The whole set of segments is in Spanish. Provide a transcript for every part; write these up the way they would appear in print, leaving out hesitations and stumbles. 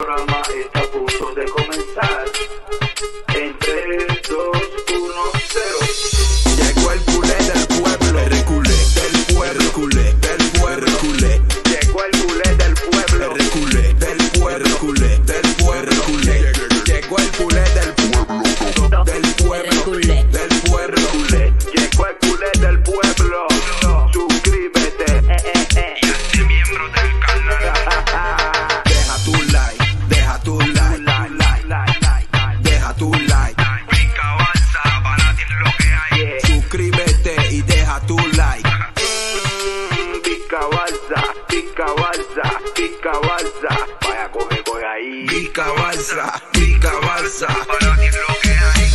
programa está a punto de comenzar. En 3, 2, 1, 0. Llegó el culé del pueblo, el culé del pueblo, el culé del pueblo, el culé. Llegó el culé del pueblo, El culé del pueblo, el culé del pueblo, el culé. Llegó el culé del pueblo, del pueblo, del pueblo, el culé. llegó el culé del pueblo. Suscríbete. Y este miembro del canal. Deja tu like, deja tu like, deja tu like. Pica balsa, para ti es lo que hay. Suscríbete y deja tu like. Pica balsa, pica balsa, pica balsa. Vaya, coge ahí. Pica balsa, pica balsa. Para ti es lo que hay.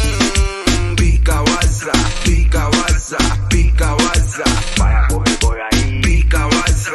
Pica balsa, pica balsa, pica balsa. Vaya, coge ahí. Pica balsa,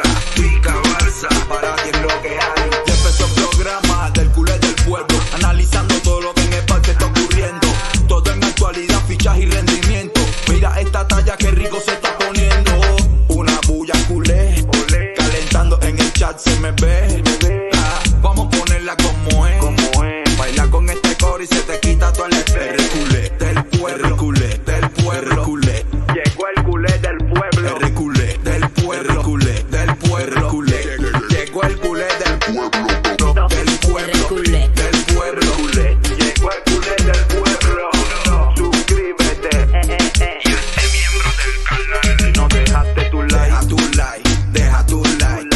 para ti es lo que hay. Ya empezó el programa del culé del pueblo, analizando todo lo que en el parque está ocurriendo. Todo en actualidad, fichas y rendimiento. Mira esta talla que rico se está poniendo. Una bulla culé, Olé. calentando en el chat se me ve. Ah, vamos a ponerla como es. Baila con este core y se te quita todo el estrés. El culé del pueblo, el culé del pueblo, el culé. Llegó el culé del pueblo. El culé del pueblo, el culé del pueblo, el culé. Llegó el culé del pueblo, del pueblo, del pueblo, culé. Llegó el culé del pueblo. Suscríbete. Y este miembro del canal. No dejaste tu like. Deja tu like, deja tu like,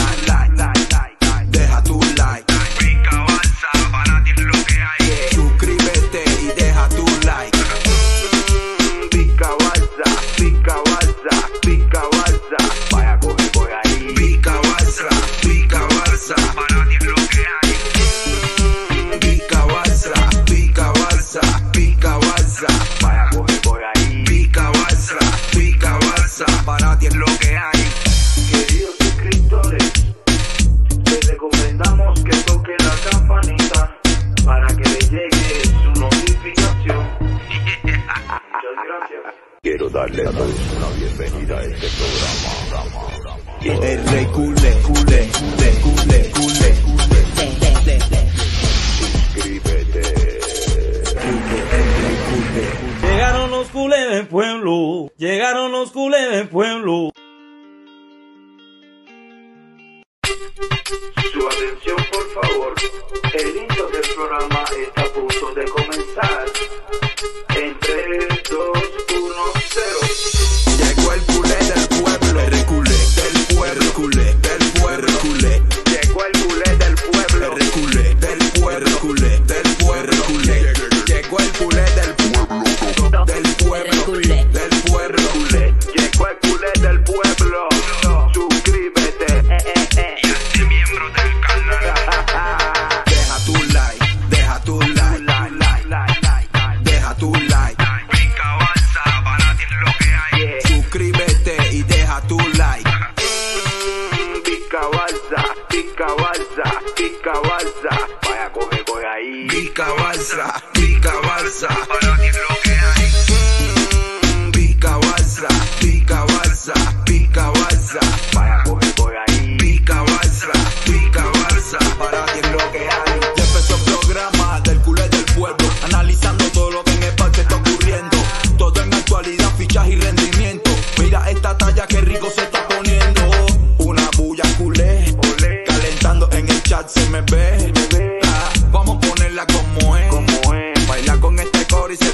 deja tu like. Pica balsa, para ti es lo que hay. Suscríbete y deja tu like. Pica balsa, pica balsa, pica balsa. Vaya, coge ahí. Pica balsa, Para ti es lo que hay. pica balsa, pica balsa, pica balsa. Vaya, coge ahí. Pica balsa, para ti es lo que hay. Queridos suscriptores, les recomendamos que toquen la campanita para que les llegue su notificación. Muchas gracias. Quiero darle a todos una bienvenida a este programa. El rey culé, culé, culé, culé. Suscríbete. Llegaron los culés del pueblo, llegaron los culés del pueblo. Su atención, por favor. El intro del programa está a punto de comenzar. En 3, 2, 1, 0. Llegó el culé del pueblo, el culé del pueblo, el culé del pueblo, el culé. Llegó el culé del pueblo. El culé del pueblo, el culé del pueblo, el culé. Llegó el culé del pueblo, del pueblo, del pueblo, el culé. Llegó el culé del pueblo. Suscríbete. Y este miembro del canal. Deja tu like, deja tu like, deja tu like. Pica balsa, para ti es lo que hay. Suscríbete y deja tu like. Pica balsa, pica balsa, pica balsa. Vaya, coge ahí. Pica balsa, Para ti es lo que hay. pica balsa, pica balsa. Vaya, coge ahí. Pica balsa, para ti es lo que hay. Ya empezó el programa del culé del pueblo, analizando todo lo que en el parque está ocurriendo. Todo en actualidad, fichas y rendimiento. Mira esta talla que rico se está poniendo. Una bulla culé, Olé. calentando en el chat se me ve. Ah, vamos a ponerla como es. Baila con este core y se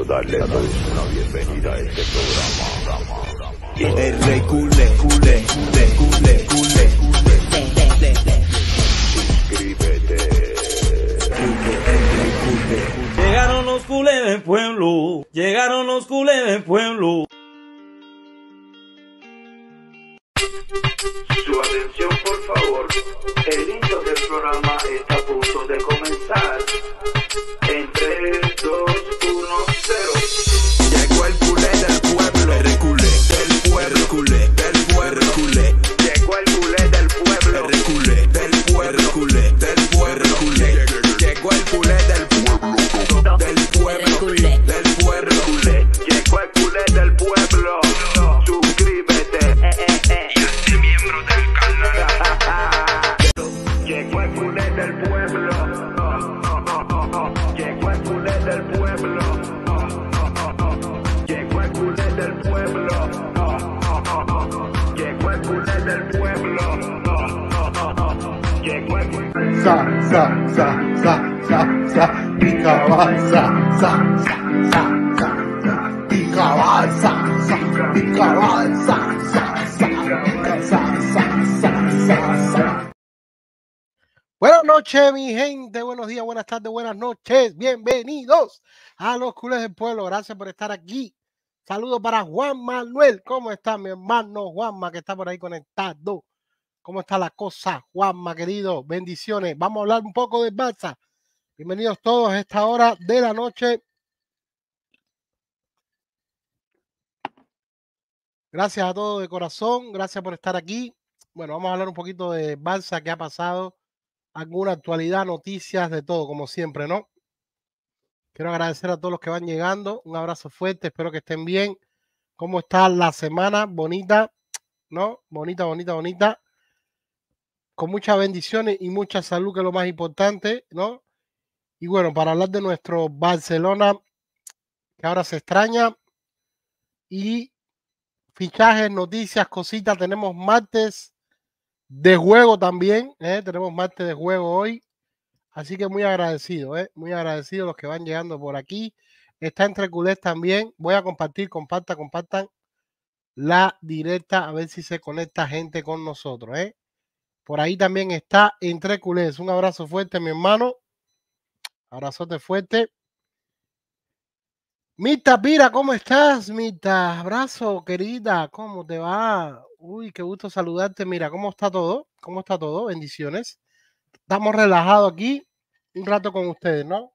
darle una bienvenida a este programa. El rey culé, culé, culé, culé, culé. Suscríbete. Llegaron los culés del pueblo. Llegaron los culés del pueblo. Su atención, por favor. El intro del programa está a punto de comenzar. En 3, 2, 1, 0. Llegó el culé del pueblo, el culé del pueblo, el culé del pueblo, el culé. Llegó el culé del pueblo, el culé del pueblo, el culé del pueblo, el culé. Llegó el culé del pueblo, del pueblo, del pueblo, el culé. Llegó el culé del pueblo. Suscríbete. Y hazte miembro del canal. Llegó el culé del pueblo. Llegó el culé del pueblo. Llegó el culé del pueblo. Llegó el culé del pueblo. Llegó el culé. Buenas noches, mi gente. Buenos días, buenas tardes, buenas noches. Bienvenidos a los culés del pueblo. Gracias por estar aquí. Saludos para Juan Manuel. ¿Cómo está mi hermano Juanma, que está por ahí conectado? ¿Cómo está la cosa, Juanma, querido? Bendiciones. Vamos a hablar un poco del Barça. Bienvenidos todos a esta hora de la noche. Gracias a todos de corazón. Gracias por estar aquí. Bueno, vamos a hablar un poquito de Barça, qué ha pasado, alguna actualidad, noticias, de todo, como siempre, ¿no? Quiero agradecer a todos los que van llegando. Un abrazo fuerte. Espero que estén bien. ¿Cómo está la semana? Bonita, ¿no? Bonita, bonita, bonita. Con muchas bendiciones y mucha salud, que es lo más importante, ¿no? Y bueno, para hablar de nuestro Barcelona, que ahora se extraña, y fichajes, noticias, cositas. Tenemos martes de juego también, tenemos martes de juego hoy. Así que muy agradecido, muy agradecido los que van llegando por aquí. Está Entre Culés también. Voy a compartir, compartan la directa, a ver si se conecta gente con nosotros, Por ahí también está Entre Culés. Un abrazo fuerte, mi hermano. Abrazote fuerte. Mita Pira, ¿cómo estás, Mita? Abrazo, querida. ¿Cómo te va? Uy, qué gusto saludarte. Mira, ¿cómo está todo? ¿Cómo está todo? Bendiciones. Estamos relajados aquí un rato con ustedes, ¿no?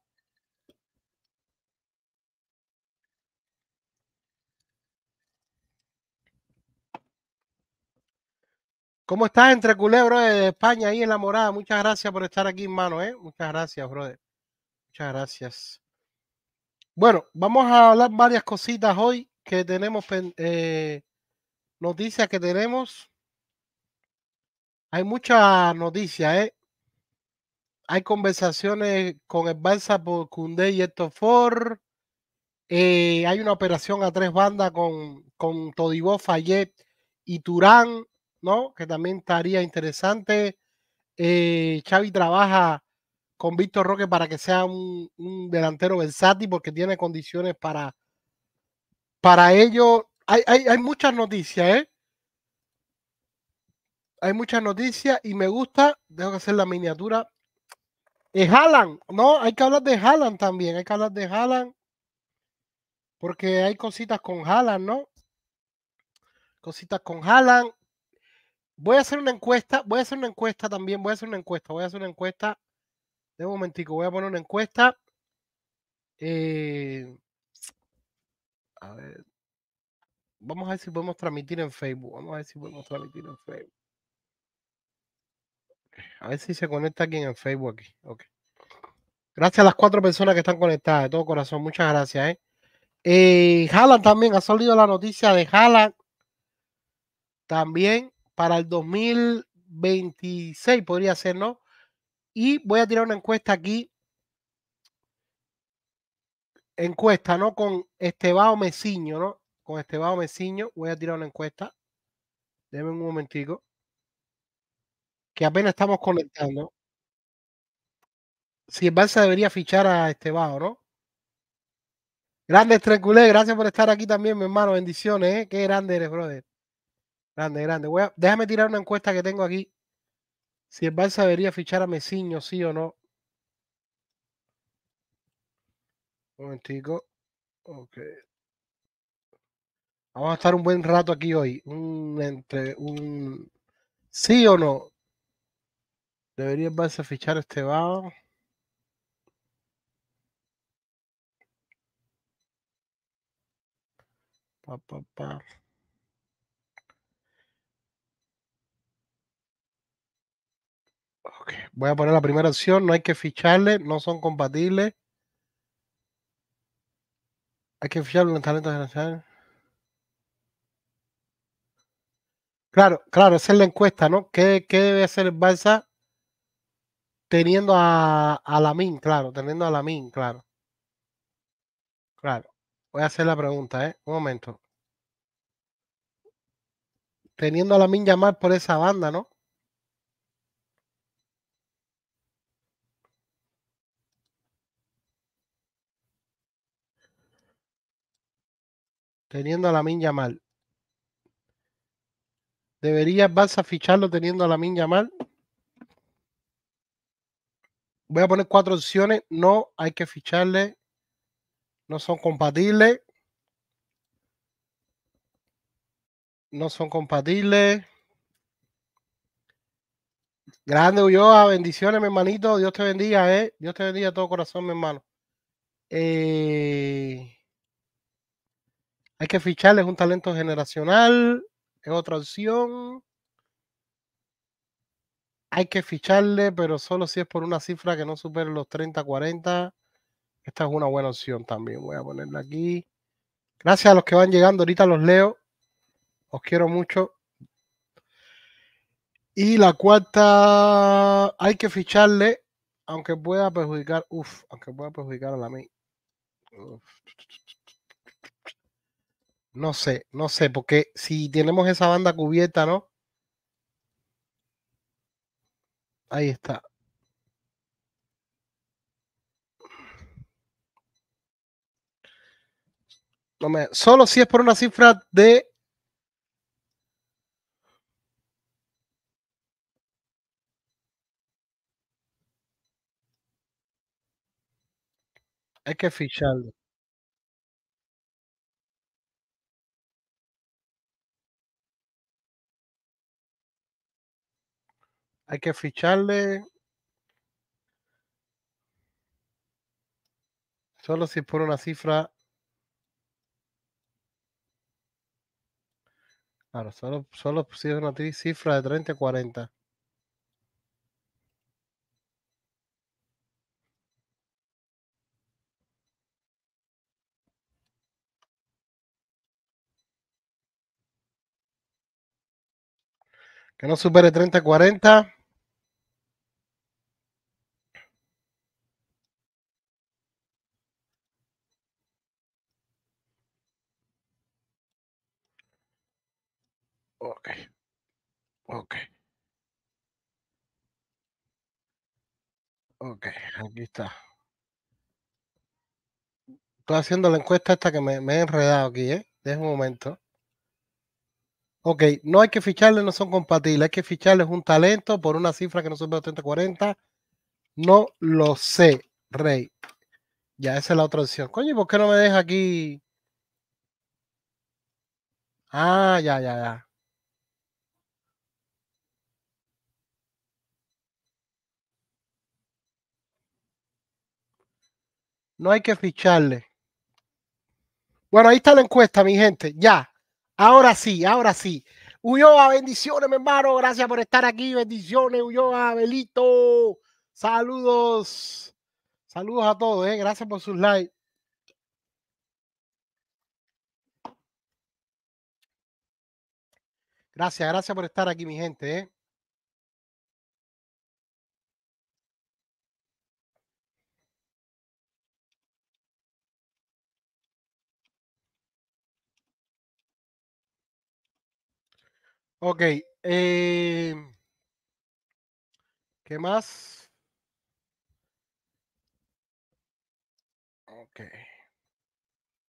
¿Cómo estás, Entre Culés, brother, de España, ahí en La Morada? Muchas gracias por estar aquí, hermano, Muchas gracias, brother. Muchas gracias. Bueno, vamos a hablar varias cositas hoy que tenemos, noticias que tenemos. Hay muchas noticias, Hay conversaciones con el Barça por Koundé y Héctor Ford. Hay una operación a 3 bandas con Todibo, Fayet y Turán, ¿no? Que también estaría interesante. Xavi trabaja con Víctor Roque para que sea un delantero versátil, porque tiene condiciones para ello. Hay muchas noticias, Hay muchas noticias y me gusta. Tengo que hacer la miniatura. Haaland, ¿no? Hay que hablar de Haaland también. Hay que hablar de Haaland, porque hay cositas con Haaland, ¿no? Cositas con Haaland. Voy a hacer una encuesta. Voy a hacer una encuesta también. Voy a hacer una encuesta. De un momentico. Voy a poner una encuesta. A ver. Vamos a ver si podemos transmitir en Facebook. A ver si se conecta alguien en Facebook aquí. Okay. Gracias a las 4 personas que están conectadas, de todo corazón. Muchas gracias, Haaland también. Ha salido la noticia de Haaland también para el 2026, podría ser, ¿no? Y voy a tirar una encuesta aquí. Encuesta, ¿no? Con Estebao Mesiño, ¿no? Con Estebao Mesiño voy a tirar una encuesta. Denme un momentico. Que apenas estamos conectando. Si el Barça debería fichar a Estebao, ¿no? Grande Estreculé, gracias por estar aquí también, mi hermano. Bendiciones, ¿eh? Qué grande eres, brother. Grande, grande. Déjame tirar una encuesta que tengo aquí. Si el Barça debería fichar a Messiño, sí o no. Un momentico. Ok. Vamos a estar un buen rato aquí hoy. Entre un sí o no. ¿Debería el Barça fichar a Esteban? Pa, pa, pa. Ok. Voy a poner la primera opción. No hay que ficharle. No son compatibles. Hay que ficharle en talentos generacionales. Claro, claro, esa es la encuesta, ¿no? ¿Qué debe hacer el Barça teniendo a Lamine? Claro, teniendo a Lamine, claro, claro. Voy a hacer la pregunta, ¿eh? Un momento. Teniendo a Lamine llamar por esa banda, ¿no? Teniendo a Lamine Yamal. ¿Debería el Barça ficharlo teniendo a Lamine Yamal? Voy a poner 4 opciones. No, hay que ficharle. No son compatibles. No son compatibles. Grande Ulloa, bendiciones, mi hermanito. Dios te bendiga, ¿eh? Dios te bendiga de todo corazón, mi hermano. Hay que ficharle, es un talento generacional. Es otra opción. Hay que ficharle, pero solo si es por una cifra que no supere los 30, 40. Esta es una buena opción también. Voy a ponerla aquí. Gracias a los que van llegando. Ahorita los leo. Os quiero mucho. Y la cuarta, hay que ficharle, aunque pueda perjudicar. Aunque pueda perjudicar a la mí. No sé, no sé, porque si tenemos esa banda cubierta, ¿no? Ahí está. Solo si es por una cifra de. Hay que ficharlo. Hay que ficharle. Solo si es por una cifra. Claro, solo si es una cifra de 30 y 40. Que no supere 30 y 40. Ok, ok, ok. Aquí está. Estoy haciendo la encuesta esta que me he enredado aquí, ¿eh? Deja un momento. Ok, no hay que ficharle, no son compatibles. Hay que ficharles un talento por una cifra que no supera 30 y 40. No lo sé, Rey. Ya, esa es la otra opción. Coño, ¿y por qué no me deja aquí? Ah, ya, ya, ya. No hay que ficharle. Bueno, ahí está la encuesta, mi gente. Ya. Ahora sí, ahora sí. Ulloa, bendiciones, mi hermano. Gracias por estar aquí. Bendiciones, Ulloa, Belito. Saludos. Saludos a todos, ¿eh? Gracias por sus likes. Gracias, gracias por estar aquí, mi gente, ¿eh? Ok. ¿Qué más? Ok.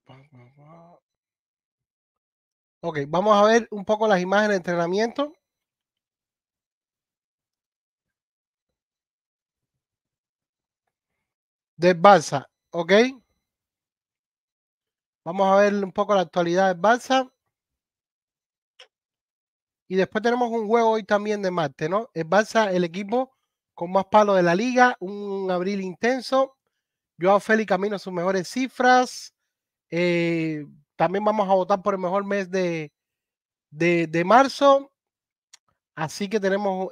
Ok, vamos a ver un poco las imágenes de entrenamiento. Del Barça, ok. Vamos a ver un poco la actualidad del Barça. Y después tenemos un juego hoy también de Marte, ¿no? El Barça, el equipo con más palos de la liga, un abril intenso. Joao Félix camino a sus mejores cifras. También vamos a votar por el mejor mes de marzo. Así que tenemos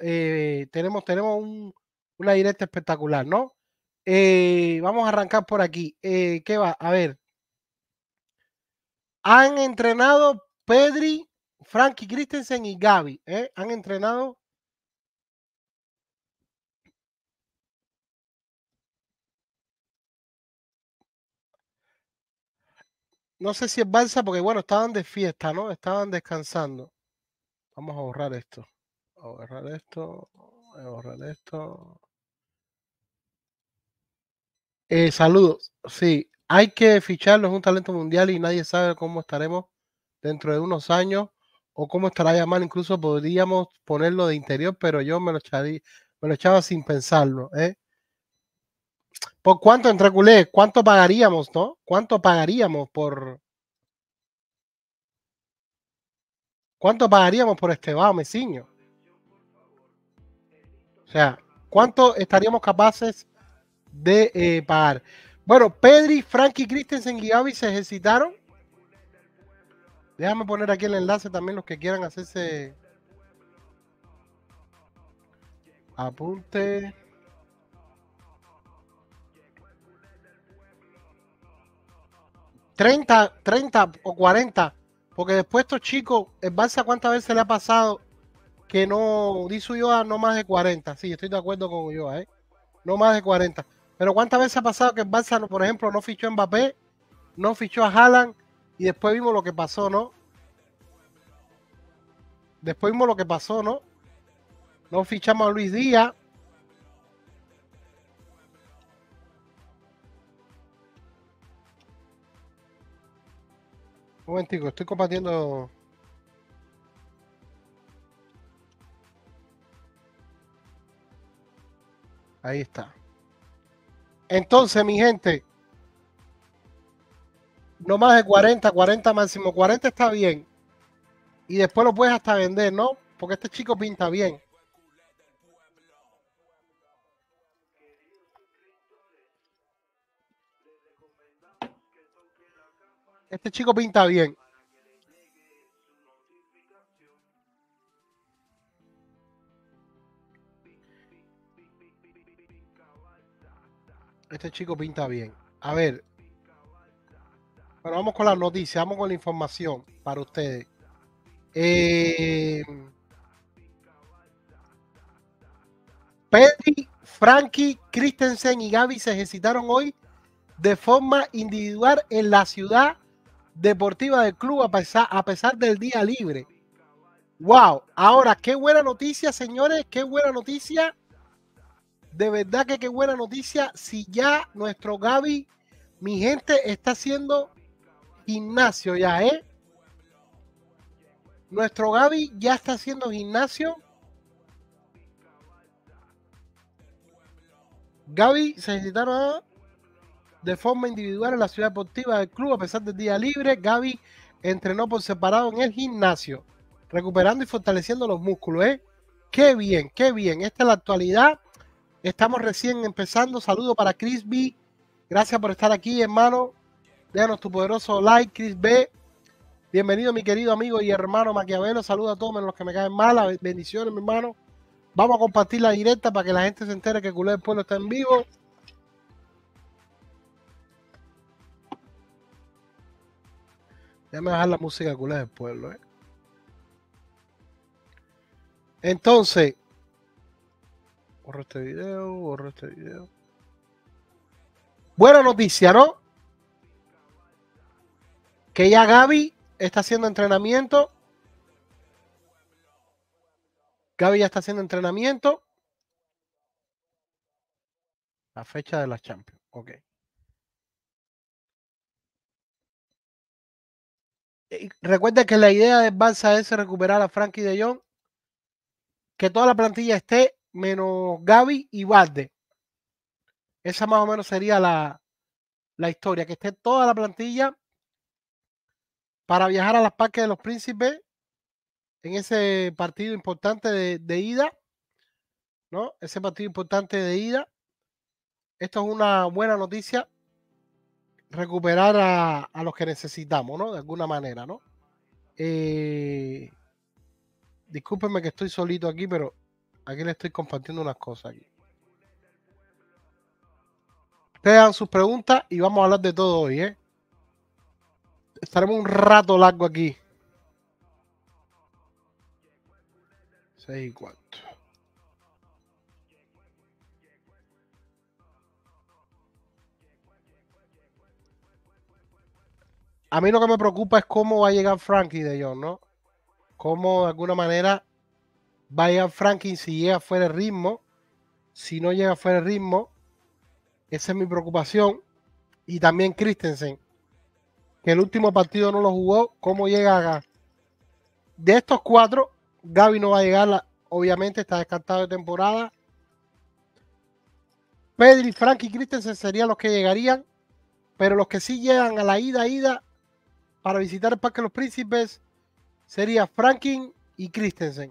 una directa espectacular, ¿no? Vamos a arrancar por aquí. ¿Qué va? A ver. Han entrenado Pedri, Frankie Christensen y Gavi. Han entrenado. No sé si es Barça, porque bueno, estaban de fiesta, ¿no? Estaban descansando. Vamos a borrar esto. A borrar esto. A borrar esto. Saludos. Sí, hay que ficharlo, es un talento mundial y nadie sabe cómo estaremos dentro de unos años o cómo estará Yamal. Incluso podríamos ponerlo de interior, pero yo me lo echaba sin pensarlo. ¿Por cuánto entre culés? ¿Cuánto pagaríamos, no? ¿Cuánto pagaríamos por Esteban Mesiño? O sea, ¿cuánto estaríamos capaces de pagar? Bueno, Pedri, Frankie Christensen y Gavi se ejercitaron. Déjame poner aquí el enlace también los que quieran hacerse apunte. ¿30 o 40? Porque después estos chicos, el Barça, ¿cuántas veces le ha pasado que no, dice Ulloa, no más de 40? Sí, estoy de acuerdo con Ulloa, no más de 40. Pero ¿cuántas veces ha pasado que el Barça, por ejemplo, no fichó a Mbappé, no fichó a Haaland y después vimos lo que pasó, ¿no? Después vimos lo que pasó, ¿no? No fichamos a Luis Díaz. Un momentico, estoy compartiendo. Ahí está. Entonces, mi gente, no más de 40, 40 máximo. 40 está bien. Y después lo puedes hasta vender, ¿no? Porque este chico pinta bien. Este chico pinta bien. Este chico pinta bien. A ver. Bueno, vamos con las noticias, vamos con la información para ustedes. Pedri, Frankie, Christensen y Gavi se ejercitaron hoy de forma individual en la ciudad deportiva del club a pesar del día libre. Wow, ahora qué buena noticia, señores, qué buena noticia. De verdad que qué buena noticia. Si ya nuestro Gavi, mi gente, está haciendo gimnasio ya, Nuestro Gavi ya está haciendo gimnasio. Gavi se ejercitaron de forma individual en la ciudad deportiva del club a pesar del día libre. Gavi entrenó por separado en el gimnasio, recuperando y fortaleciendo los músculos. Qué bien, qué bien. Esta es la actualidad. Estamos recién empezando. Saludo para Chris B. Gracias por estar aquí, hermano. Déjanos tu poderoso like, Chris B. Bienvenido, mi querido amigo y hermano Maquiavelo. Saludo a todos menos los que me caen mal. Bendiciones, mi hermano. Vamos a compartir la directa para que la gente se entere que Culé del Pueblo está en vivo. Déjame bajar la música de Culé del Pueblo, Entonces, borro este video. Buena noticia, ¿no? Que ya Gavi está haciendo entrenamiento. Gavi ya está haciendo entrenamiento. La fecha de la Champions. Ok. Recuerda que la idea del Barça es recuperar a Frankie de Jong, que toda la plantilla esté menos Gavi y Valde. Esa más o menos sería la historia, que esté toda la plantilla para viajar a las Parques de los Príncipes en ese partido importante de ida, ¿no? Ese partido importante de ida. Esto es una buena noticia, recuperar a los que necesitamos, ¿no? De alguna manera, ¿no? Discúlpenme que estoy solito aquí, pero aquí le estoy compartiendo unas cosas aquí. Ustedes hagan sus preguntas y vamos a hablar de todo hoy, ¿eh? Estaremos un rato largo aquí. 6:04. A mí lo que me preocupa es cómo va a llegar Frankie de Jong, ¿no? Cómo de alguna manera va a llegar Frankie si llega fuera de ritmo. Si no llega fuera de ritmo, esa es mi preocupación. Y también Christensen, que el último partido no lo jugó. ¿Cómo llega acá? De estos 4, Gavi no va a llegar, obviamente está descartado de temporada. Pedri, Frankie y Christensen serían los que llegarían, pero los que sí llegan a la ida para visitar el Parque de los Príncipes sería Franklin y Christensen.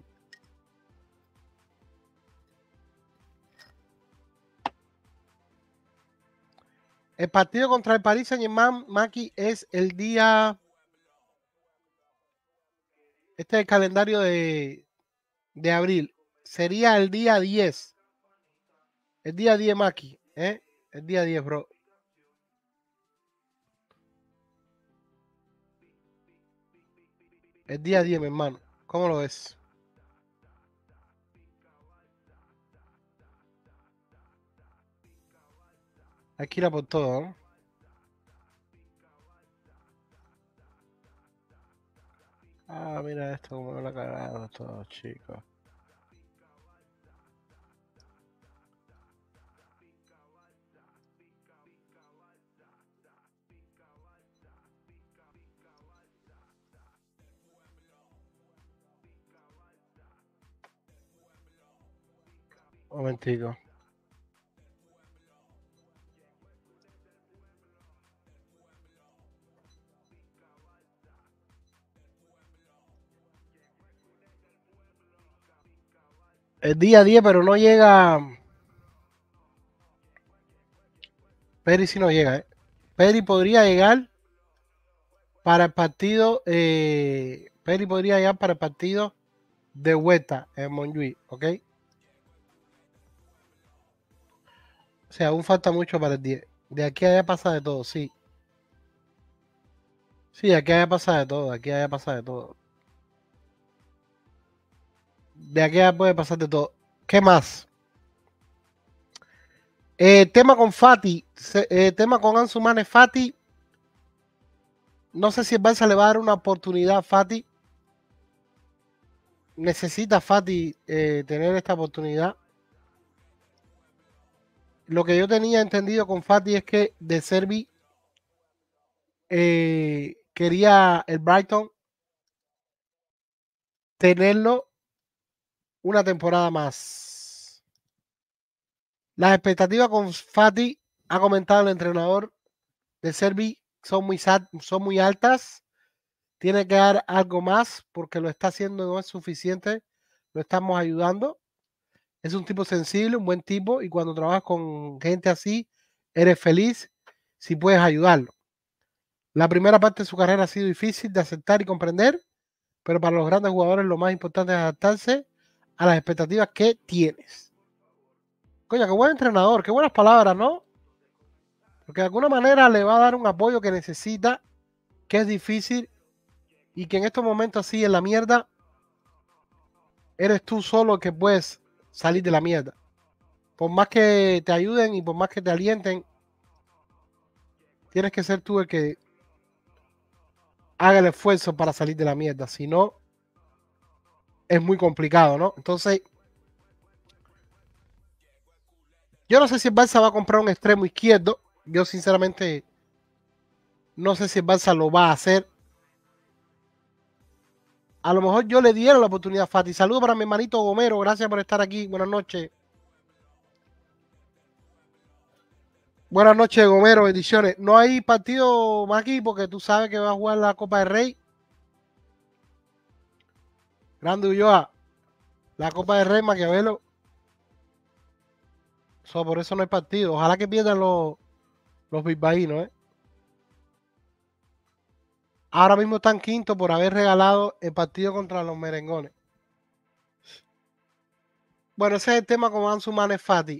El partido contra el Paris Saint-Germain, Maki, es el día... Este es el calendario de abril. Sería el día 10. El día 10, Maki. El día 10, bro. El día 10, mi hermano. ¿Cómo lo ves? Hay que ir a por todo, ¿no? Ah, mira esto, como me lo ha cagado todo, chicos. Un momentico. El día 10, pero no llega. Pedri si no llega, ¿eh? Pedri podría llegar para el partido. Pedri podría llegar para el partido de vuelta en Montjuic, ¿ok? O sea, aún falta mucho para el 10. De aquí a allá pasa de todo, sí. Sí, aquí a allá pasa de todo, aquí a allá pasa de todo. De aquí a allá puede pasar de todo. ¿Qué más? Tema con Fati, tema con Ansu Fati. No sé si el Barça le va a dar una oportunidad a Fati. Necesita Fati tener esta oportunidad. Lo que yo tenía entendido con Fati es que De Zerbi quería el Brighton tenerlo una temporada más. Las expectativas con Fati, ha comentado el entrenador De Zerbi, son muy altas. Tiene que dar algo más porque lo está haciendo, no es suficiente. Lo estamos ayudando. Es un tipo sensible, un buen tipo, y cuando trabajas con gente así, eres feliz si puedes ayudarlo. La primera parte de su carrera ha sido difícil de aceptar y comprender, pero para los grandes jugadores lo más importante es adaptarse a las expectativas que tienes. Coño, qué buen entrenador, qué buenas palabras, ¿no? Porque de alguna manera le va a dar un apoyo que necesita, que es difícil, y que en estos momentos así en la mierda, eres tú solo el que puedes salir de la mierda. Por más que te ayuden y por más que te alienten, tienes que ser tú el que haga el esfuerzo para salir de la mierda. Si no, es muy complicado, ¿no? Entonces, yo no sé si el Barça va a comprar un extremo izquierdo. Yo sinceramente no sé si el Barça lo va a hacer. A lo mejor yo le diera la oportunidad a Fati. Saludos para mi hermanito Gomero. Gracias por estar aquí. Buenas noches. Buenas noches, Gomero. Bendiciones. No hay partido más aquí porque tú sabes que va a jugar la Copa del Rey. Grande Ulloa. La Copa del Rey, Maquiavelo. Por eso no hay partido. Ojalá que pierdan los bilbaínos, ¿eh? Ahora mismo están quinto por haber regalado el partido contra los merengones. Bueno, ese es el tema con Ansu Fati.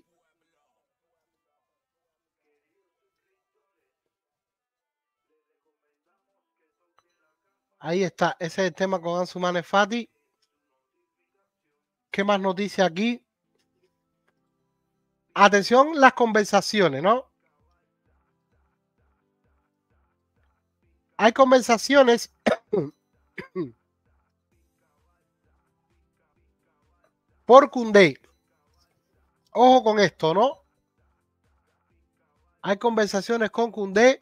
Ahí está, ese es el tema con Ansu Fati. ¿Qué más noticias aquí? Atención las conversaciones, ¿no? Hay conversaciones por Koundé. Ojo con esto, ¿no? Hay conversaciones con Koundé.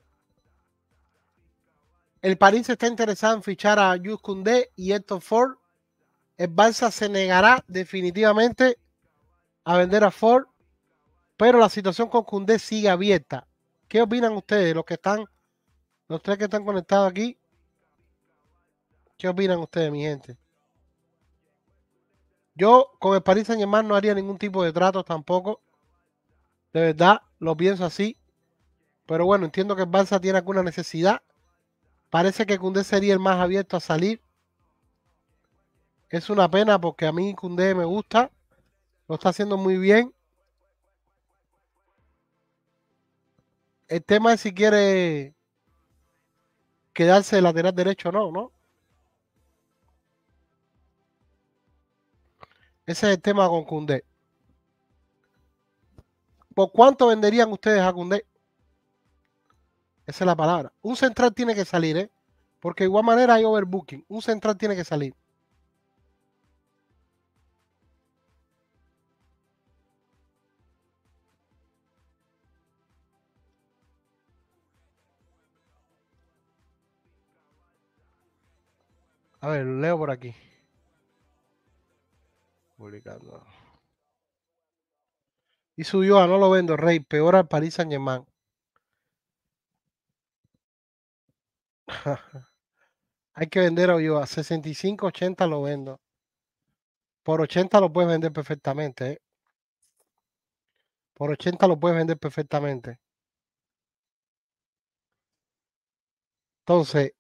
El París está interesado en fichar a Jules Koundé y Héctor Ford. El Barça se negará definitivamente a vender a Ford, pero la situación con Koundé sigue abierta. ¿Qué opinan ustedes, los tres que están conectados aquí? ¿Qué opinan ustedes, mi gente? Yo con el Paris Saint-Germain no haría ningún tipo de trato tampoco. De verdad, lo pienso así. Pero bueno, entiendo que el Barça tiene alguna necesidad. Parece que Koundé sería el más abierto a salir. Es una pena porque a mí Koundé me gusta. Lo está haciendo muy bien. El tema es si quiere quedarse de lateral derecho o no, ¿no? Ese es el tema con Koundé. ¿Por cuánto venderían ustedes a Koundé? Esa es la palabra. Un central tiene que salir, ¿eh? Porque de igual manera hay overbooking. Un central tiene que salir. A ver, leo por aquí. Publicando. Y subió a no lo vendo, Rey. Peor al Paris Saint-Germain. Hay que vender a Ulloa. 65, 80 lo vendo. Por 80 lo puedes vender perfectamente, ¿eh? Por 80 lo puedes vender perfectamente. Entonces,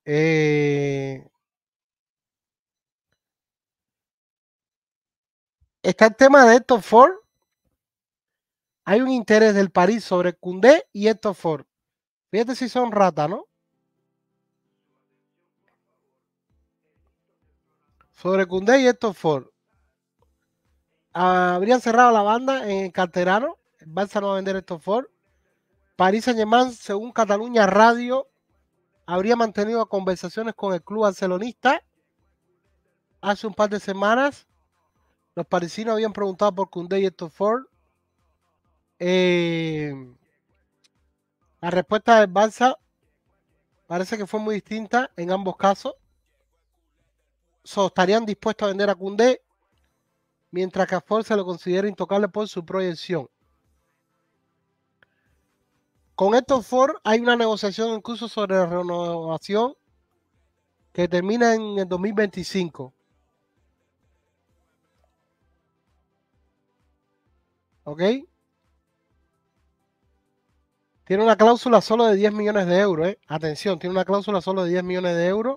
está el tema de Héctor Ford. Hay un interés del París sobre Koundé y Héctor Ford. Fíjate si son ratas, ¿no? Sobre Koundé y Héctor Ford. Habrían cerrado la banda en Canterano. El Barça no va a vender Héctor Ford. Paris Saint-Germain, según Cataluña Radio, habría mantenido conversaciones con el club barcelonista. Hace un par de semanas, los parisinos habían preguntado por Koundé y Héctor Ford. La respuesta del Barça parece que fue muy distinta en ambos casos. Estarían dispuestos a vender a Koundé, mientras que a Ford se lo considera intocable por su proyección. Con Héctor Ford hay una negociación incluso sobre la renovación que termina en el 2025. ¿Ok? Tiene una cláusula solo de 10 millones de euros. Atención, tiene una cláusula solo de 10 millones de euros.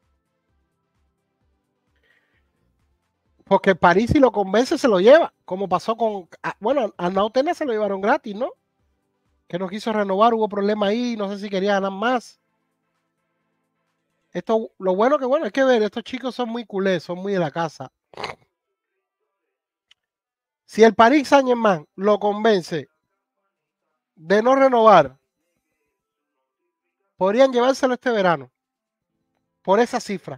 Porque París, si lo convence, se lo lleva. Como pasó con... Bueno, a Nautena se lo llevaron gratis, ¿no? Que no quiso renovar, hubo problema ahí. No sé si quería ganar más. Esto, lo bueno que, bueno, hay que ver. Estos chicos son muy culés, son muy de la casa. Si el Paris Saint-Germain lo convence de no renovar, podrían llevárselo este verano. Por esa cifra.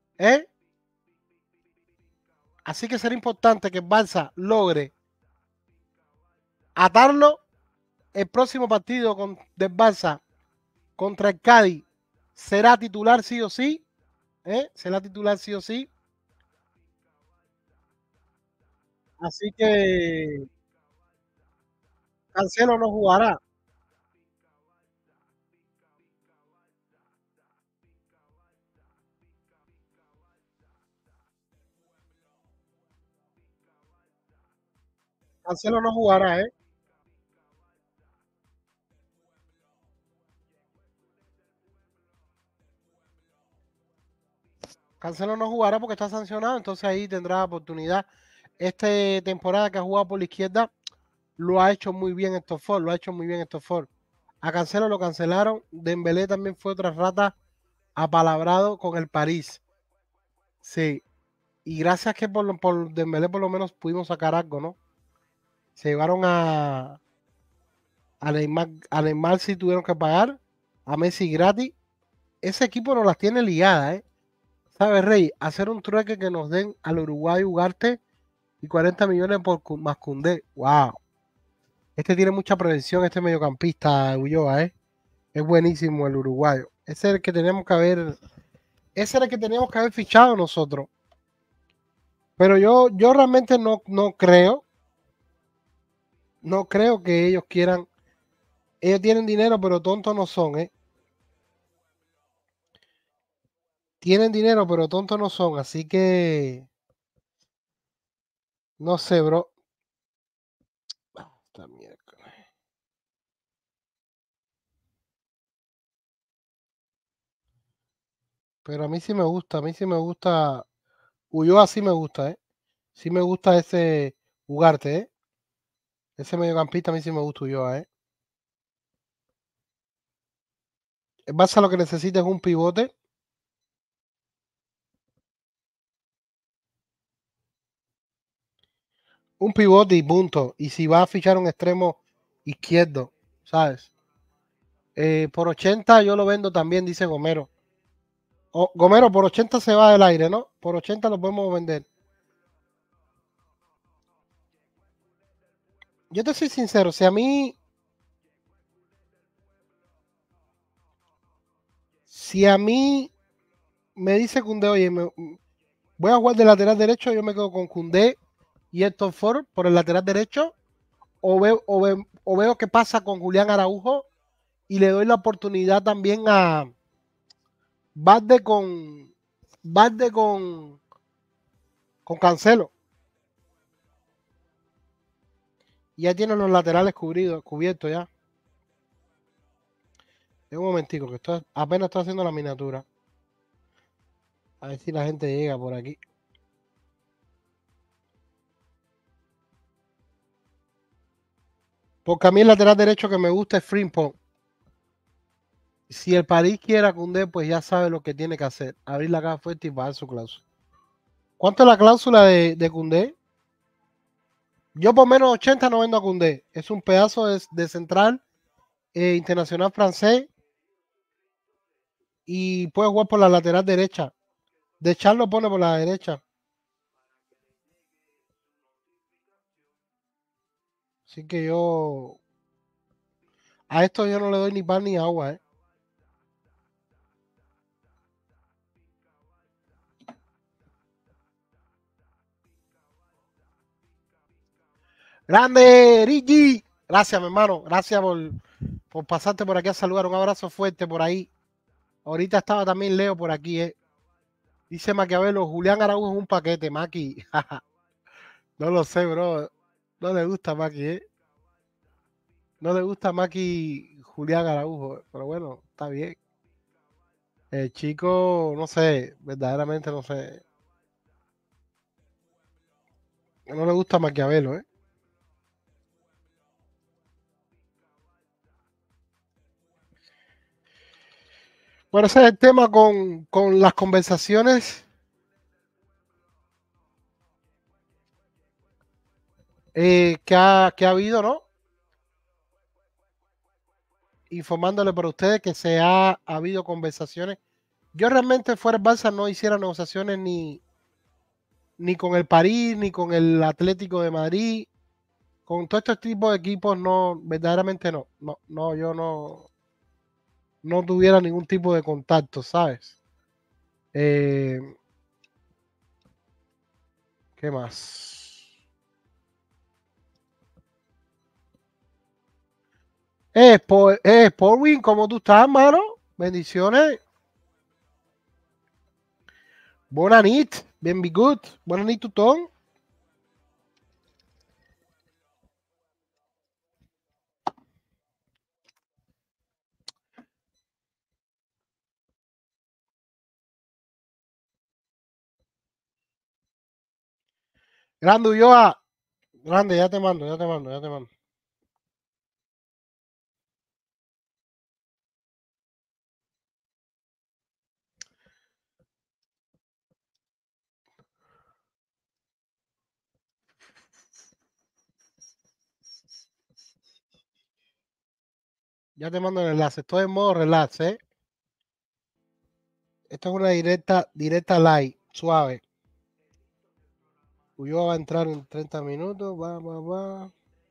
Así que será importante que el Barça logre atarlo. El próximo partido del Barça contra el Cádiz será titular sí o sí. Será titular sí o sí. Así que Cancelo no jugará. Cancelo no jugará, ¿eh? Cancelo no jugará porque está sancionado, entonces ahí tendrá oportunidad. Esta temporada que ha jugado por la izquierda lo ha hecho muy bien en Stopford, lo ha hecho muy bien en Stopford. A Cancelo lo cancelaron, Dembélé también fue otra rata apalabrado con el París. Sí, y gracias que por Dembélé por lo menos pudimos sacar algo, ¿no? Se llevaron a Neymar sí tuvieron que pagar, a Messi gratis. Ese equipo no las tiene ligadas, ¿eh? ¿Sabes, Rey? Hacer un trueque que nos den al Uruguay Ugarte y 40 millones por más Koundé. ¡Wow! Este tiene mucha prevención, este mediocampista Ulloa, ¿eh? Es buenísimo el uruguayo. Ese es el que teníamos que haber, ese era el que teníamos que haber fichado nosotros. Pero yo realmente no creo que ellos quieran. Ellos tienen dinero, pero tontos no son, ¿eh? Tienen dinero, pero tontos no son. Así que, no sé, bro. Esta mierda. Pero a mí sí me gusta. Ulloa sí me gusta, ¿eh? Sí me gusta ese Ugarte, ¿eh? Ese mediocampista a mí sí me gusta Ulloa, ¿eh? El Barça lo que necesita es un pivote. Un pivote y punto. Y si va a fichar un extremo izquierdo, ¿sabes? Por 80 yo lo vendo también, dice Gomero. Gomero, por 80 se va del aire, ¿no? Por 80 lo podemos vender. Yo te soy sincero, si a mí me dice Koundé, oye, voy a jugar de lateral derecho, yo me quedo con Koundé y Héctor Ford por el lateral derecho, o veo qué pasa con Julián Araujo y le doy la oportunidad también a Valde Valde con Cancelo. Y ya tienen los laterales cubiertos ya. Un momentico, que apenas estoy haciendo la miniatura. A ver si la gente llega por aquí. Porque a mí el lateral derecho que me gusta es Frimpong. Si el París quiere a Koundé, pues ya sabe lo que tiene que hacer. Abrir la caja fuerte y pagar su cláusula. ¿Cuánto es la cláusula de Koundé? Yo por menos 80 no vendo a Koundé. Es un pedazo de central internacional francés y puede jugar por la lateral derecha. De Charles lo pone por la derecha. Así que a esto yo no le doy ni pan ni agua, ¿eh? Grande, Rigi. Gracias, mi hermano. Gracias por pasarte por aquí a saludar. Un abrazo fuerte por ahí. Ahorita estaba también Leo por aquí, ¿eh? Dice Maquiavelo, Julián Araújo es un paquete, Maki. No lo sé, bro. No le gusta Maki, ¿eh? No le gusta Maki Julián Araujo, pero bueno, está bien. El chico, no sé, verdaderamente no sé. No le gusta Maquiavelo, ¿eh? Bueno, ese es el tema con las conversaciones que ha habido, ¿no? Informándole para ustedes que ha habido conversaciones. Yo realmente fuera el Barça no hiciera negociaciones ni con el París, ni con el Atlético de Madrid. Con todo este tipo de equipos, no, verdaderamente no. No, yo no tuviera ningún tipo de contacto, ¿sabes? ¿Qué más? Sporwin, ¿cómo tú estás, mano? Bendiciones. Buena nit, benvingut. Buena nit, tothom. Grande Ulloa. Grande, ya te mando, ya te mando, ya te mando. Ya te mando el enlace. Estoy en modo relax, ¿eh? Esto es una directa live, suave. Ulloa va a entrar en 30 minutos. Va.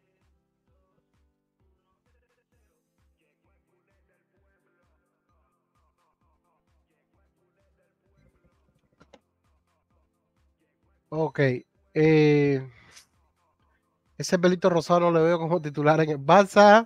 Ok. Ese pelito rosado no le veo como titular en el Barça.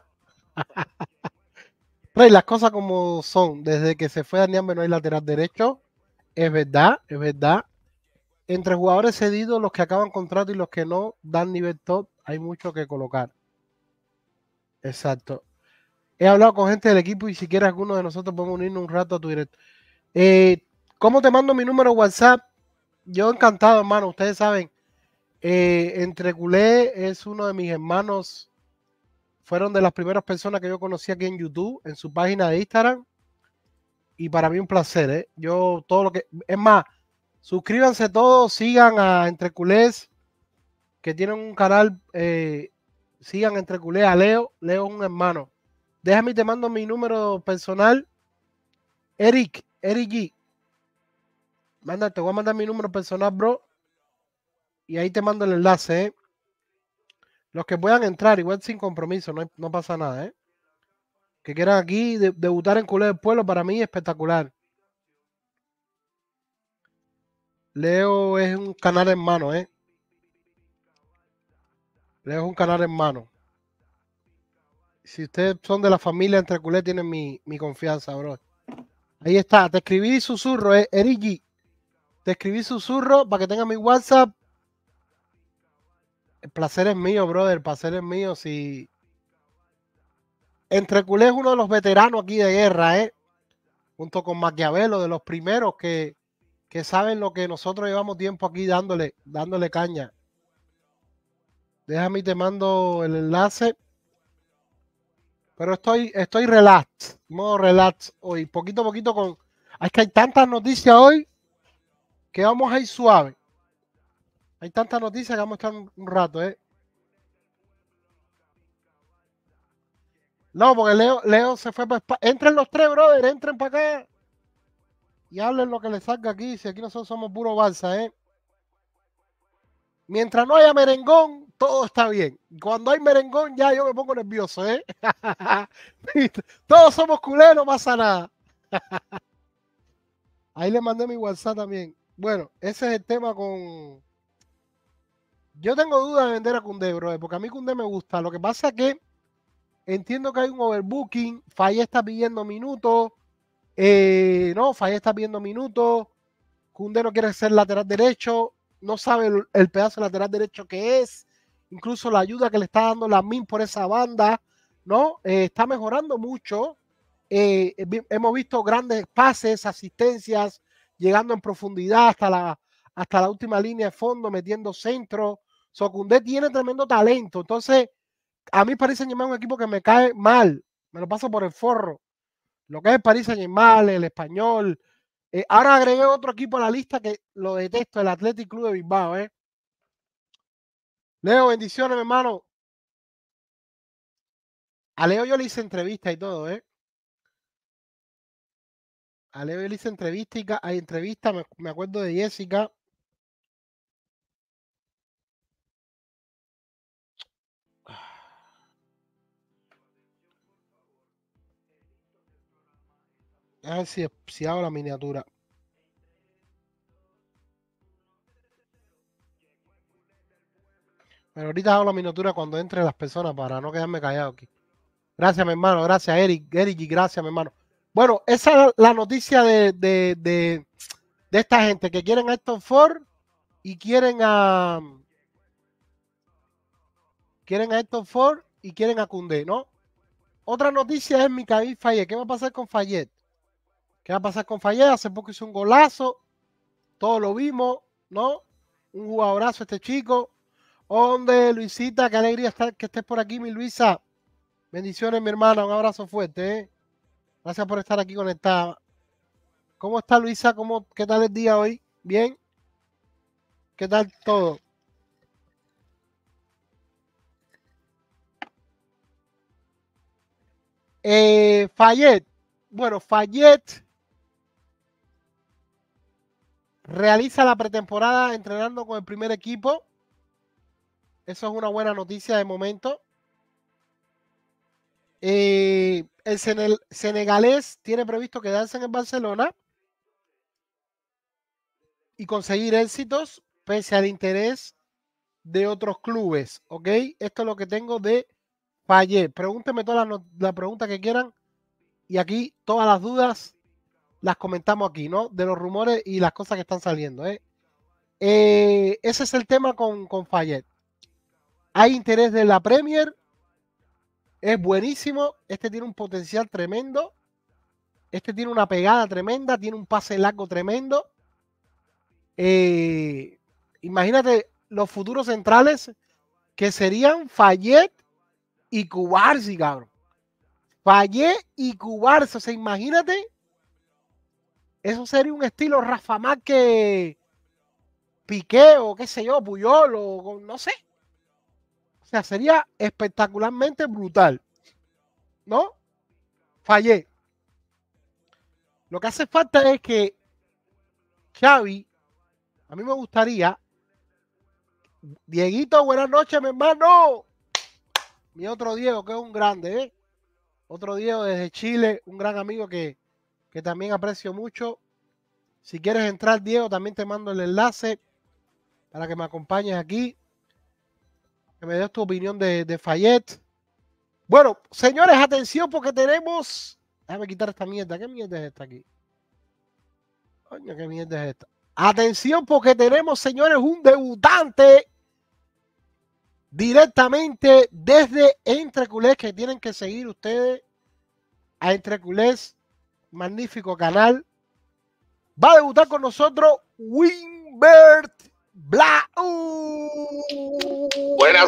Rey, las cosas como son. Desde que se fue Daniel no hay lateral derecho. Es verdad, es verdad. Entre jugadores cedidos, los que acaban contrato y los que no dan nivel top, hay mucho que colocar. Exacto. He hablado con gente del equipo y si quieres alguno de nosotros podemos unirnos un rato a tu directo. ¿Cómo te mando mi número WhatsApp? Yo encantado, hermano. Ustedes saben, Entre Culé es uno de mis hermanos. Fueron de las primeras personas que yo conocí aquí en YouTube, en su página de Instagram. Y para mí un placer, ¿eh? Yo todo lo que... Es más, suscríbanse todos, sigan a Entre Culés, que tienen un canal, sigan Entre Culés a Leo. Leo es un hermano. Déjame y te mando mi número personal. Eric G. Te voy a mandar mi número personal, bro. Y ahí te mando el enlace, ¿eh? Los que puedan entrar, igual sin compromiso, no pasa nada, ¿eh? Que quieran aquí debutar en Culé del Pueblo, para mí espectacular. Leo es un canal hermano, ¿eh? Leo es un canal hermano. Si ustedes son de la familia Entre Culé, tienen mi confianza, bro. Ahí está, te escribí susurro, Erigi. Te escribí susurro para que tengas mi WhatsApp. El placer es mío, brother. El placer es mío. Si Entre Culé es uno de los veteranos aquí de guerra, junto con Maquiavelo, de los primeros que saben lo que nosotros llevamos tiempo aquí dándole caña. Déjame y te mando el enlace. Pero estoy relax, modo relax hoy, poquito a poquito con... Es que hay tantas noticias hoy que vamos a ir suave. Hay tantas noticias que vamos a estar un rato, ¿eh? No, porque Leo se fue para España. Entren los tres, brother, entren para acá y hablen lo que les salga aquí. Si aquí nosotros somos puro balsa, ¿eh? Mientras no haya merengón, todo está bien. Cuando hay merengón, ya yo me pongo nervioso, ¿eh? Todos somos culés, no pasa nada. Ahí le mandé mi WhatsApp también. Bueno, ese es el tema con... Yo tengo dudas de vender a Koundé, bro, porque a mí Koundé me gusta. Lo que pasa es que entiendo que hay un overbooking. Fallé está pidiendo minutos. No, Fallé está pidiendo minutos. Koundé no quiere ser lateral derecho. No sabe el pedazo de lateral derecho que es. Incluso la ayuda que le está dando Lamine por esa banda, ¿no? Está mejorando mucho. Hemos visto grandes pases, asistencias, llegando en profundidad hasta la última línea de fondo, metiendo centro. Koundé tiene tremendo talento. Entonces, a mí Paris Saint-Germain es un equipo que me cae mal. Me lo paso por el forro. Lo que es el Paris Saint-Germain, el Español. Ahora agregué otro equipo a la lista que lo detesto, el Athletic Club de Bilbao. Leo, bendiciones, mi hermano. A Leo yo le hice entrevista y todo, A Leo yo le hice entrevista, hay entrevista, me acuerdo de Jessica. A ver si hago la miniatura. Pero ahorita hago la miniatura cuando entre las personas para no quedarme callado aquí. Gracias, mi hermano. Gracias, Eric. Eric, y gracias, mi hermano. Bueno, esa es la noticia de esta gente que quieren a Héctor Ford y quieren a Héctor Ford y quieren a Koundé, ¿no? Otra noticia es Mikael Fayet. ¿Qué va a pasar con Fayet? ¿Qué va a pasar con Fayet? Hace poco hizo un golazo. Todos lo vimos, ¿no? Un jugadorazo este chico. Donde Luisita, qué alegría estar, que estés por aquí, mi Luisa. Bendiciones, mi hermana. Un abrazo fuerte, ¿eh? Gracias por estar aquí conectada. ¿Cómo está Luisa? ¿Qué tal el día hoy? ¿Bien? ¿Qué tal todo? Fayet. Bueno, Fayet realiza la pretemporada entrenando con el primer equipo. Eso es una buena noticia de momento. El senegalés tiene previsto quedarse en el Barcelona y conseguir éxitos pese al interés de otros clubes. ¿Ok? Esto es lo que tengo de Fayet. Pregúntenme todas las preguntas que quieran y aquí todas las dudas las comentamos aquí, ¿no? De los rumores y las cosas que están saliendo, ¿eh? Ese es el tema con Fayet. Hay interés de la Premier. Es buenísimo. Este tiene un potencial tremendo. Este tiene una pegada tremenda. Tiene un pase largo tremendo. Imagínate los futuros centrales que serían Fayet y Cubarsí, cabrón. Fayet y Cubarsí. O sea, imagínate. Eso sería un estilo Rafa Márquez, Piqué o qué sé yo, Puyol o no sé. O sea, sería espectacularmente brutal, ¿no? Fayet. Lo que hace falta es que Xavi, a mí me gustaría, Dieguito, buenas noches, mi hermano. Mi otro Diego, que es un grande, ¿eh? Otro Diego desde Chile, un gran amigo que también aprecio mucho. Si quieres entrar, Diego, también te mando el enlace para que me acompañes aquí. Que me des tu opinión de Fayet. Bueno, señores, atención porque tenemos... Déjame quitar esta mierda. ¿Qué mierda es esta aquí? Coño, ¿qué mierda es esta? Atención porque tenemos, señores, un debutante directamente desde Entre Culés, que tienen que seguir ustedes a Entre Culés, magnífico canal. Va a debutar con nosotros Wimbert Blau. Buenas.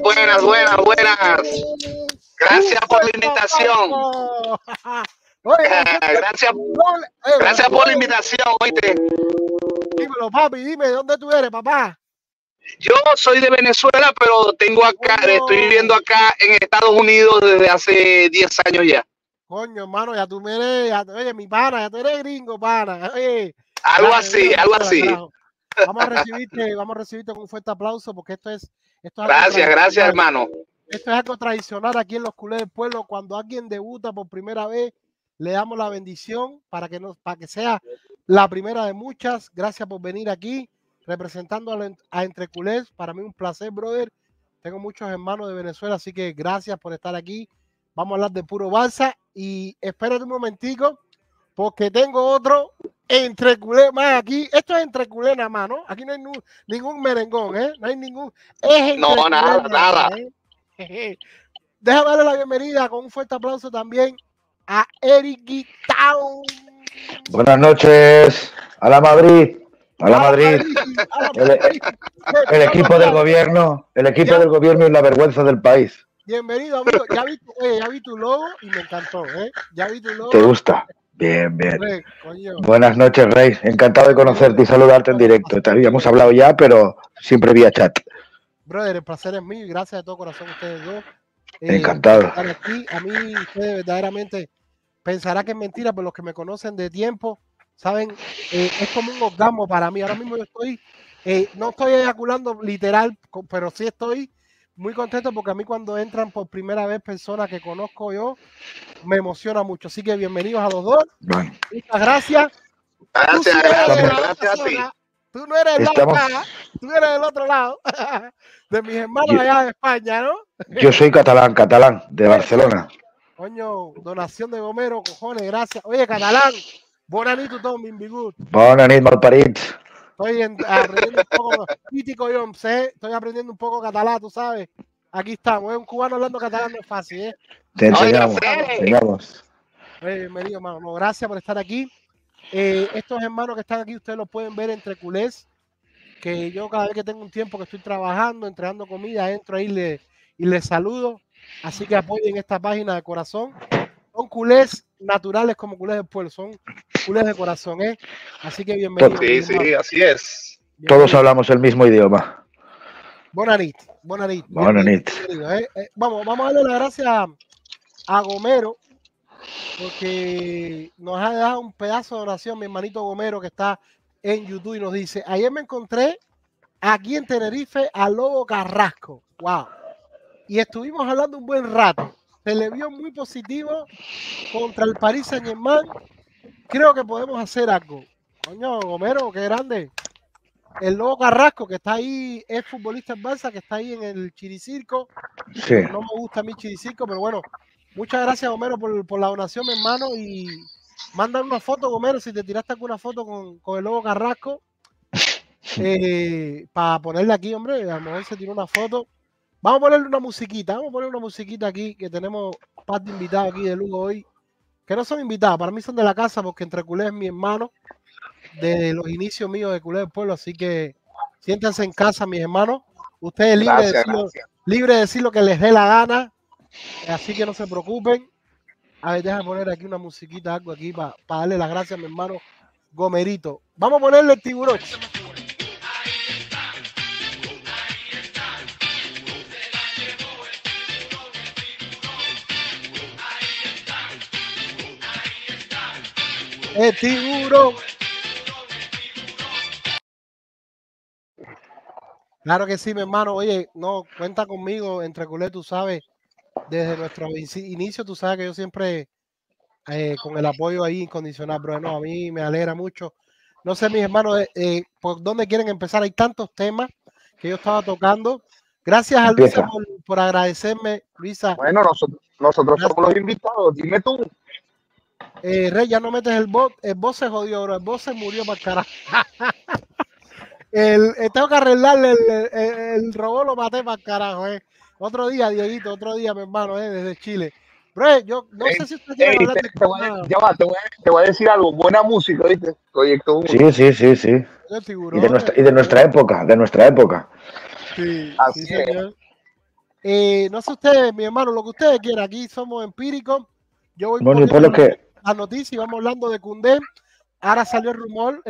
Gracias por la invitación. Oye, gracias por la invitación, oíste. Dímelo, papi, dime, ¿de dónde tú eres, papá? Yo soy de Venezuela, pero estoy viviendo acá en Estados Unidos desde hace 10 años ya. Coño, hermano, ya tú me eres, oye, mi pana, ya tú eres gringo, pana. Oye, algo así. Vamos a recibirte con un fuerte aplauso porque esto es gracias, hermano. Esto es algo tradicional aquí en los Culés del Pueblo. Cuando alguien debuta por primera vez, le damos la bendición para que sea la primera de muchas. Gracias por venir aquí representando a Entre Culés. Para mí un placer, brother. Tengo muchos hermanos de Venezuela, así que gracias por estar aquí. Vamos a hablar de puro Barça y espérate un momentico porque tengo otro Entre Culés más aquí. Esto es Entre Culés nada más, ¿no? Aquí no hay ningún merengón, ¿eh? No hay ningún... No, nada. Déjame darle la bienvenida con un fuerte aplauso también a Eric Guitao. Buenas noches a la Madrid. El equipo del gobierno, del gobierno y la vergüenza del país. Bienvenido, amigo. Ya vi tu logo y me encantó, ¿eh? Ya vi tu logo. ¿Te gusta? Bien. Coño. Buenas noches, Rey. Encantado de conocerte y saludarte en directo. Te habíamos hablado ya, pero siempre vía chat. Brother, el placer es mío y gracias de todo corazón a ustedes dos. Encantado. Estar aquí. A mí, ustedes verdaderamente pensará que es mentira, pero los que me conocen de tiempo, saben, es como un orgasmo para mí. Ahora mismo yo estoy, no estoy eyaculando literal, pero sí estoy muy contento porque a mí cuando entran por primera vez personas que conozco yo, me emociona mucho. Así que bienvenidos a los dos. Bueno. Muchas gracias. Gracias a ti. Tú no eres de acá, tú eres del otro lado. De mis hermanos allá de España, ¿no? Yo soy catalán, de Barcelona. Coño, donación de Gomero, cojones, gracias. Oye, catalán, bona nit tothom, benvingut. Bona nit, malparits. Estoy aprendiendo un poco, crítico yo, estoy aprendiendo un poco catalán, tú sabes. Aquí estamos, un cubano hablando catalán no es fácil, ¿eh? Te enseñamos, te enseñamos. Bienvenido, hermano. No, gracias por estar aquí. Estos hermanos que están aquí, ustedes los pueden ver entre culés, que yo cada vez que tengo un tiempo que estoy trabajando, entregando comida, entro ahí y les saludo. Así que apoyen esta página de corazón. Son culés naturales como culés del pueblo, son culés de corazón, ¿eh? Así que bienvenidos. Sí, sí, así es. Todos hablamos el mismo idioma. Bona nit, bona nit. Bona nit. Vamos a darle las gracias a Gomero, porque nos ha dado un pedazo de oración, mi hermanito Gomero, que está en YouTube, y nos dice: ayer me encontré aquí en Tenerife a Lobo Carrasco. Wow. Y estuvimos hablando un buen rato. Se le vio muy positivo contra el Paris Saint-Germain. Creo que podemos hacer algo. Coño, Gomero, qué grande. El Lobo Carrasco, que está ahí, es futbolista en Barça, que está ahí en el Chiricirco. Sí. No me gusta mi Chiricirco, pero bueno, muchas gracias, Gomero, por la donación, mi hermano. Y mandan una foto, Gomero, si te tiraste alguna foto con el Lobo Carrasco, para ponerle aquí, hombre. A lo mejor se tiró una foto. Vamos a ponerle una musiquita, aquí, que tenemos un par de invitados aquí de Lugo hoy, que no son invitados, para mí son de la casa, porque entre culés es mi hermano, desde los inicios míos de Culé del Pueblo, así que siéntanse en casa, mis hermanos. Ustedes libres de decir lo que les dé la gana, así que no se preocupen. A ver, déjame poner aquí una musiquita, algo aquí, para darle las gracias a mi hermano Gomerito. Vamos a ponerle el tiburón. El tiburón. Claro que sí, mi hermano. Oye, no, cuenta conmigo, entre culé, tú sabes, desde nuestro inicio, tú sabes que yo siempre con el apoyo ahí incondicional, bro. No, a mí me alegra mucho. No sé, mis hermanos, por dónde quieren empezar. Hay tantos temas que yo estaba tocando. Gracias a Luisa por agradecerme, Luisa. Bueno, nosotros somos los invitados. Dime tú. Rey, ya no metes el bot se jodió, bro. El bot se murió para el carajo. Tengo que arreglarle el robot, lo maté para el carajo. Otro día, Dieguito, mi hermano, desde Chile. Bro, yo no sé si usted quiere hablar de te voy a decir algo. Buena música, ¿viste? Proyecto 1. Sí. Y de nuestra época. Sí, así sí, señor. No sé ustedes, mi hermano, lo que ustedes quieran. Aquí somos empíricos. Yo voy por lo que las noticias y vamos hablando de Koundé. Ahora salió el rumor.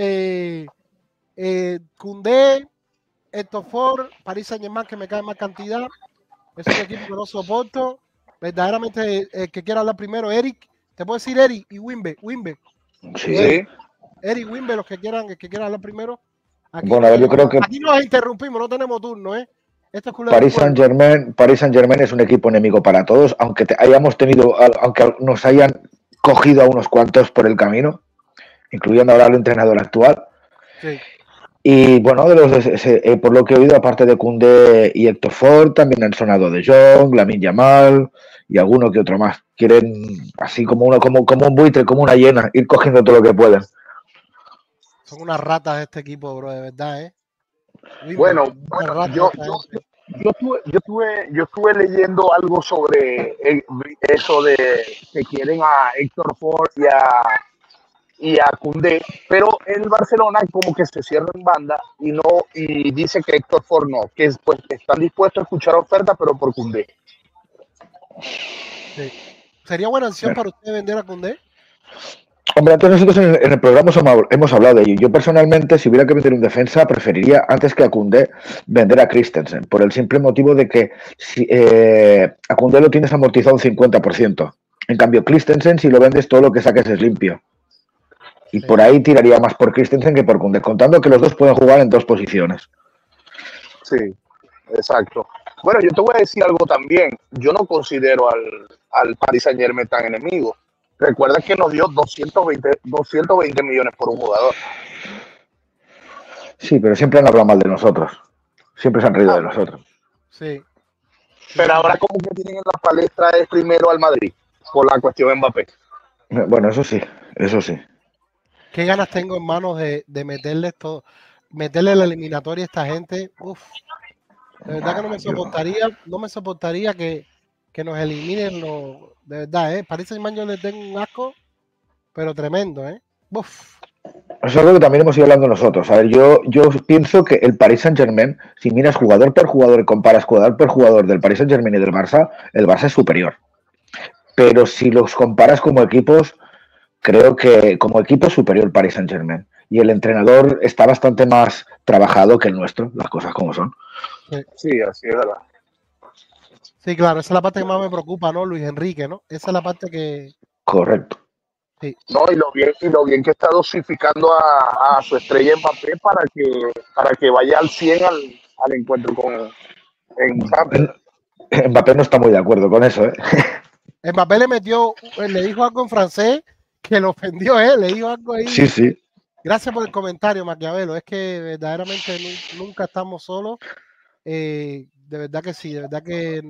Koundé, Héctor Ford, Paris Saint-Germain, que me cae más cantidad. Es un equipo que no soporto. Verdaderamente, el que quiera hablar primero, Eric. Te puedo decir Eric y Wimbe. Sí. Eric, Wimbe, el que quieran hablar primero. Aquí, bueno, a ver, yo creo que aquí nos interrumpimos, no tenemos turno, Esto es Paris Saint-Germain es un equipo enemigo para todos, aunque aunque nos hayan cogido a unos cuantos por el camino, incluyendo ahora al entrenador actual. Sí. Y bueno, por lo que he oído, aparte de Koundé y Héctor Ford, también han sonado De Jong, Lamine Yamal y alguno que otro más. Quieren, así como un buitre, como una hiena, ir cogiendo todo lo que pueden. Son unas ratas este equipo, bro, de verdad, Bueno, yo estuve leyendo algo sobre eso de que quieren a Héctor Ford y a Koundé, pero el Barcelona como que se cierra en banda y dice que Héctor Ford no, que pues están dispuestos a escuchar ofertas, pero por Koundé. Sí. ¿Sería buena opción para usted vender a Koundé? Hombre, antes nosotros en el programa hemos hablado de ello. Yo personalmente, si hubiera que vender un defensa, preferiría antes que a Koundé vender a Christensen, por el simple motivo de que a Koundé lo tienes amortizado un 50%. En cambio, Christensen, si lo vendes, todo lo que saques es limpio. Y por ahí tiraría más por Christensen que por Koundé, contando que los dos pueden jugar en dos posiciones. Sí, exacto. Bueno, yo te voy a decir algo también. Yo no considero al Paris Saint-Germain tan enemigo. Recuerda que nos dio 220 millones por un jugador. Sí, pero siempre han hablado mal de nosotros. Siempre se han reído de nosotros. Sí. Pero ahora como que tienen en la palestra es primero al Madrid. por la cuestión de Mbappé. Bueno, eso sí, eso sí. Qué ganas tengo, hermanos, de meterle todo, meterle la eliminatoria a esta gente. Uf, de verdad que no me soportaría que nos eliminen de verdad, Parece que yo le tengo un asco, pero tremendo, Uf. Eso es algo que también hemos ido hablando nosotros. A ver, yo pienso que el Paris Saint-Germain, si miras jugador por jugador y comparas jugador por jugador del Paris Saint-Germain y del Barça, el Barça es superior. Pero si los comparas como equipos, creo que como equipo es superior el Paris Saint-Germain. Y el entrenador está bastante más trabajado que el nuestro, las cosas como son. Sí, así es verdad. Sí, claro, esa es la parte que más me preocupa, ¿no? Luis Enrique, ¿no? Esa es la parte que... Correcto. Sí. No, y lo bien que está dosificando a su estrella Mbappé para que vaya al 100 al encuentro en Champions. Mbappé no está muy de acuerdo con eso, Mbappé le dijo algo en francés que lo ofendió, le dijo algo ahí. Sí, sí. Gracias por el comentario, Maquiavelo. Es que verdaderamente nunca estamos solos. De verdad que sí, de verdad que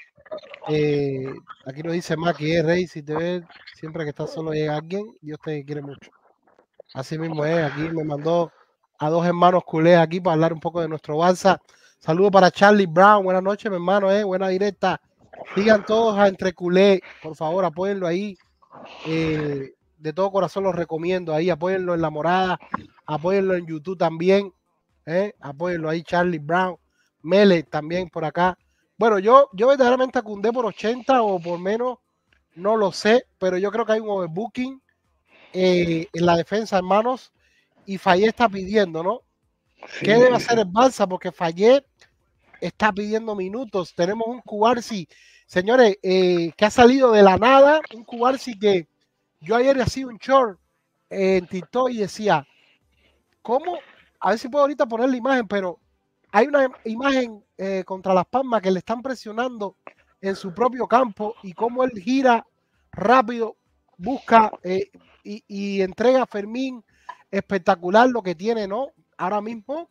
aquí nos dice Maki, Rey, si te ves, siempre que estás solo llega alguien, Dios te quiere mucho. Así mismo es, aquí me mandó a dos hermanos culés aquí para hablar un poco de nuestro Barça. Saludos para Charlie Brown, buenas noches, mi hermano, buena directa. Sigan todos a Entre Culé, por favor, apóyenlo ahí. De todo corazón los recomiendo ahí, apóyenlo en La Morada, apóyenlo en YouTube también, apóyenlo ahí, Charlie Brown, Mele también por acá. Bueno, yo verdaderamente acundé por 80 o por menos, no lo sé, pero yo creo que hay un overbooking en la defensa, hermanos, y Fallé está pidiendo, ¿no? Sí. ¿Qué debe hacer el Barça? Porque Fallé está pidiendo minutos. Tenemos un Cubarsí, señores, que ha salido de la nada, un Cubarsí que yo ayer hacía un short en TikTok y decía, ¿cómo? A ver si puedo ahorita poner la imagen, pero hay una imagen contra Las Palmas que le están presionando en su propio campo y cómo él gira rápido, busca y entrega a Fermín. Espectacular lo que tiene, ¿no? Ahora mismo,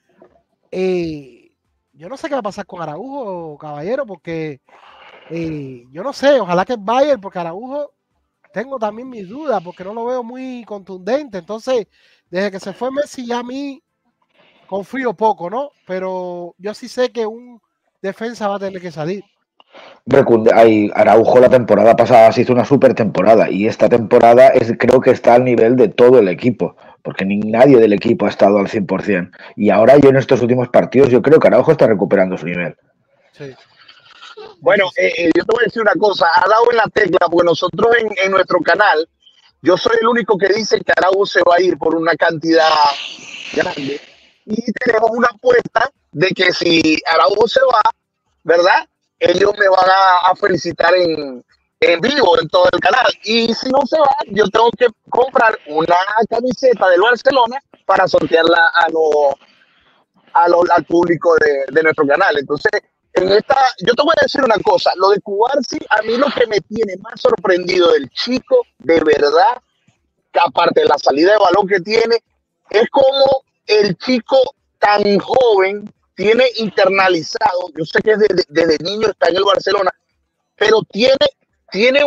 yo no sé qué va a pasar con Araujo, caballero, porque yo no sé, ojalá que el Bayern, porque Araujo tengo también mis dudas, porque no lo veo muy contundente. Entonces, desde que se fue Messi, ya a mí confío poco, ¿no? Pero yo sí sé que un defensa va a tener que salir. Araujo la temporada pasada se hizo una super temporada y esta temporada creo que está al nivel de todo el equipo, porque nadie del equipo ha estado al 100%. Y ahora yo en estos últimos partidos yo creo que Araujo está recuperando su nivel. Sí. Bueno, yo te voy a decir una cosa, ha dado en la tecla, porque nosotros en nuestro canal, yo soy el único que dice que Araujo se va a ir por una cantidad grande y tenemos una apuesta de que si Araujo se va, ¿verdad? Ellos me van a felicitar en vivo en todo el canal. Y si no se va, yo tengo que comprar una camiseta del Barcelona para sortearla al público de nuestro canal. Entonces, yo te voy a decir una cosa. Lo de Cubarsí, a mí lo que me tiene más sorprendido del chico, de verdad, que aparte de la salida de balón que tiene, es como el chico tan joven tiene internalizado, yo sé que desde niño está en el Barcelona, pero tiene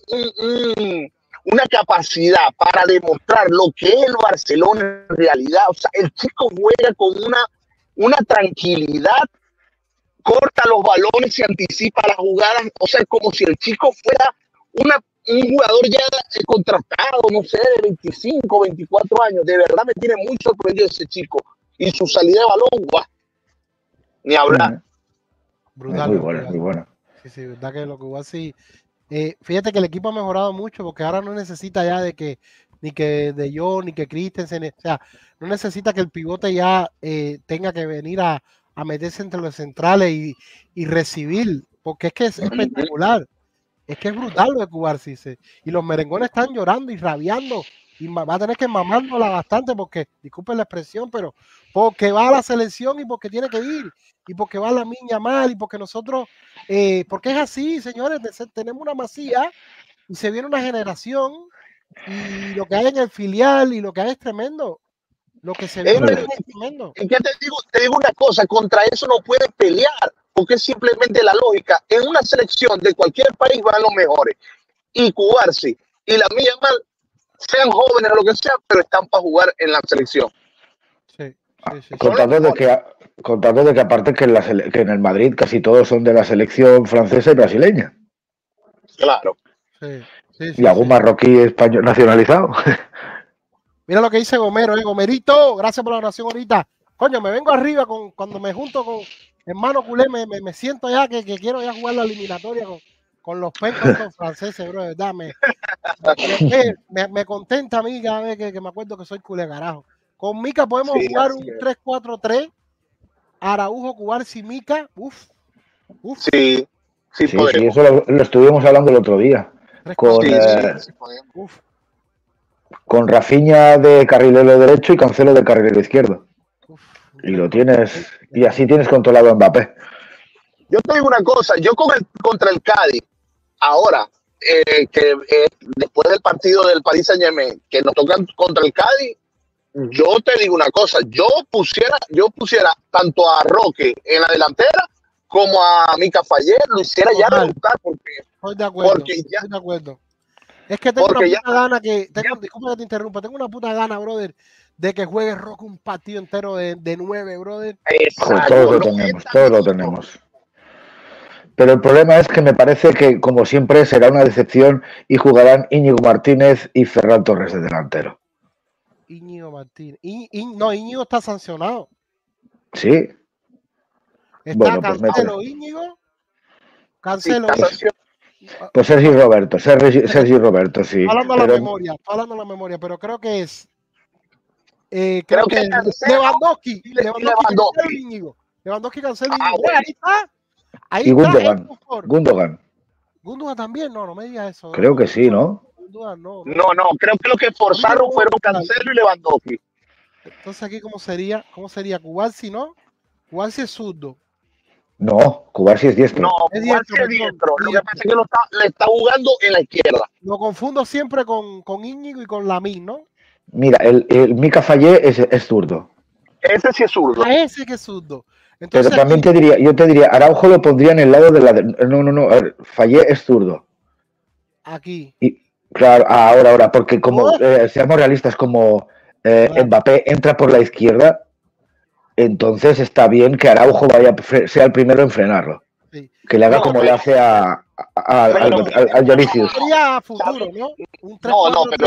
una capacidad para demostrar lo que es el Barcelona en realidad. O sea, el chico juega con una tranquilidad, corta los balones, se anticipa las jugadas, o sea, como si el chico fuera un jugador ya contratado, no sé, de 25, 24 años. De verdad me tiene muy sorprendido ese chico. Y su salida de balón, guau, ni hablar. Brutal. Muy bueno. Sí, verdad que lo que Cubarsí, fíjate que el equipo ha mejorado mucho porque ahora no necesita ya ni que De Jong, ni que Christensen, o sea, no necesita que el pivote ya tenga que venir a meterse entre los centrales y recibir, porque es que es espectacular, es que es brutal lo de Cubarsí, y los merengones están llorando y rabiando, y va a tener que mamárnosla bastante porque, disculpen la expresión, pero porque va a la selección y porque tiene que ir, y porque va a la Miña mal, y porque nosotros, porque es así, señores, tenemos una masía y se viene una generación y lo que hay en el filial y lo que hay es tremendo. Lo que se viene es tremendo. ¿En qué te digo una cosa? Contra eso no puedes pelear, porque es simplemente la lógica. En una selección de cualquier país van los mejores. y Cubarsí y la Lamine Yamal sean jóvenes o lo que sea, pero están para jugar en la selección. Sí. Contando de que aparte que que en el Madrid casi todos son de la selección francesa y brasileña. Claro. Y algún marroquí español nacionalizado. Mira lo que dice Gomero, Gomerito, gracias por la oración ahorita. Coño, me vengo arriba cuando me junto con hermano culé, me siento ya que quiero ya jugar la eliminatoria con los pencos franceses, bro, de verdad. Me contenta a mí cada vez que me acuerdo que soy culé, carajo. Con Mica podemos jugar un 3-4-3. Araujo, Cubarsí, Mica. Uf. Sí, eso lo estuvimos hablando el otro día. Con Rafinha de carrilero derecho y Cancelo de carrilero izquierdo. Y lo tienes, y así tienes controlado a Mbappé. Yo te digo una cosa, yo contra el Cádiz, ahora, después del partido del Paris Saint-Germain, que nos tocan contra el Cádiz, yo te digo una cosa, yo pusiera tanto a Roque en la delantera como a Mika Fayet, lo hiciera ya debutar, porque estoy de acuerdo. Es que tengo una puta gana disculpa que te interrumpa, tengo una puta gana, brother, de que juegue Roque un partido entero de 9, brother. Exacto, todos lo tenemos. Pero el problema es que me parece que, como siempre, será una decepción y jugarán Íñigo Martínez y Ferran Torres de delantero. Íñigo Martínez. Íñigo está sancionado. Sí. Está Cancelo, Íñigo. Cancelo. Pues Sergi Roberto, sí. Hablando de la memoria, pero creo que es. Creo que es Lewandowski, Cancelo, ahí está. Gundogan también, no me digas eso. Creo que sí, ¿no? No, creo que lo que forzaron fueron Cancelo y Lewandowski. Entonces aquí ¿cómo sería? Cubarsí, ¿no? Cubarsí es zurdo. No, Cubarsí es diestro. No, Cubarsí es diestro. Lo que pasa es que le está jugando en la izquierda. Lo confundo siempre con Íñigo y con Lamine, ¿no? Mira, el Mika Fayet es zurdo. Ese sí es zurdo. Ese que es zurdo. Entonces, pero también yo te diría, Araujo lo pondría en el lado de la... No, Fayet es zurdo. Aquí. Y, claro, ahora, porque como seamos realistas, como Mbappé entra por la izquierda, entonces está bien que Araujo sea el primero en frenarlo. Sí. Que le haga como le hace al Vinicius. Sería futuro, ¿no? Un 3, pero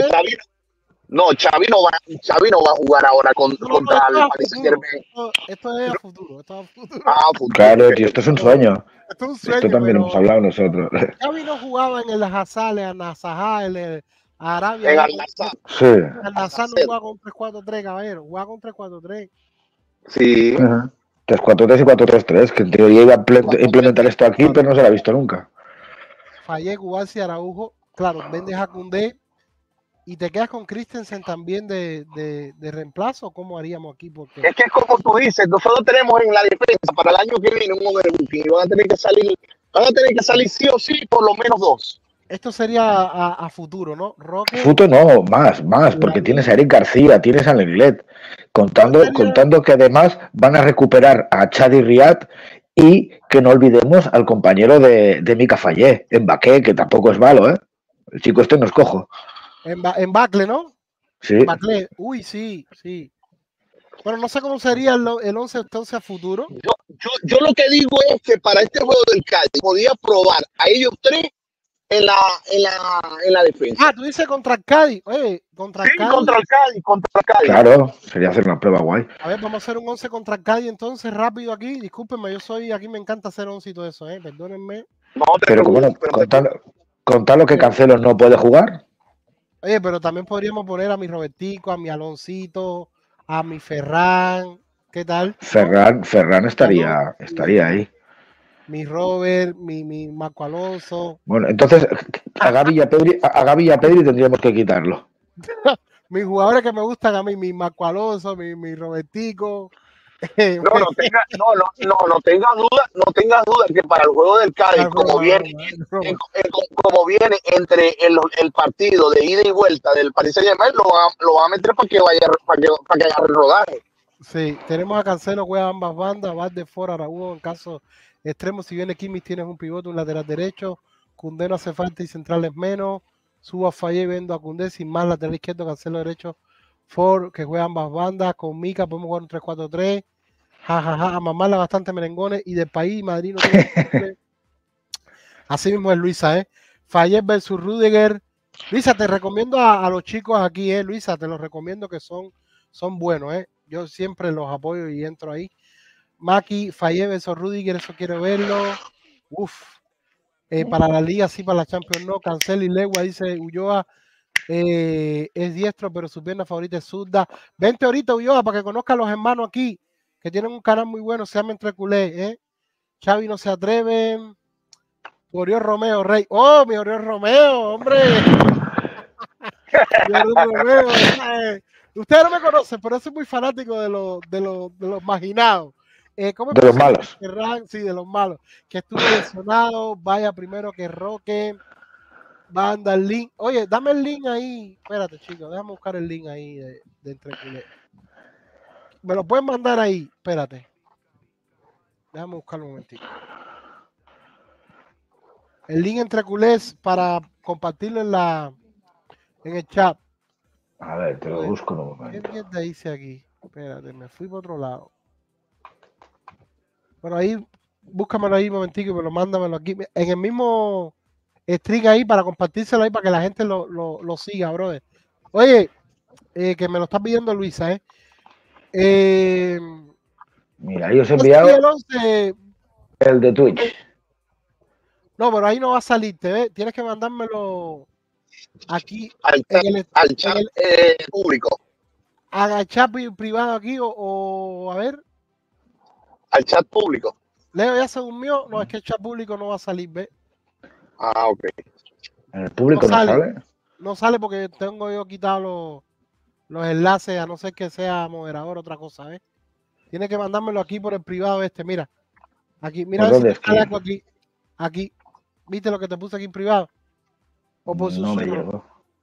Xavi no va a jugar ahora contra el Paris Saint-Germain. Esto es a futuro. Claro, tío, esto es un sueño. Esto también hemos hablado nosotros. Xavi no jugaba en el Hazal, en Nazajá, en Arabia. En Al-Nassr. Sí. Al-Nassr no juega con 3-4-3, caballero. Juega con 3-4-3. Sí. 3-4-3 y 4-3-3, que en teoría iba a implementar esto aquí, pero no se lo ha visto nunca. Fallé, Cubarsí, Araujo. Claro, vendes a Koundé. ¿Y te quedas con Christensen también de reemplazo? ¿Cómo haríamos aquí? Porque... Es que es como tú dices, nosotros tenemos en la defensa para el año que viene un overbooking y van a tener que salir sí o sí por lo menos 2. Esto sería a futuro, ¿no? Roque... Futuro no, más, porque tienes a Eric García, tienes a Lenglet, contando que además van a recuperar a Chadi Riad y que no olvidemos al compañero de Mika Fayet, Mbappé, que tampoco es malo, ¿eh? El chico este no es cojo. En Bacle, ¿no? Sí. Bacle. Uy, sí. Bueno, no sé cómo sería el 11 entonces a futuro. Yo lo que digo es que para este juego del Cádiz podía probar a ellos 3 en la defensa. Tú dices contra el Cádiz. Oye, contra el Cádiz. Claro, sería hacer una prueba guay. A ver, vamos a hacer un 11 contra el Cádiz entonces, rápido aquí. Discúlpenme, aquí me encanta hacer 11 y todo eso, perdónenme. No, pero como no, contar lo que Cancelo no puede jugar. Oye, pero también podríamos poner a mi Robertico, a mi Aloncito, a mi Ferran. ¿Qué tal? Ferran estaría ahí. Mi Robert, mi Marco Alonso. Bueno, entonces a Gavi y a Pedri tendríamos que quitarlo. Mis jugadores que me gustan a mí, mi Marco Alonso, mi Robertico. No tengas duda que para el juego del Cádiz, como viene entre el partido de ida y vuelta del Paris Saint-Germain, lo va a meter para que agarre el rodaje. Sí, tenemos a Cancelo, juega ambas bandas, Valdez, Fora, Araujo en caso extremo. Si viene Kimmich, tienes un pivote, un lateral derecho, Koundé no hace falta y centrales menos. Subo a Fallé, vendo a Koundé sin más, lateral izquierdo, Cancelo derecho. Ford, que juega ambas bandas. Con Mica podemos jugar un 3-4-3. Jajaja, a mamarla bastante merengones. Y del país, Madrid no tiene. Así mismo es Luisa, ¿eh? Fallé versus Rudiger. Luisa, te recomiendo a los chicos aquí, Luisa, te los recomiendo que son buenos, Yo siempre los apoyo y entro ahí. Maki, Fallé versus Rudiger, eso quiero verlo. Uf. Para la Liga, sí, para la Champions no. Cancelo y Legua, dice Ulloa. Es diestro, pero su pierna favorita es zurda. Vente ahorita, Ulloa, para que conozca a los hermanos aquí, que tienen un canal muy bueno, se llama Entre Culé, Xavi no se atreve. Oriol Romeo, Rey. ¡Oh, mi Oriol Romeo, hombre! Mi Oriol Romeo, ustedes no me conocen, pero soy muy fanático de los marginados. ¿Cómo de los malos. Sí, de los malos. Que estuvo lesionado, vaya primero que Roque. Banda el link. Oye, dame el link ahí. Espérate, chicos, déjame buscar el link ahí de Entre Culé. Me lo pueden mandar ahí. Espérate. Déjame buscarlo un momentito. El link Entre Culés para compartirlo en el chat. A ver, te lo busco en un momento. ¿Qué mierda dice aquí? Espérate, me fui para otro lado. Bueno, ahí, búscamelo ahí un momentico y me lo mándamelo aquí. En el mismo stream ahí para compartírselo ahí para que la gente lo siga, brother. Oye, que me lo está pidiendo Luisa, Mira, ahí os he enviado el de Twitch. No, pero ahí no va a salir, tienes que mandármelo aquí al chat público. Al chat privado aquí o a ver. Al chat público. Leo ya se durmió. No, es que el chat público no va a salir, ¿ves? Ah, ok. ¿En el público no sale? No sale porque tengo yo quitado los enlaces, a no ser que sea moderador, otra cosa, ¿ves? Tienes que mandármelo aquí por el privado mira. Aquí, mira, si te sale algo aquí. Aquí. ¿Viste lo que te puse aquí en privado? O por no me llegó.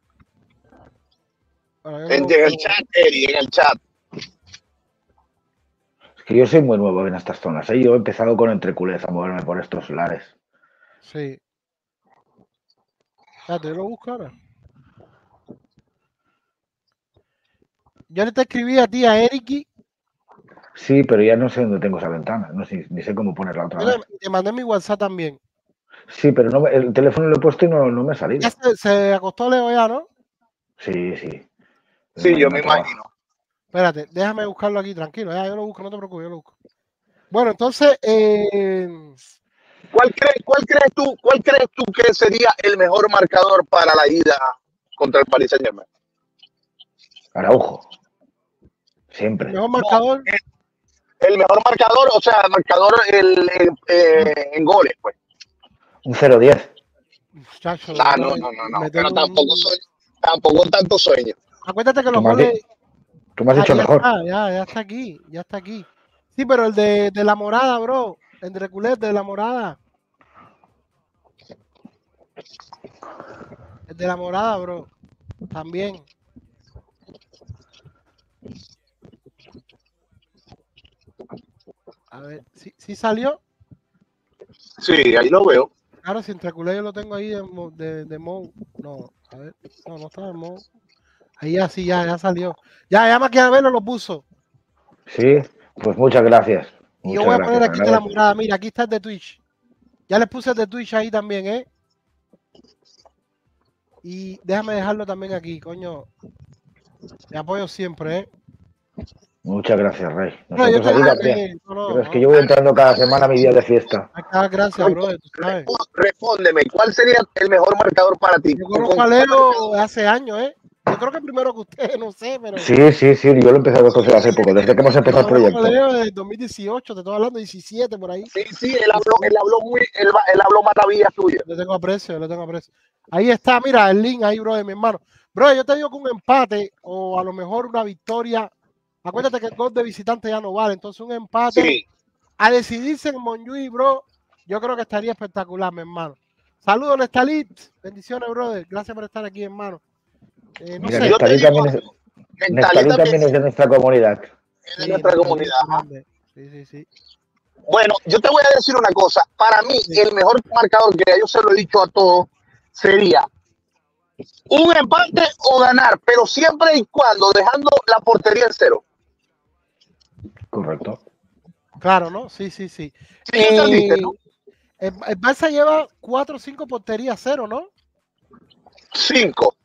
Bueno, en el chat, Eri, en el chat. Es que yo soy muy nuevo en estas zonas, Yo he empezado con Entre Culés a moverme por estos lares. Sí. Espérate, yo lo busco ahora. Yo le te escribí a ti, a Eriki. Sí, pero ya no sé dónde tengo esa ventana. No sé, ni sé cómo ponerla otra vez. Te mandé mi WhatsApp también. Sí, pero no, el teléfono lo he puesto y no me ha salido. Ya se acostó Leo ya, ¿no? Sí, sí. Sí, yo me imagino. Espérate, déjame buscarlo aquí, tranquilo. Ya, yo lo busco, no te preocupes, yo lo busco. Bueno, entonces, ¿cuál crees tú que sería el mejor marcador para la ida contra el Paris Saint-Germain? Araujo. Siempre. ¿El mejor marcador? No, el mejor marcador, o sea, marcador en goles, pues. Un 0-10. Muchacho, no. Pero tampoco tanto sueño. Acuérdate que los goles. Tú me has dicho mejor. Ya está aquí, ya está aquí. Sí, pero el de la morada, bro. Entre Culés de la morada. El de la morada, bro. También. A ver, ¿sí salió? Sí, ahí lo veo. Claro, si Entre Culés yo lo tengo ahí de Mo. No, a ver. No está en Mo. Ahí así ya salió. Ya Maquiavelo lo puso. Sí, pues muchas gracias. Y yo voy a poner aquí de la morada. Mira, aquí está el de Twitch. Ya les puse el de Twitch ahí también, Y déjame dejarlo también aquí, coño. Te apoyo siempre, Muchas gracias, Rey. No, yo es que yo voy entrando cada semana a mi día de fiesta. Gracias, bro. Respóndeme, ¿cuál sería el mejor marcador para ti? Yo conozco a Leo hace años, Yo creo que primero que usted, no sé, pero... Sí, yo lo he empezado a conocer hace poco, desde que hemos empezado el proyecto. Leo de 2018, te estoy hablando, 17 por ahí. Sí, él habló maravillas tuyas. Le tengo aprecio. Ahí está, mira, el link ahí, bro, de mi hermano. Bro, yo te digo que un empate o a lo mejor una victoria. Acuérdate que el gol de visitante ya no vale, entonces un empate. Sí. A decidirse en Montjuïc, bro, yo creo que estaría espectacular, mi hermano. Saludos, Nestalit. Bendiciones, brother. Gracias por estar aquí, hermano. No mira, sé. Nestalit también es de nuestra comunidad. Es de nuestra comunidad. Sí. Bueno, yo te voy a decir una cosa. Para mí, el mejor marcador, que ya yo se lo he dicho a todos, sería un empate o ganar, pero siempre y cuando dejando la portería en cero. Correcto. Claro, ¿no? Sí. Sí, entendiste, ¿no? El Barça lleva 4 o 5 porterías cero, ¿no? 5.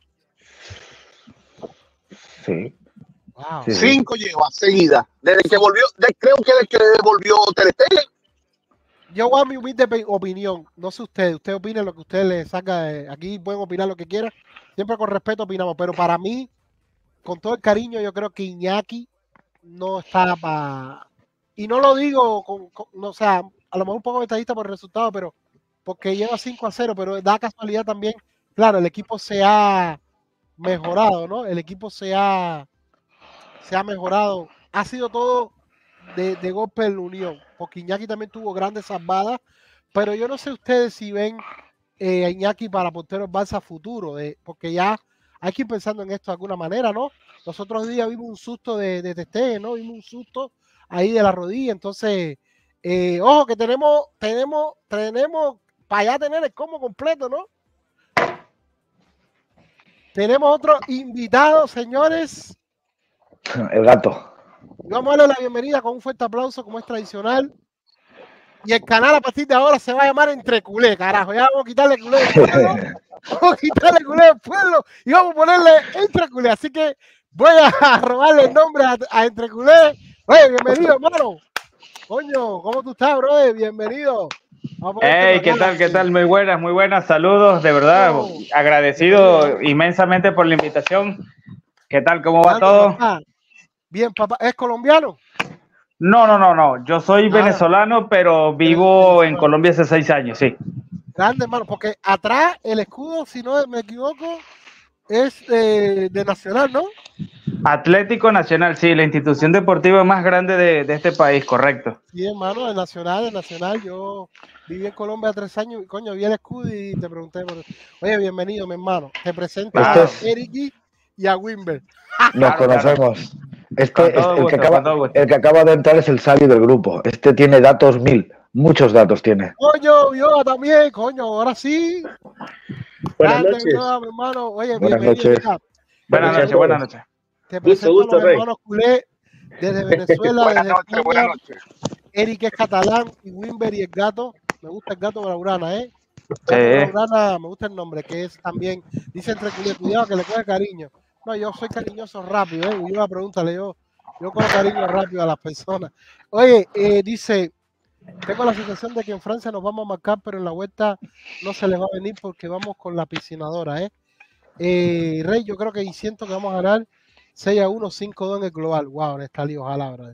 Sí. Wow. Sí. 5 lleva seguida. Desde que volvió, creo que desde que volvió Ter Stegen. Yo voy a mi humilde opinión. No sé usted opina lo que usted le saca. Aquí pueden opinar lo que quieran. Siempre con respeto opinamos. Pero para mí, con todo el cariño, yo creo que Iñaki no está para... Y no lo digo no, o sea, a lo mejor un poco detallista por el resultado, pero porque lleva 5-0, pero da casualidad también. Claro, el equipo se ha mejorado, ¿no? El equipo se ha mejorado. Ha sido todo de golpe en la unión, porque Iñaki también tuvo grandes salvadas, pero yo no sé ustedes si ven a Iñaki para porteros Barça futuro, porque ya hay que ir pensando en esto de alguna manera, ¿no? Los otros días vimos un susto de Ter Stegen, ¿no? Vimos un susto ahí de la rodilla, entonces, ojo que tenemos para allá tener el combo completo, ¿no? Tenemos otro invitado, señores. El gato. Vamos a darle la bienvenida con un fuerte aplauso, como es tradicional. Y el canal a partir de ahora se va a llamar Entre Culé, carajo. Ya vamos a quitarle Culé del pueblo. Vamos a quitarle Culé del pueblo y vamos a ponerle Entre Culé. Así que voy a robarle el nombre a Entre Culé. Oye, bienvenido, hermano. Coño, ¿cómo tú estás, brother? Bienvenido. Hey, ¿qué tal? ¿Qué tal? Muy buenas, saludos, de verdad, agradecido inmensamente por la invitación. ¿Qué tal? ¿Cómo va todo? Papá. Bien, papá. ¿Es colombiano? No, yo soy venezolano, pero vivo en Colombia hace 6 años, sí. Grande, hermano, porque atrás el escudo, si no me equivoco, es de Nacional, ¿no? Atlético Nacional, sí, la institución deportiva más grande de este país, correcto. Sí, hermano, de Nacional. Yo viví en Colombia 3 años y, coño, vi el escudo y te pregunté, oye, bienvenido, mi hermano. Te presento a Eric y a Wimber. Nos conocemos. El que acaba de entrar es el sabio del grupo. Este tiene datos 1000. Muchos datos tiene. Coño, yo también, coño, ahora sí. Buenas noches. Mi hermano. Oye, buenas noches. Buenas noches. Te presento gusto, a los hermanos culé desde Venezuela. Buenas noches. Eric es catalán y Wimber y el gato. Me gusta el gato Blaugrana, ¿eh? Sí. Me gusta el nombre, que es también, dice Entre Culé, cuidado que le coge cariño. No, yo soy cariñoso rápido, ¿eh? Yo pregúntale, yo cojo cariño rápido a las personas. Oye, dice, tengo la sensación de que en Francia nos vamos a marcar, pero en la vuelta no se les va a venir porque vamos con la piscinadora, ¿eh? Rey, yo creo que siento que vamos a ganar 6-1, 5-2 en el global. Wow, Nestalí, ojalá, brother.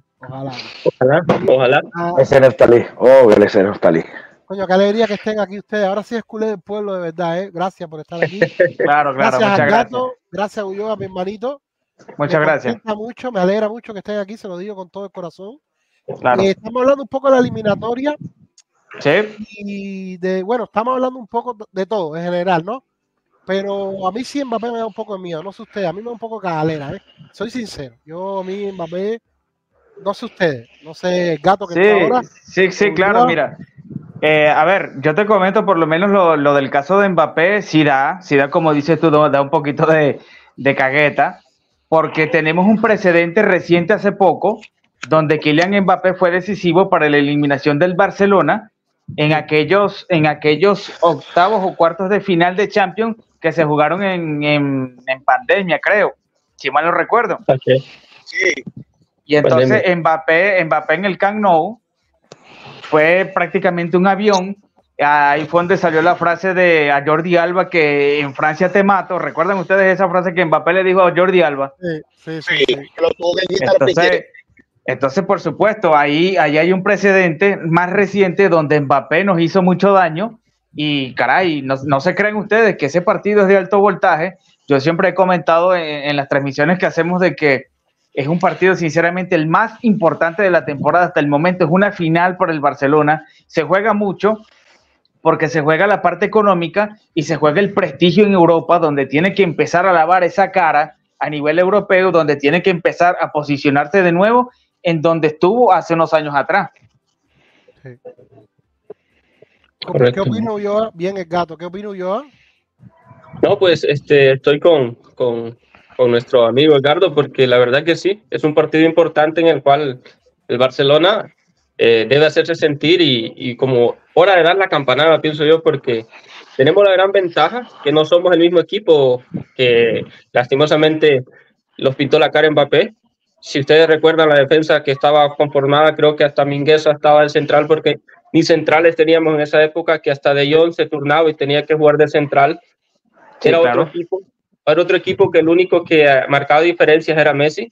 Ojalá. Ese Nestalí. Oh, ese Nestalí. Coño, qué alegría que estén aquí ustedes. Ahora sí es culé del pueblo, de verdad, ¿eh? Gracias por estar aquí. Claro, Gracias muchas al gracias. gato, gracias a Ulloa, mi hermanito. Muchas gracias. Me alegra mucho que estén aquí, se lo digo con todo el corazón. Claro. Estamos hablando un poco de la eliminatoria. Sí. Y estamos hablando un poco de todo en general, ¿no? Pero a mí sí Mbappé me da un poco de miedo, no sé ustedes, a mí me da un poco cagalera, ¿eh? Soy sincero, a mí Mbappé, no sé ustedes, no sé el gato que está ahora. Sí, claro, mira. A ver, yo te comento por lo menos lo del caso de Mbappé, sí da como dices tú, da un poquito de cagueta, porque tenemos un precedente reciente hace poco, donde Kylian Mbappé fue decisivo para la eliminación del Barcelona en aquellos octavos o cuartos de final de Champions que se jugaron en pandemia, creo, si mal no recuerdo. Okay. Sí. Y entonces Mbappé en el Camp Nou fue prácticamente un avión. Ahí fue donde salió la frase a Jordi Alba, que en Francia te mato. ¿Recuerdan ustedes esa frase que Mbappé le dijo a Jordi Alba? Sí. Que lo tuvo que quitar. Entonces, por supuesto, ahí hay un precedente más reciente donde Mbappé nos hizo mucho daño y, caray, no se creen ustedes que ese partido es de alto voltaje. Yo siempre he comentado en las transmisiones que hacemos de que es un partido, sinceramente, el más importante de la temporada hasta el momento. Es una final por el Barcelona. Se juega mucho porque se juega la parte económica y se juega el prestigio en Europa, donde tiene que empezar a lavar esa cara a nivel europeo, donde tiene que empezar a posicionarse de nuevo en donde estuvo hace unos años atrás. Sí. Correcto. ¿Qué opina Ulloa? Bien, el gato. ¿Qué opina Ulloa? No, pues estoy con nuestro amigo Edgardo, porque la verdad que sí, es un partido importante en el cual el Barcelona debe hacerse sentir y como hora de dar la campanada, pienso yo, porque tenemos la gran ventaja que no somos el mismo equipo que lastimosamente los pintó la cara Mbappé. Si ustedes recuerdan la defensa que estaba conformada, creo que hasta Mingueza estaba en central, porque ni centrales teníamos en esa época, que hasta De Jong se turnaba y tenía que jugar de central. Sí, Era claro. otro equipo que el único que marcaba diferencias era Messi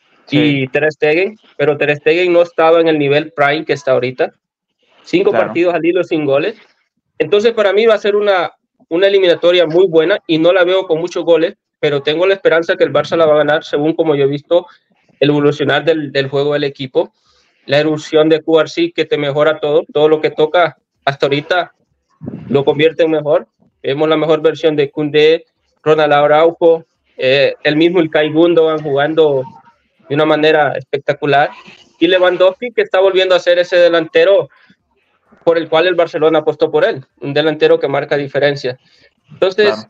y Ter Stegen, pero Ter Stegen no estaba en el nivel prime que está ahorita. 5 Claro. partidos al hilo sin goles. Entonces para mí va a ser una eliminatoria muy buena y no la veo con muchos goles, pero tengo la esperanza que el Barça la va a ganar según como yo he visto el evolucionar del juego del equipo, la erupción de QRC que te mejora todo lo que toca hasta ahorita lo convierte en mejor. Vemos la mejor versión de Koundé, Ronald Araujo, el mismo Ilkay Gundogan jugando de una manera espectacular, y Lewandowski, que está volviendo a ser ese delantero por el cual el Barcelona apostó por él, un delantero que marca diferencia. Entonces,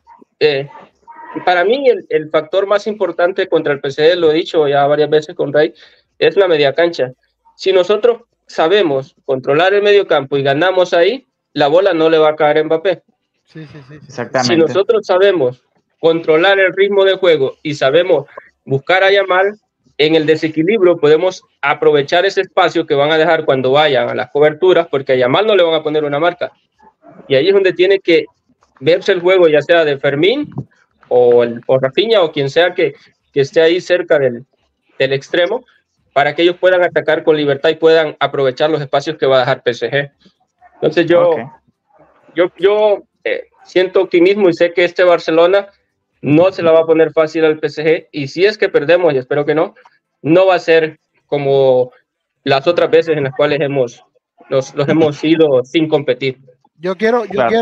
para mí el factor más importante contra el PSG, lo he dicho ya varias veces con Ray, es la media cancha. Si nosotros sabemos controlar el medio campo y ganamos ahí, la bola no le va a caer a Mbappé. Sí. Exactamente. Si nosotros sabemos controlar el ritmo de juego y sabemos buscar a Yamal, en el desequilibrio podemos aprovechar ese espacio que van a dejar cuando vayan a las coberturas, porque a Yamal no le van a poner una marca. Y ahí es donde tiene que verse el juego, ya sea de Fermín o Rafinha o quien sea que esté ahí cerca del extremo, para que ellos puedan atacar con libertad y puedan aprovechar los espacios que va a dejar PSG. Entonces yo siento optimismo y sé que este Barcelona no se la va a poner fácil al PSG, y si es que perdemos, y espero que no va a ser como las otras veces en las cuales los hemos ido sin competir. Yo quiero,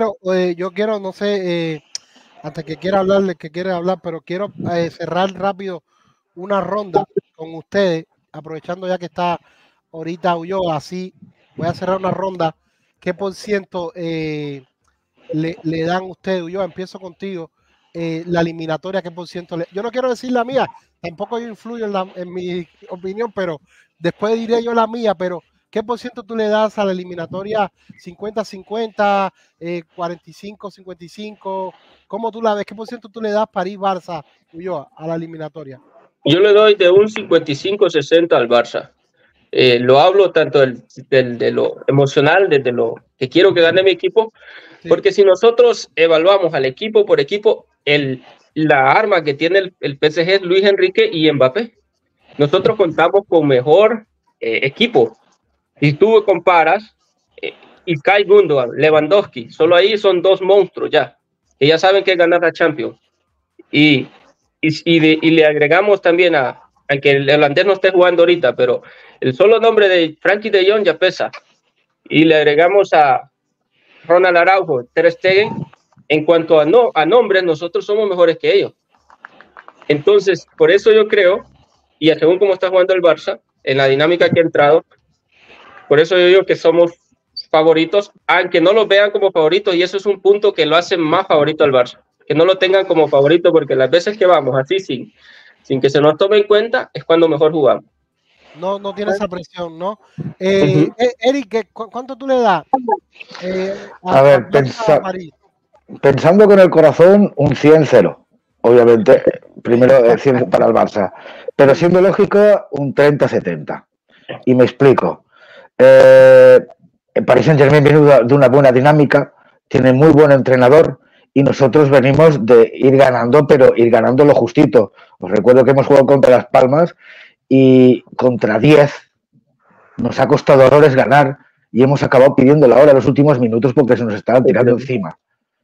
no sé, hasta que quiera hablarle, que quiere hablar, pero quiero cerrar rápido una ronda con ustedes, aprovechando ya que está ahorita Ulloa, así voy a cerrar una ronda. ¿Qué por ciento le dan ustedes? Ulloa, empiezo contigo. La eliminatoria, ¿qué por ciento? Yo no quiero decir la mía, tampoco yo influyo en mi opinión, pero después diré yo la mía, pero ¿qué por ciento tú le das a la eliminatoria? 50-50, 45-55, ¿cómo tú la ves? ¿Qué por ciento tú le das París-Barça, Ulloa, a la eliminatoria? Yo le doy de un 55-60 al Barça. Lo hablo tanto de lo emocional, desde lo que quiero que gane mi equipo, porque si nosotros evaluamos al equipo por equipo, la arma que tiene el PSG es Luis Enrique y Mbappé. Nosotros contamos con mejor equipo. Si tú comparas Ilkay Gundogan, Lewandowski, solo ahí son 2 monstruos ya, que ya saben que es ganar la Champions. Y le agregamos también aunque el holandés no esté jugando ahorita, pero el solo nombre de Frankie de Jong ya pesa. Y le agregamos a Ronald Araujo, Ter Stegen. En cuanto a nombres, nosotros somos mejores que ellos. Entonces, por eso yo creo, y según cómo está jugando el Barça, en la dinámica que ha entrado, por eso yo digo que somos favoritos, aunque no los vean como favoritos, y eso es un punto que lo hace más favorito al Barça, que no lo tengan como favorito, porque las veces que vamos así sin que se nos tome en cuenta, es cuando mejor jugamos. No tiene esa presión, ¿no? Eric, ¿cuánto tú le das? A ver, pensando con el corazón, un 100-0. Obviamente, primero 100 para el Barça. Pero siendo lógico, un 30-70. Y me explico. El Paris Saint-Germain viene de una buena dinámica, tiene muy buen entrenador, y nosotros venimos de ir ganando, pero ir ganando lo justito. Os recuerdo que hemos jugado contra Las Palmas y contra 10 nos ha costado horrores ganar y hemos acabado pidiendo la hora en los últimos minutos porque se nos estaban tirando encima.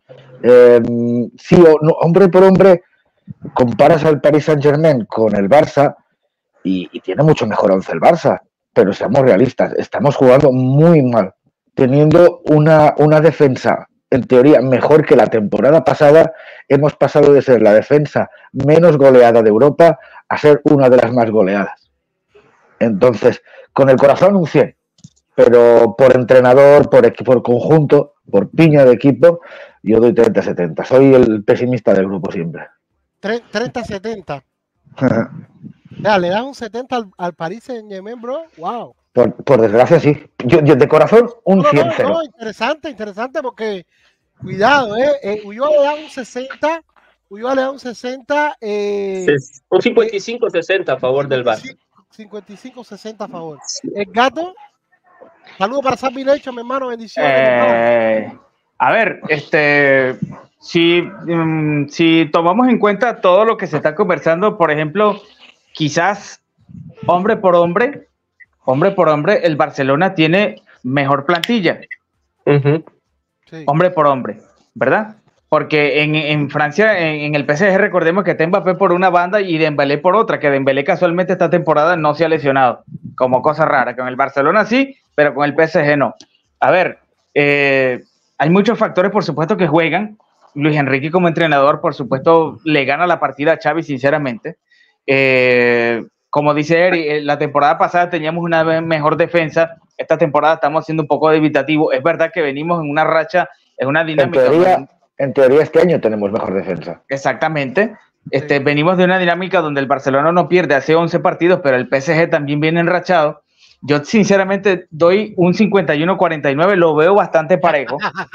Sí o no, hombre por hombre, comparas al Paris Saint-Germain con el Barça y tiene mucho mejor 11 el Barça, pero seamos realistas, estamos jugando muy mal, teniendo una defensa en teoría mejor que la temporada pasada. Hemos pasado de ser la defensa menos goleada de Europa a ser una de las más goleadas. Entonces, con el corazón un 100, pero por entrenador, por conjunto, por piña de equipo, yo doy 30-70. Soy el pesimista del grupo siempre. 30-70. Ya, le das un 70 al Paris Saint-Germain, bro. Wow. Por desgracia, sí. Yo de corazón, un 100-0. No, interesante, porque cuidado, Ulloa le da un 60. Ulloa le da un 60. Un 55-60 a favor del Barça. 55-60 a favor. El Gato, saludos para San Milecho, mi hermano, bendiciones. A ver, si tomamos en cuenta todo lo que se está conversando, por ejemplo, quizás hombre por hombre, el Barcelona tiene mejor plantilla. Sí. Hombre por hombre, ¿verdad? Porque en Francia, en el PSG, recordemos que está Mbappé por una banda y Dembélé por otra, que Dembélé casualmente esta temporada no se ha lesionado, como cosa rara. Con el Barcelona sí, pero con el PSG no. A ver, hay muchos factores, por supuesto, que juegan. Luis Enrique como entrenador, por supuesto, le gana la partida a Xavi, sinceramente. Como dice Eri, la temporada pasada teníamos una mejor defensa. Esta temporada estamos siendo un poco debitativo. Es verdad que venimos en una racha, en una dinámica. En teoría este año tenemos mejor defensa. Exactamente. Venimos de una dinámica donde el Barcelona no pierde hace 11 partidos, pero el PSG también viene enrachado. Yo sinceramente doy un 51-49, lo veo bastante parejo.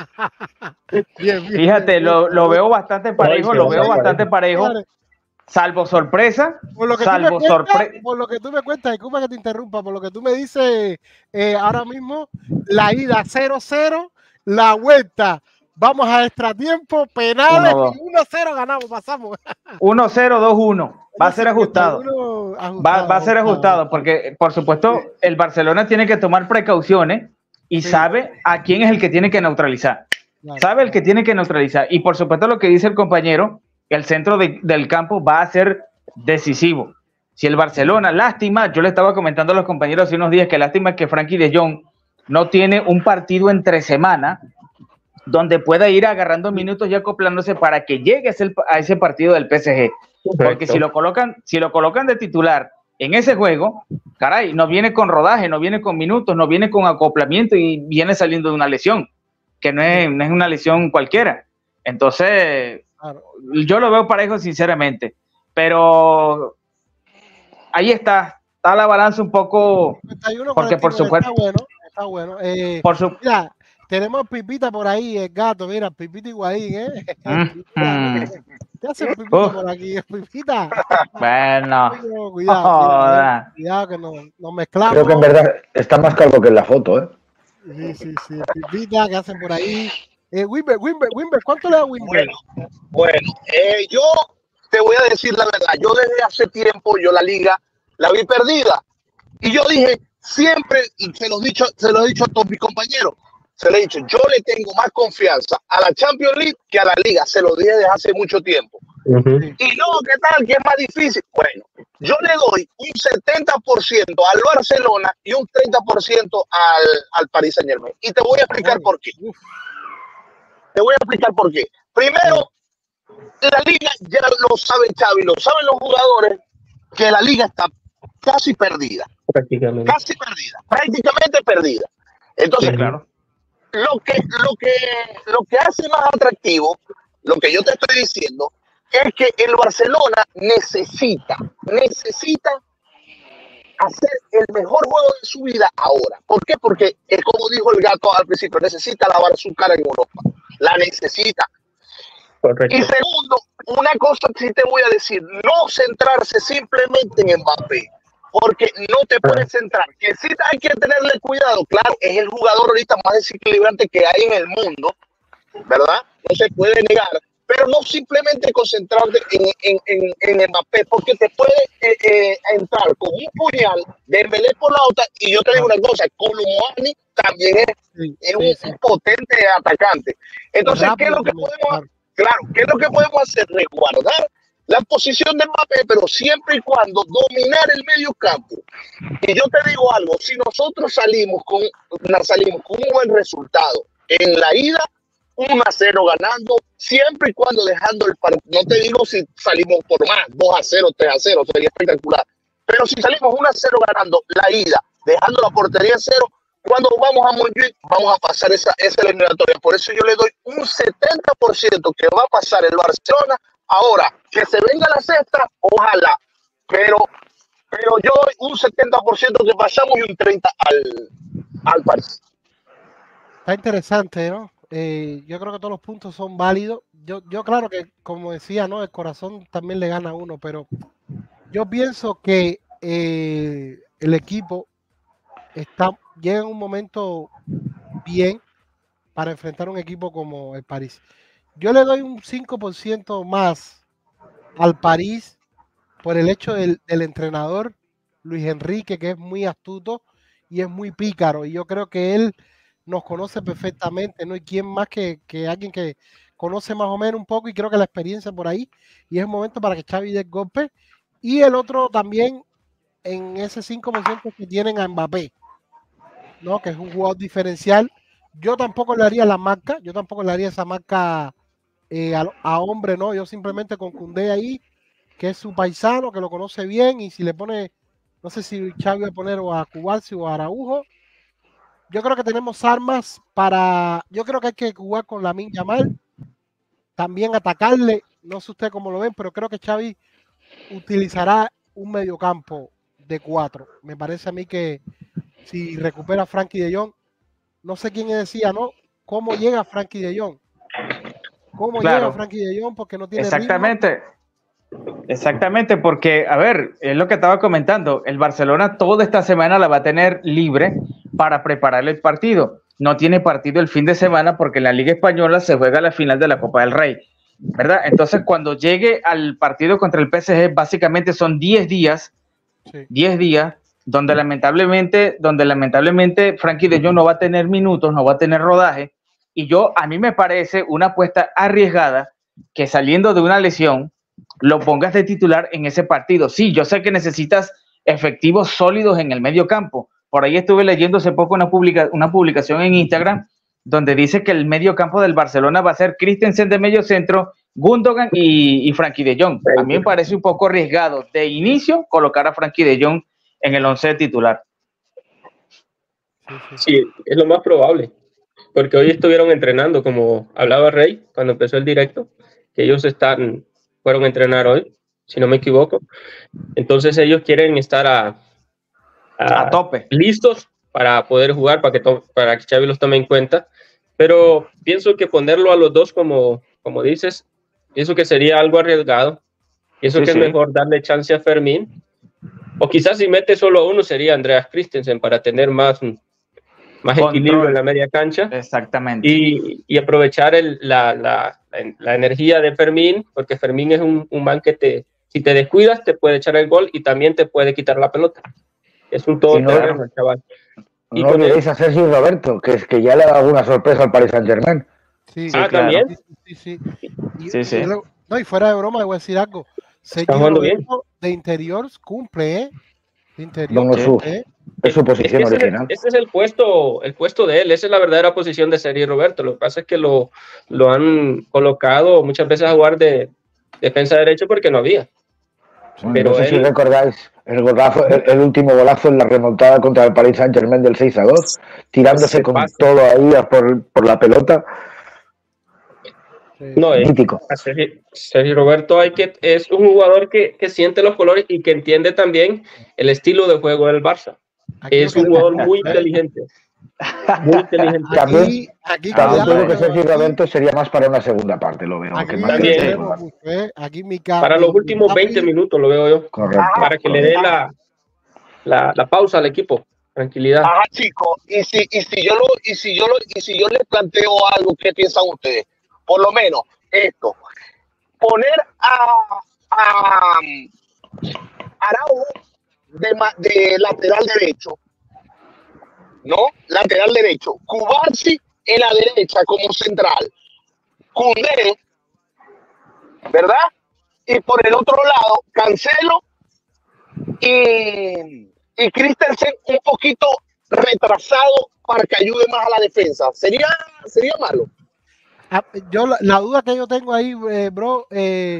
Fíjate, lo veo bastante parejo, salvo sorpresa. Por lo que tú me cuentas, disculpa que te interrumpa, por lo que tú me dices ahora mismo, la ida 0-0, la vuelta. Vamos a extratiempo, penales, 1-0 ganamos, pasamos. 1-0, 2-1. Va a ser ajustado. Va a ser ajustado porque, por supuesto, el Barcelona tiene que tomar precauciones y sabe a quién es el que tiene que neutralizar. Sabe el que tiene que neutralizar. Y, por supuesto, lo que dice el compañero, el centro del campo va a ser decisivo. Si el Barcelona, lástima, yo le estaba comentando a los compañeros hace unos días que lástima es que Frenkie de Jong no tiene un partido entre semana donde pueda ir agarrando minutos y acoplándose para que llegue a ese partido del PSG. Porque si lo colocan de titular en ese juego, caray, no viene con rodaje, no viene con minutos, no viene con acoplamiento y viene saliendo de una lesión, que no es una lesión cualquiera. Entonces, yo lo veo parejo sinceramente, pero ahí está la balanza un poco, porque por supuesto... Está bueno. Mira, tenemos Pipita por ahí, el Gato, mira, Pipita Higuaín, ¿Qué hace Pipita por aquí? Pipita. Bueno. Cuidado que nos mezclamos. Creo que en verdad está más calvo que en la foto, ¿eh? Sí. Pipita, ¿qué hacen por ahí? Wimber, ¿cuánto le da Wimber? Bueno, yo te voy a decir la verdad. Yo desde hace tiempo, yo la liga la vi perdida. Y yo dije, siempre, y se lo he dicho a todos mis compañeros, se lo he dicho, yo le tengo más confianza a la Champions League que a la Liga. Se lo dije desde hace mucho tiempo. Y no, ¿qué tal? ¿Qué es más difícil? Bueno, yo le doy un 70% al Barcelona y un 30% al Paris Saint-Germain. Y te voy a explicar por qué. Primero, la Liga, ya lo sabe Xavi, lo saben los jugadores, que la Liga está casi perdida. Prácticamente perdida. Entonces, sí, claro. Lo que hace más atractivo, lo que yo te estoy diciendo, es que el Barcelona necesita hacer el mejor juego de su vida ahora. ¿Por qué? Porque, como dijo el Gato al principio, necesita lavar su cara en Europa. La necesita. Correcto. Y segundo, una cosa que sí te voy a decir, no centrarse simplemente en Mbappé. Porque no te puedes centrar. Que sí hay que tenerle cuidado. Claro, es el jugador ahorita más desequilibrante que hay en el mundo, ¿verdad? No se puede negar. Pero no simplemente concentrarte en Mbappé, porque te puede entrar con un puñal, Dembélé por la otra. Y yo te digo una cosa, Colomboani también es un potente atacante. Entonces, ¿qué es lo que podemos? Claro, ¿qué es lo que podemos hacer? Resguardar la posición de Mbappé, pero siempre y cuando dominar el medio campo. Y yo te digo algo, si nosotros salimos con un buen resultado en la ida, 1-0 ganando, siempre y cuando dejando el partido, no te digo si salimos por más, 2-0, 3-0, sería espectacular, pero si salimos 1-0 ganando la ida, dejando la portería 0, cuando vamos a Montjuic, vamos a pasar esa eliminatoria. Por eso yo le doy un 70% que va a pasar el Barcelona. Ahora, que se venga la sexta, ojalá. Pero yo doy un 70% que pasamos y un 30% al París. Está interesante, ¿no? Yo creo que todos los puntos son válidos. Yo claro que, como decía, ¿no? El corazón también le gana a uno, pero yo pienso que el equipo llega en un momento bien para enfrentar un equipo como el París. Yo le doy un 5% más al París por el hecho del entrenador Luis Enrique, que es muy astuto y es muy pícaro, y yo creo que él nos conoce perfectamente, ¿no? Y quién más que alguien que conoce más o menos un poco, y creo que la experiencia por ahí, y es el momento para que Xavi dé el golpe. Y el otro también, en ese 5% que tienen a Mbappé, ¿no? Que es un jugador diferencial. Yo tampoco le haría la marca, yo tampoco le haría esa marca a hombre, ¿no? Yo simplemente con Koundé ahí, que es su paisano, que lo conoce bien, y si le pone, no sé si Xavi va a poner o a Cubarsí o a Araujo. Yo creo que tenemos armas yo creo que hay que jugar con Lamine Yamal, también atacarle, no sé usted cómo lo ven, pero creo que Xavi utilizará un mediocampo de 4. Me parece a mí que si recupera a Frankie de Jong, no sé quién decía, ¿no? ¿Cómo llega Frankie de Jong? ¿Cómo llega Frankie de Jong? Porque no tiene exactamente. ritmo. Exactamente, porque, a ver, es lo que estaba comentando, el Barcelona toda esta semana la va a tener libre para preparar el partido. No tiene partido el fin de semana porque en la Liga Española se juega la final de la Copa del Rey, ¿verdad? Entonces, cuando llegue al partido contra el PSG, básicamente son 10 días, sí. 10 días, donde lamentablemente Frankie de Jong no va a tener minutos, no va a tener rodaje, y a mí me parece una apuesta arriesgada que saliendo de una lesión, lo pongas de titular en ese partido. Sí, yo sé que necesitas efectivos sólidos en el medio campo. Por ahí estuve leyendo hace poco una publicación en Instagram donde dice que el medio campo del Barcelona va a ser Christensen de medio centro, Gundogan y Frankie de Jong. A mí me parece un poco arriesgado de inicio colocar a Frankie de Jong en el 11 titular. Sí, es lo más probable, porque hoy estuvieron entrenando, como hablaba Rey cuando empezó el directo, que ellos fueron a entrenar hoy, si no me equivoco. Entonces ellos quieren estar a tope, listos para poder jugar, para que Xavi los tome en cuenta. Pero pienso que ponerlo a los dos, como dices, pienso que sería algo arriesgado. Pienso que es mejor darle chance a Fermín. O quizás si mete solo a uno sería Andreas Christensen para tener más equilibrio en la media cancha. Exactamente. Y aprovechar la energía de Fermín, porque Fermín es un man que si te descuidas te puede echar el gol y también te puede quitar la pelota. Es un todoterreno el chaval. No olvidéis a Sergio Roberto, que ya le ha dado alguna sorpresa al Paris Saint-Germain. Sí, claro. ¿También? Sí. Sí. Y fuera de broma, le voy a decir algo. Sergio Roberto de interior cumple, ¿eh? De interior. Es su posición original. Ese es el puesto de él. Esa es la verdadera posición de Sergio Roberto. Lo que pasa es que lo han colocado muchas veces a jugar de defensa derecho porque no había. Bueno, pero no sé si recordáis el último golazo en la remontada contra el Paris Saint-Germain del 6-2, tirándose con todo ahí por la pelota. No, mítico. Sergio Roberto es un jugador que siente los colores y que entiende también el estilo de juego del Barça. Es un jugador muy inteligente. Muy inteligente. También creo que Sergio Roberto sería más para una segunda parte, lo veo. Para los últimos 20 minutos lo veo yo. Correcto. Para que le dé la pausa al equipo. Tranquilidad. Ajá, chicos. Y si yo les planteo algo, ¿qué piensan ustedes? Por lo menos esto, poner a Araujo de lateral derecho, ¿no? Lateral derecho, Cubarsí en la derecha como central, Koundé, ¿verdad? Y por el otro lado, Cancelo y Christensen un poquito retrasado para que ayude más a la defensa. ¿Sería malo? Yo la duda que yo tengo ahí, bro, es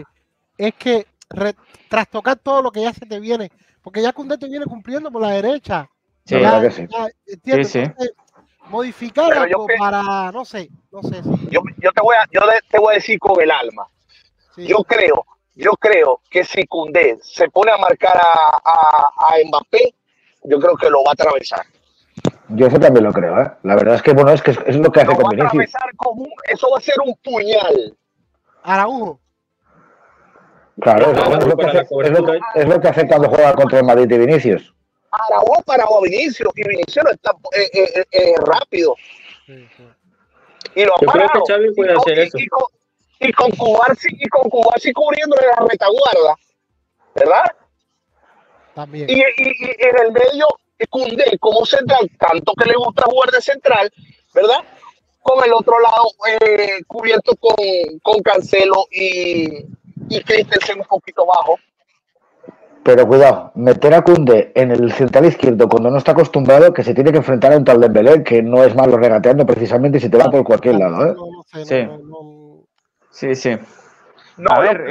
que trastocar todo lo que ya se te viene, porque ya Koundé te viene cumpliendo por la derecha, La verdad que sí. ¿Entiendes? Sí, sí. Entonces, modificar Pero yo algo pienso- para, no sé si. Yo te voy a decir con el alma. Sí. Yo creo que si Koundé se pone a marcar a Mbappé, yo creo que lo va a atravesar. Yo eso también lo creo, ¿eh? La verdad es que, bueno, es lo que hace Lo va con a Vinicius. atravesar eso va a ser un puñal. Araujo. Claro, Claro, es lo que para la hace, cobertura. es lo que hace cuando juega contra el Madrid y Vinicius. Araujo parado a Vinicius y Vinicius no está rápido. Sí, sí. Y lo ha Yo creo que parado. Xavi puede hacer eso. Y con Cubarsi cubriéndole la retaguarda, ¿verdad? También. Y en el medio, Koundé como central, tanto que le gusta jugar de central, ¿verdad? Con el otro lado cubierto con Cancelo y Christensen un poquito bajo. Pero cuidado, meter a Koundé en el central izquierdo cuando no está acostumbrado, que se tiene que enfrentar a un tal Dembélé, que no es malo regateando precisamente y se te va por cualquier lado, ¿eh? No sé, Sí. Sí, sí. No, A ver,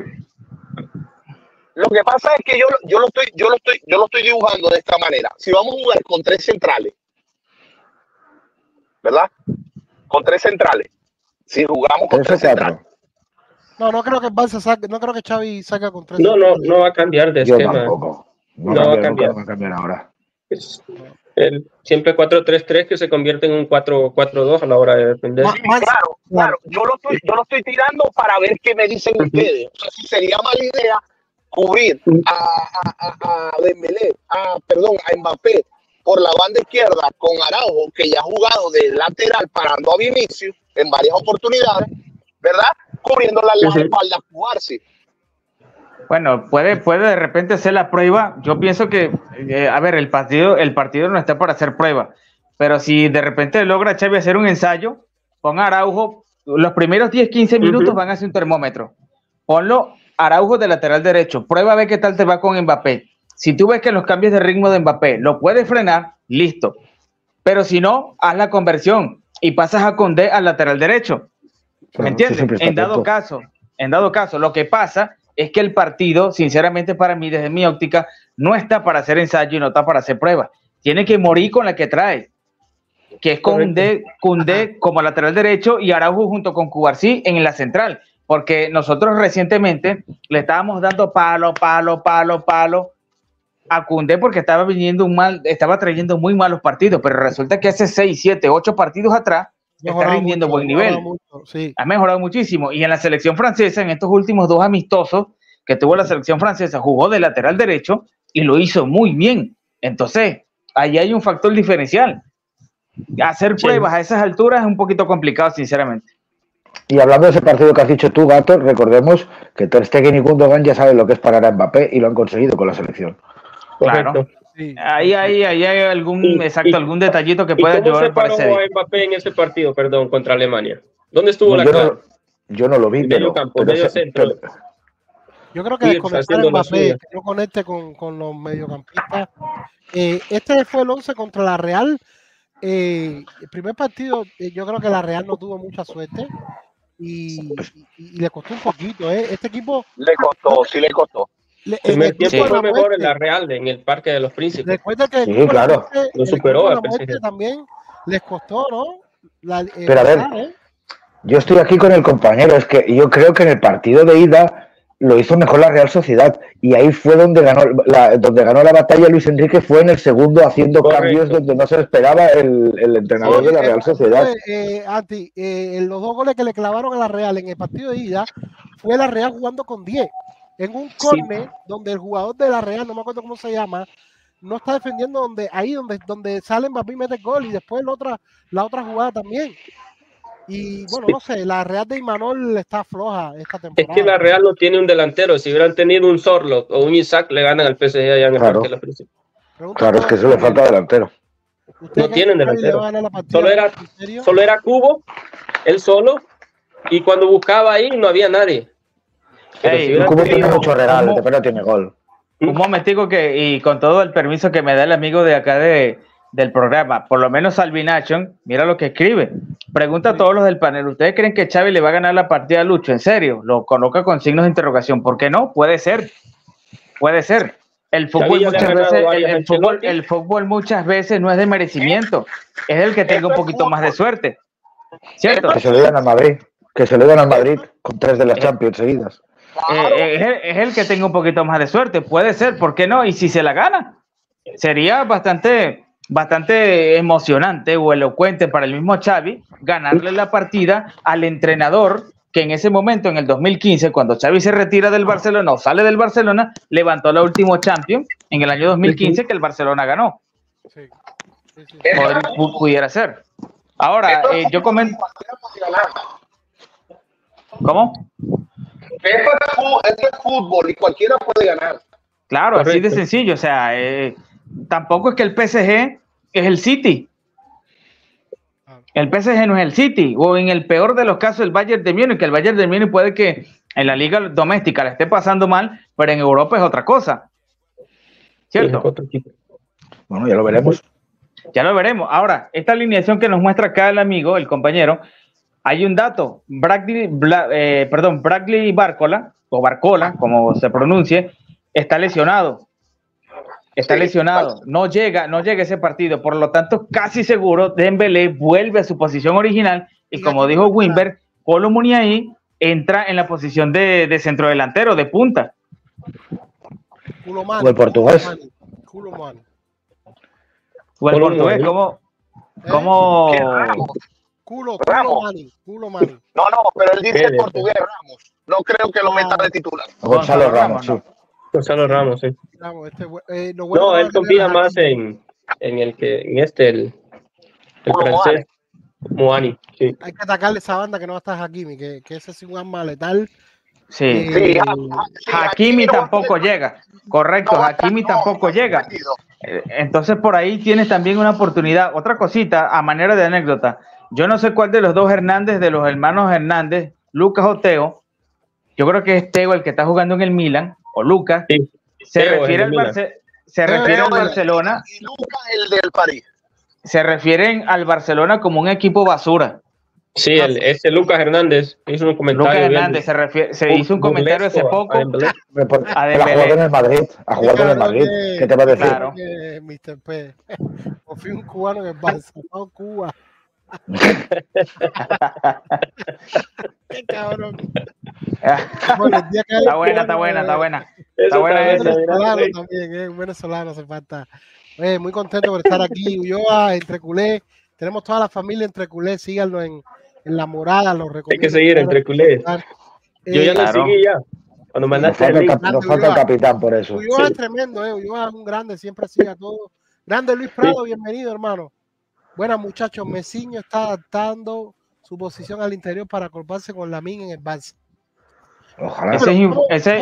lo que pasa es que yo lo estoy dibujando de esta manera. Si vamos a jugar con tres centrales, ¿verdad? Con tres centrales. Si jugamos con tres centrales. No creo que el Barça saque, no creo que Xavi saque con tres. No va a cambiar de Yo esquema. tampoco. No va a cambiar. Nunca va a cambiar ahora. Siempre 4-3-3 que se convierte en un 4-4-2 a la hora de defender. Sí, claro. Yo lo estoy tirando para ver qué me dicen ustedes. O sea, si sería mala idea cubrir a Dembélé, a Mbappé por la banda izquierda con Araujo, que ya ha jugado de lateral parando a Vinicius en varias oportunidades, ¿verdad? Cubriendo las espaldas a Cubarsi. bueno, puede de repente hacer la prueba. Yo pienso que, a ver, el partido no está para hacer prueba, pero si de repente logra Xavi hacer un ensayo, ponga a Araujo, los primeros 10-15 minutos van a hacer un termómetro. Ponlo Araujo de lateral derecho, prueba a ver qué tal te va con Mbappé. Si tú ves que los cambios de ritmo de Mbappé lo puedes frenar, listo. Pero si no, haz la conversión y pasas a Koundé al lateral derecho. ¿Me entiendes? En dado caso, lo que pasa es que el partido, sinceramente para mí, desde mi óptica, no está para hacer ensayo y no está para hacer pruebas. Tiene que morir con la que trae, que es Koundé como lateral derecho y Araujo junto con Cubarsi en la central. Porque nosotros recientemente le estábamos dando palo a Koundé porque estaba trayendo muy malos partidos, pero resulta que hace 6, 7, 8 partidos atrás está rindiendo buen nivel. Ha mejorado muchísimo. Y en la selección francesa, en estos últimos 2 amistosos que tuvo la selección francesa, jugó de lateral derecho y lo hizo muy bien. Entonces, ahí hay un factor diferencial. Hacer pruebas a esas alturas es un poquito complicado, sinceramente. Y hablando de ese partido que has dicho tú, Gato, recordemos que Ter Stegen y Gundogan ya saben lo que es parar a Mbappé y lo han conseguido con la selección. Claro. Sí. Ahí hay algún detallito que pueda ayudar. ¿Cómo se paró a Mbappé en ese partido, contra Alemania? ¿Dónde estuvo la clave? Yo no lo vi, medio campo, medio centro. Yo creo que desconectar a Mbappé, que no conecte con los mediocampistas. Este fue el 11 contra la Real. El primer partido, yo creo que la Real no tuvo mucha suerte y le costó un poquito. Este equipo le costó. El primer tiempo fue mejor en la Real, en el Parque de los Príncipes. Recuerda que sí, claro. Lo superó a también les costó, ¿no? Pero a ver, yo estoy aquí con el compañero. Es que yo creo que en el partido de ida lo hizo mejor la Real Sociedad y ahí fue donde ganó la batalla Luis Enrique, fue en el segundo haciendo cambios donde no se esperaba el entrenador de la Real Sociedad. Los 2 goles que le clavaron a la Real en el partido de ida fue la Real jugando con 10 en un córner donde el jugador de la Real, no me acuerdo cómo se llama, no está defendiendo donde sale Mbappé y mete el gol y después la otra jugada también. Y bueno, no sé, la Real de Imanol está floja esta temporada. Es que la Real no tiene un delantero. Si hubieran tenido un Sorloth o un Isaac, le ganan al PSG allá en el Parque de los Príncipes. Claro, es que eso le falta delantero. No tienen delantero. Solo era Cubo, él solo, y cuando buscaba ahí no había nadie. Cubo tiene mucho regalo, pero no tiene gol. Un momentico y con todo el permiso que me da el amigo de acá del programa, por lo menos Salvination, mira lo que escribe. Pregunta a todos los del panel, ¿ustedes creen que Xavi le va a ganar la partida a Lucho? ¿En serio? Lo coloca con signos de interrogación. ¿Por qué no? Puede ser. El fútbol, Xavi ya le ha muchas ganado veces, varias a Ancelotti. el fútbol muchas veces no es de merecimiento, es el que tenga un poquito más de suerte, ¿cierto? Que se le dan al Madrid, que se le dan al Madrid con 3 de las Champions seguidas. Es el que tenga un poquito más de suerte, puede ser, ¿por qué no? Y si se la gana, sería bastante emocionante o elocuente para el mismo Xavi ganarle la partida al entrenador que en ese momento, en el 2015, cuando Xavi se retira del Barcelona o sale del Barcelona, levantó la última Champions en el año 2015 que el Barcelona ganó. Sí. Pudiera ser. Ahora, yo comento... ¿Cómo? Esto es fútbol y cualquiera puede ganar. Claro, Correcto. así de sencillo. O sea, tampoco es que el PSG es el City. El PSG no es el City. O en el peor de los casos, el Bayern de Múnich. Que el Bayern de Múnich puede que en la liga doméstica le esté pasando mal, pero en Europa es otra cosa. ¿Cierto? Otro equipo. Bueno, ya lo veremos. Ya lo veremos. Ahora, esta alineación que nos muestra acá el amigo, el compañero, hay un dato. Bradley Barcola, o Barcola, como se pronuncie, está lesionado. Está lesionado. No llega ese partido. Por lo tanto, casi seguro, Dembélé vuelve a su posición original. Y como dijo Wimber, Kolo Muani entra en la posición de centrodelantero, de punta. O el portugués. O el portugués, como Culo Mani. No, pero él dice el portugués Ramos. No creo que lo meta de titular. Gonzalo Ramos, sí. Gonzalo Ramos, sí. No, él confía más en el francés. Muani, sí. Hay que atacarle esa banda que no está Hakimi, que ese es un arma letal. Sí. Sí, Hakimi tampoco llega. Correcto, Hakimi tampoco llega. Entonces por ahí tienes también una oportunidad. Otra cosita, a manera de anécdota. Yo no sé cuál de los dos Hernández, de los hermanos Hernández, Lucas o Teo. Yo creo que es Teo el que está jugando en el Milan, o Lucas. Sí. Se Teo refiere en el al Barcelona. Y Lucas el del París. Se refieren al Barcelona como un equipo basura. Sí, ese Lucas Hernández hizo un comentario. Lucas Hernández se hizo un comentario hace poco. A jugar en el Madrid. A jugar en el Madrid. ¿Qué te va a decir? Claro. Mr. P. O fui un cubano en el Barcelona, Cuba. Qué cabrón. Está buena. Está buena esa. Venezolano también, venezolano hace falta. Muy contento por estar aquí. Ulloa, Entre Culé. Tenemos toda la familia Entre Culé. Síganlo en La Morada. Los recomiendo. Hay que seguir Entre Culé. Yo ya lo seguí ya. Cuando mandaste el link. Nos falta el capitán por eso. Ulloa es tremendo, Ulloa es un grande, siempre sigue a todo. Grande Luis Prado, bienvenido, hermano. Buenas, muchachos. Messiño está adaptando su posición al interior para acordarse con Lamine en el Barça. Ojalá. ¿Esa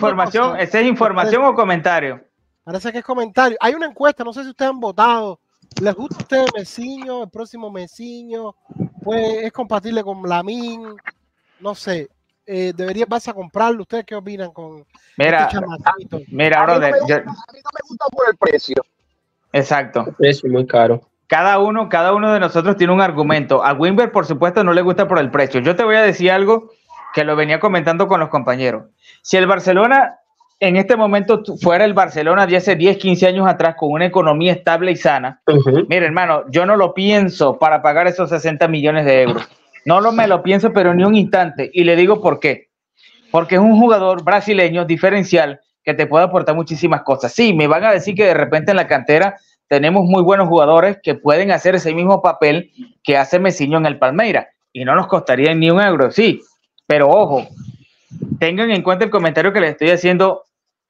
es información o comentario? Parece que es comentario. Hay una encuesta, no sé si ustedes han votado. ¿Les gusta a ustedes Messiño, el próximo Messiño? Pues es compatible con Lamine. No sé. ¿Vas a comprarlo? ¿Ustedes qué opinan con Mira, brother. A mí no me gusta por el precio. Exacto. El precio muy caro. Cada uno de nosotros tiene un argumento. A Wimber, por supuesto, no le gusta por el precio. Yo te voy a decir algo que lo venía comentando con los compañeros. Si el Barcelona en este momento fuera el Barcelona de hace 10, 15 años atrás con una economía estable y sana, mire, hermano, yo no lo pienso para pagar esos 60 millones de euros. Me lo pienso, pero ni un instante. Y le digo por qué. Porque es un jugador brasileño diferencial que te puede aportar muchísimas cosas. Sí, me van a decir que de repente en la cantera tenemos muy buenos jugadores que pueden hacer ese mismo papel que hace Messiño en el Palmeiras y no nos costaría ni un euro, sí, pero ojo, tengan en cuenta el comentario que les estoy haciendo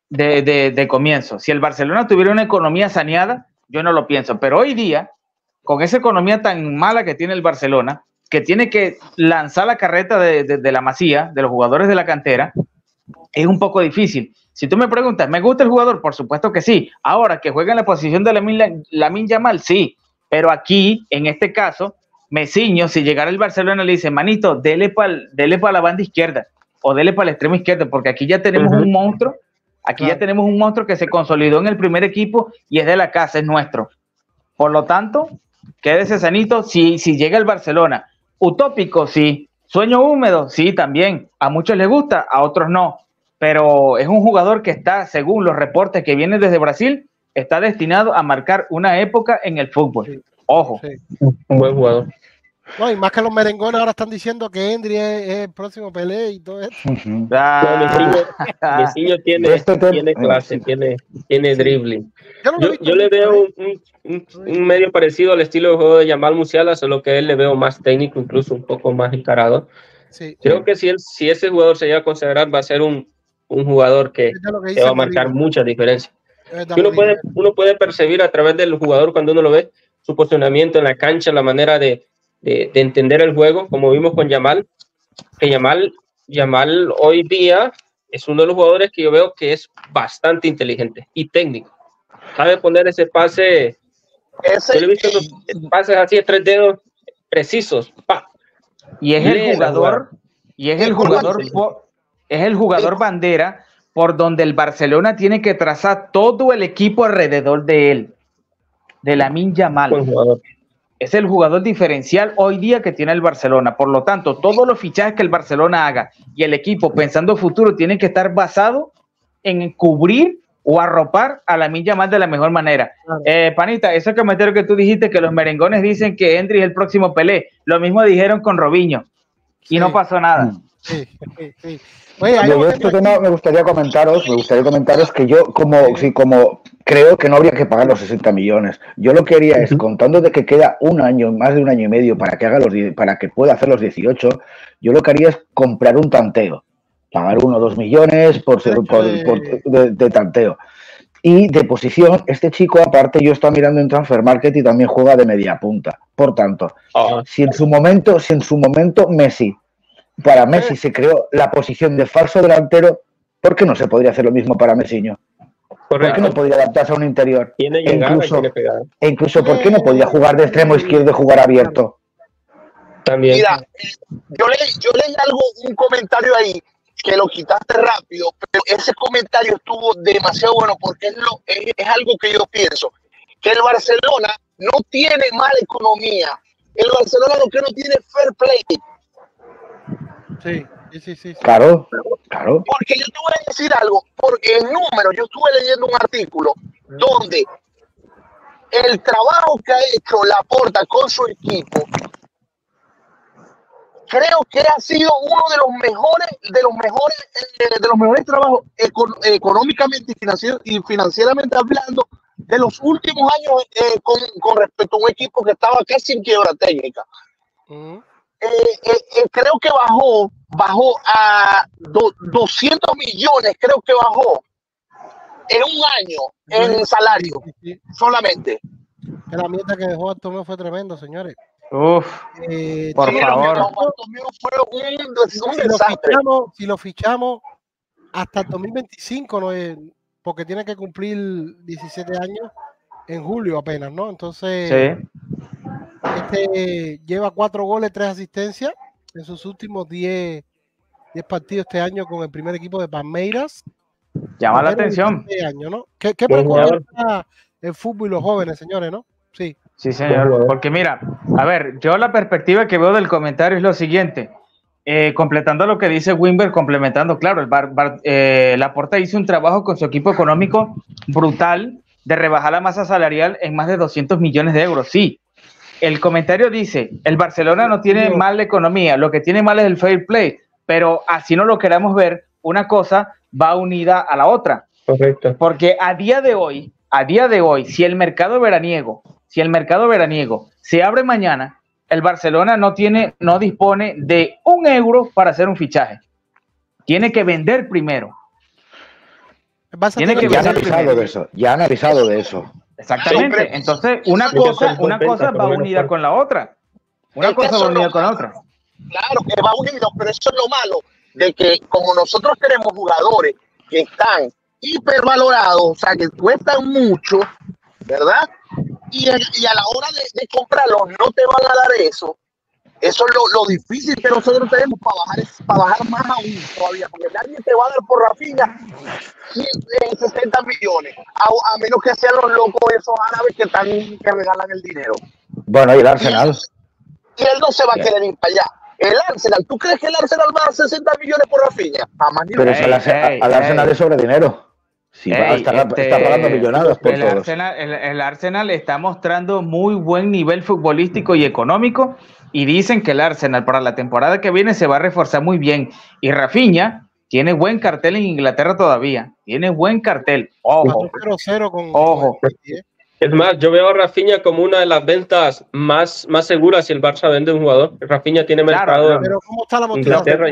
de comienzo. Si el Barcelona tuviera una economía saneada, yo no lo pienso, pero hoy día, con esa economía tan mala que tiene el Barcelona, que tiene que lanzar la carreta de la Masía, de los jugadores de la cantera, es un poco difícil. Si tú me preguntas, ¿me gusta el jugador? Por supuesto que sí. Ahora, que juega en la posición de Lamine Yamal, sí. Pero aquí, en este caso, Messiño, si llegara el Barcelona, le dice, manito, dele para la banda izquierda o dele para el extremo izquierdo, porque aquí ya tenemos un monstruo. Aquí ya tenemos un monstruo que se consolidó en el primer equipo y es de la casa, es nuestro. Por lo tanto, quédese sanito. Si llega el Barcelona, utópico, sí. Sueño húmedo, sí, también. A muchos les gusta, a otros no. pero es un jugador que está, según los reportes que vienen desde Brasil, está destinado a marcar una época en el fútbol. Sí. Ojo. Sí. Un buen jugador. No, y más que los merengones ahora están diciendo que Endri es el próximo Pelé y todo eso. Messinho tiene clase, tiene dribbling. Yo le veo un medio parecido al estilo de juego de Yamal Musiala, solo que él le veo más técnico, incluso un poco más encarado. Sí. Creo que si ese jugador se llega a considerar, va a ser un jugador que va a marcar mucha diferencia. Uno puede percibir a través del jugador cuando uno lo ve, su posicionamiento en la cancha, la manera de entender el juego, como vimos con Yamal, que Yamal hoy día es uno de los jugadores que yo veo que es bastante inteligente y técnico. Sabe poner ese pase, yo le he visto los pases así de 3 dedos precisos. ¡Pa! Y es el jugador bandera por donde el Barcelona tiene que trazar todo el equipo alrededor de él, de Lamine Yamal. Buen jugador. Es el jugador diferencial hoy día que tiene el Barcelona. Por lo tanto, todos los fichajes que el Barcelona haga y el equipo pensando futuro tienen que estar basados en cubrir o arropar a Lamine Yamal de la mejor manera. Panita, ese comentario que tú dijiste, que los merengones dicen que Endri es el próximo Pelé, lo mismo dijeron con Robinho y no pasó nada. Sí. Oye, de este tema me gustaría comentaros que yo como creo que no habría que pagar los 60 millones. Yo lo que haría es, contando de que queda un año, más de un año y medio para que pueda hacer los 18, yo lo que haría es comprar un tanteo, pagar 1 o 2 millones de tanteo. Y de posición, este chico, aparte, yo estaba mirando en Transfer Market y también juega de media punta. Por tanto, si en su momento Messi, para Messi se creó la posición de falso delantero, ¿por qué no se podría hacer lo mismo para Messinho? ¿Por qué no podría adaptarse a un interior? Incluso, ¿por qué no podría jugar de extremo izquierdo y jugar abierto? También. Mira, yo leí un comentario ahí que lo quitaste rápido, pero ese comentario estuvo demasiado bueno porque es algo que yo pienso, que el Barcelona no tiene mala economía, el Barcelona lo que no tiene es fair play. Sí. Claro. Porque yo te voy a decir algo, porque en números, yo estuve leyendo un artículo donde el trabajo que ha hecho Laporta con su equipo, creo que ha sido uno de los mejores trabajos económicamente y financieramente hablando de los últimos años con respecto a un equipo que estaba casi en quiebra técnica. Creo que bajó a 200 millones, creo que bajó en un año en salario solamente. La mierda que dejó Bartomeu fue tremendo, señores. Por favor. Fue un desastre. Si lo fichamos hasta el 2025, ¿no? Porque tiene que cumplir 17 años en julio apenas, ¿no? Entonces, lleva 4 goles, 3 asistencias en sus últimos 10 partidos este año con el primer equipo de Palmeiras. Llama la atención. Años, ¿no? ¿Qué preocupa el fútbol y los jóvenes, señores, no? Sí, señor. Porque mira, a ver, yo la perspectiva que veo del comentario es lo siguiente. Completando lo que dice Wimber, complementando, claro, Laporta hizo un trabajo con su equipo económico brutal de rebajar la masa salarial en más de 200 millones de euros. Sí, el comentario dice, el Barcelona no tiene mala economía, lo que tiene mal es el fair play, pero así no lo queramos ver, una cosa va unida a la otra. Correcto. Porque a día de hoy, si el mercado veraniego se abre mañana, el Barcelona no dispone de €1 para hacer un fichaje. Tiene que vender primero. Ya han avisado de eso. Exactamente. Entonces, una cosa va unida con la otra. Claro, que va unido, pero eso es lo malo de que como nosotros tenemos jugadores que están hipervalorados, o sea, que cuestan mucho, ¿verdad? Y a la hora de comprarlos no te van a dar eso. Eso es lo difícil que nosotros tenemos para bajar más aún todavía, porque nadie te va a dar por Rafinha 60 millones, a menos que sean los locos esos árabes que regalan el dinero. Bueno, y el Arsenal. Y él no se va a querer ir para allá. El Arsenal, ¿tú crees que el Arsenal va a dar 60 millones por Rafinha? Jamás ni Pero al Arsenal le sobra dinero. Sí, está pagando millonadas por todos. El Arsenal está mostrando muy buen nivel futbolístico y económico, y dicen que el Arsenal para la temporada que viene se va a reforzar muy bien. Y Rafinha tiene buen cartel en Inglaterra todavía. Tiene buen cartel. Ojo. 0-0 con Ojo. Es más, yo veo a Rafinha como una de las ventas más seguras si el Barça vende un jugador. Rafinha tiene mercado en pero ¿cómo está la Inglaterra.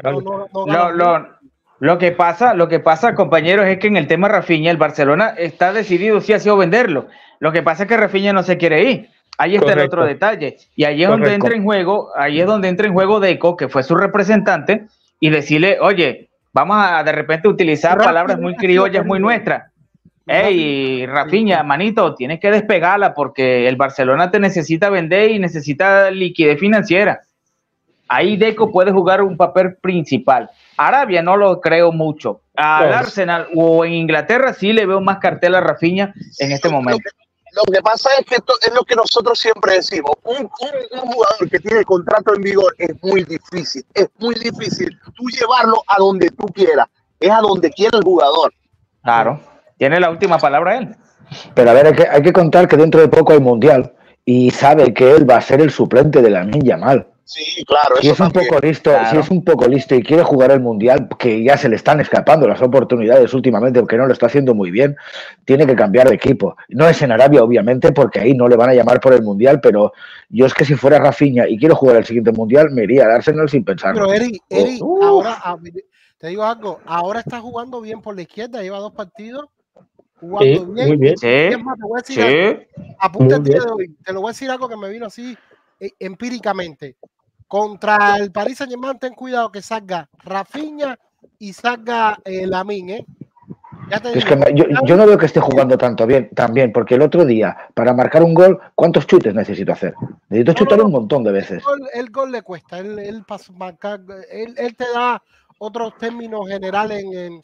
Lo que pasa, compañeros, es que en el tema Rafinha, el Barcelona está decidido sí ha sido venderlo. Lo que pasa es que Rafinha no se quiere ir. Ahí está el otro detalle. Y ahí es donde entra en juego, Deco, que fue su representante, y decirle, oye, vamos a de repente utilizar palabras muy criollas, muy nuestras. Ey, Rafinha, manito, tienes que despegarla porque el Barcelona te necesita vender y necesita liquidez financiera. Ahí Deco puede jugar un papel principal. Arabia no lo creo mucho. Al Arsenal o en Inglaterra sí le veo más cartel a Rafinha en este momento. Lo que pasa es que esto es lo que nosotros siempre decimos. Un jugador que tiene contrato en vigor es muy difícil. Es muy difícil tú llevarlo a donde tú quieras. Es a donde quiera el jugador. Claro. Tiene la última palabra él. Pero a ver, hay que contar que dentro de poco hay Mundial y sabe que él va a ser el suplente de Lamine Yamal. Sí, claro. Si es un poco listo, claro. Si es un poco listo y quiere jugar el Mundial, que ya se le están escapando las oportunidades últimamente, porque no lo está haciendo muy bien, tiene que cambiar de equipo. No es en Arabia, obviamente, porque ahí no le van a llamar por el Mundial, pero yo es que si fuera Rafinha y quiero jugar el siguiente Mundial, me iría al Arsenal sin pensarlo. Pero Eri, ahora te digo algo, ahora está jugando bien por la izquierda, lleva 2 partidos. Jugando bien. Muy bien. Sí, te voy a decir algo. Apunta el día de hoy. Te lo voy a decir algo que me vino así empíricamente. Contra el Paris Saint-Germain, ten cuidado que salga Rafinha y salga Lamine, Ya te es digo, que yo no veo que esté jugando tanto bien, también, porque el otro día, para marcar un gol, ¿cuántos chutes necesito hacer? Necesito chutar un montón de veces. El gol le cuesta. Él te da otros términos generales en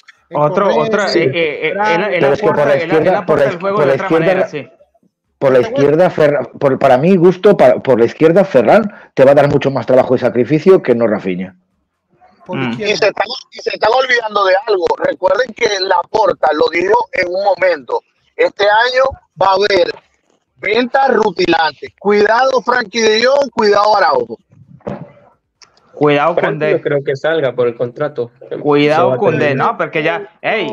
por la izquierda, para mi gusto, por la izquierda, Ferran te va a dar mucho más trabajo y sacrificio que no Rafinha. Y se están olvidando de algo. Recuerden que Laporta lo dijo en un momento. Este año va a haber ventas rutilantes. Cuidado Frankie de Jong, cuidado Araujo. Cuidado con D. No creo que salga por el contrato. Cuidado con D. No, porque ya,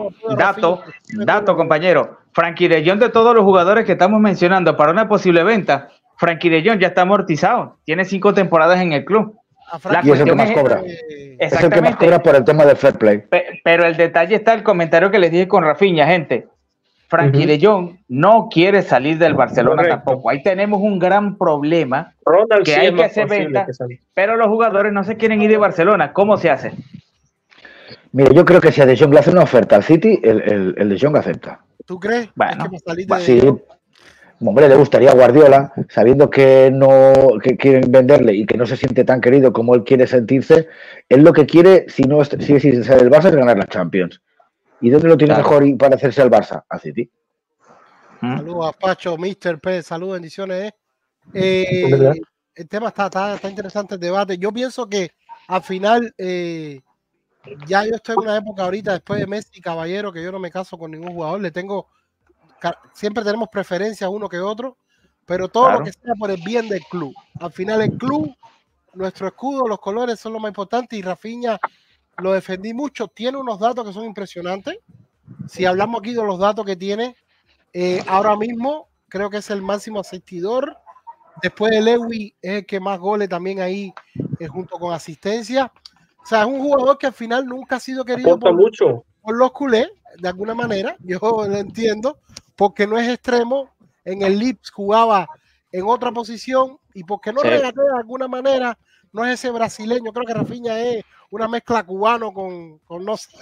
dato, compañero. Frankie de Jong, de todos los jugadores que estamos mencionando para una posible venta, Frankie de Jong ya está amortizado. Tiene 5 temporadas en el club. Y es el que más cobra. Es el que más cobra por el tema del fair play. Pero el detalle está el comentario que les dije con Rafinha, gente. Frankie de Jong no quiere salir del Barcelona tampoco. Ahí tenemos un gran problema. Ronald que hay que hacer venta, pero los jugadores no se quieren ir de Barcelona. ¿Cómo se hace? Mira, yo creo que si a De Jong le hace una oferta al City, el De Jong acepta. ¿Tú crees? Bueno, sí. Hombre, le gustaría a Guardiola, sabiendo que quieren venderle y que no se siente tan querido como él quiere sentirse. Él lo que quiere, si ser el Barça, es ganar la Champions. ¿Y dónde lo tiene mejor para hacerse al Barça? A City. Saludos a Pacho, Mr. P, saludos, bendiciones. El tema está interesante el debate. Yo pienso que al final ya yo estoy en una época ahorita, después de Messi, caballero, que yo no me caso con ningún jugador. Siempre tenemos preferencias uno que otro, pero todo lo que sea por el bien del club. Al final el club, nuestro escudo, los colores son lo más importante, y Rafinha lo defendí mucho. Tiene unos datos que son impresionantes. Si hablamos aquí de los datos que tiene, ahora mismo creo que es el máximo asistidor. Después de Lewy es el que más goles también ahí, junto con asistencia. O sea, es un jugador que al final nunca ha sido querido por los culés, de alguna manera. Yo lo entiendo, porque no es extremo. En el Leeds jugaba en otra posición, y porque no regatea de alguna manera, no es ese brasileño. Creo que Rafinha es una mezcla cubano con no sé.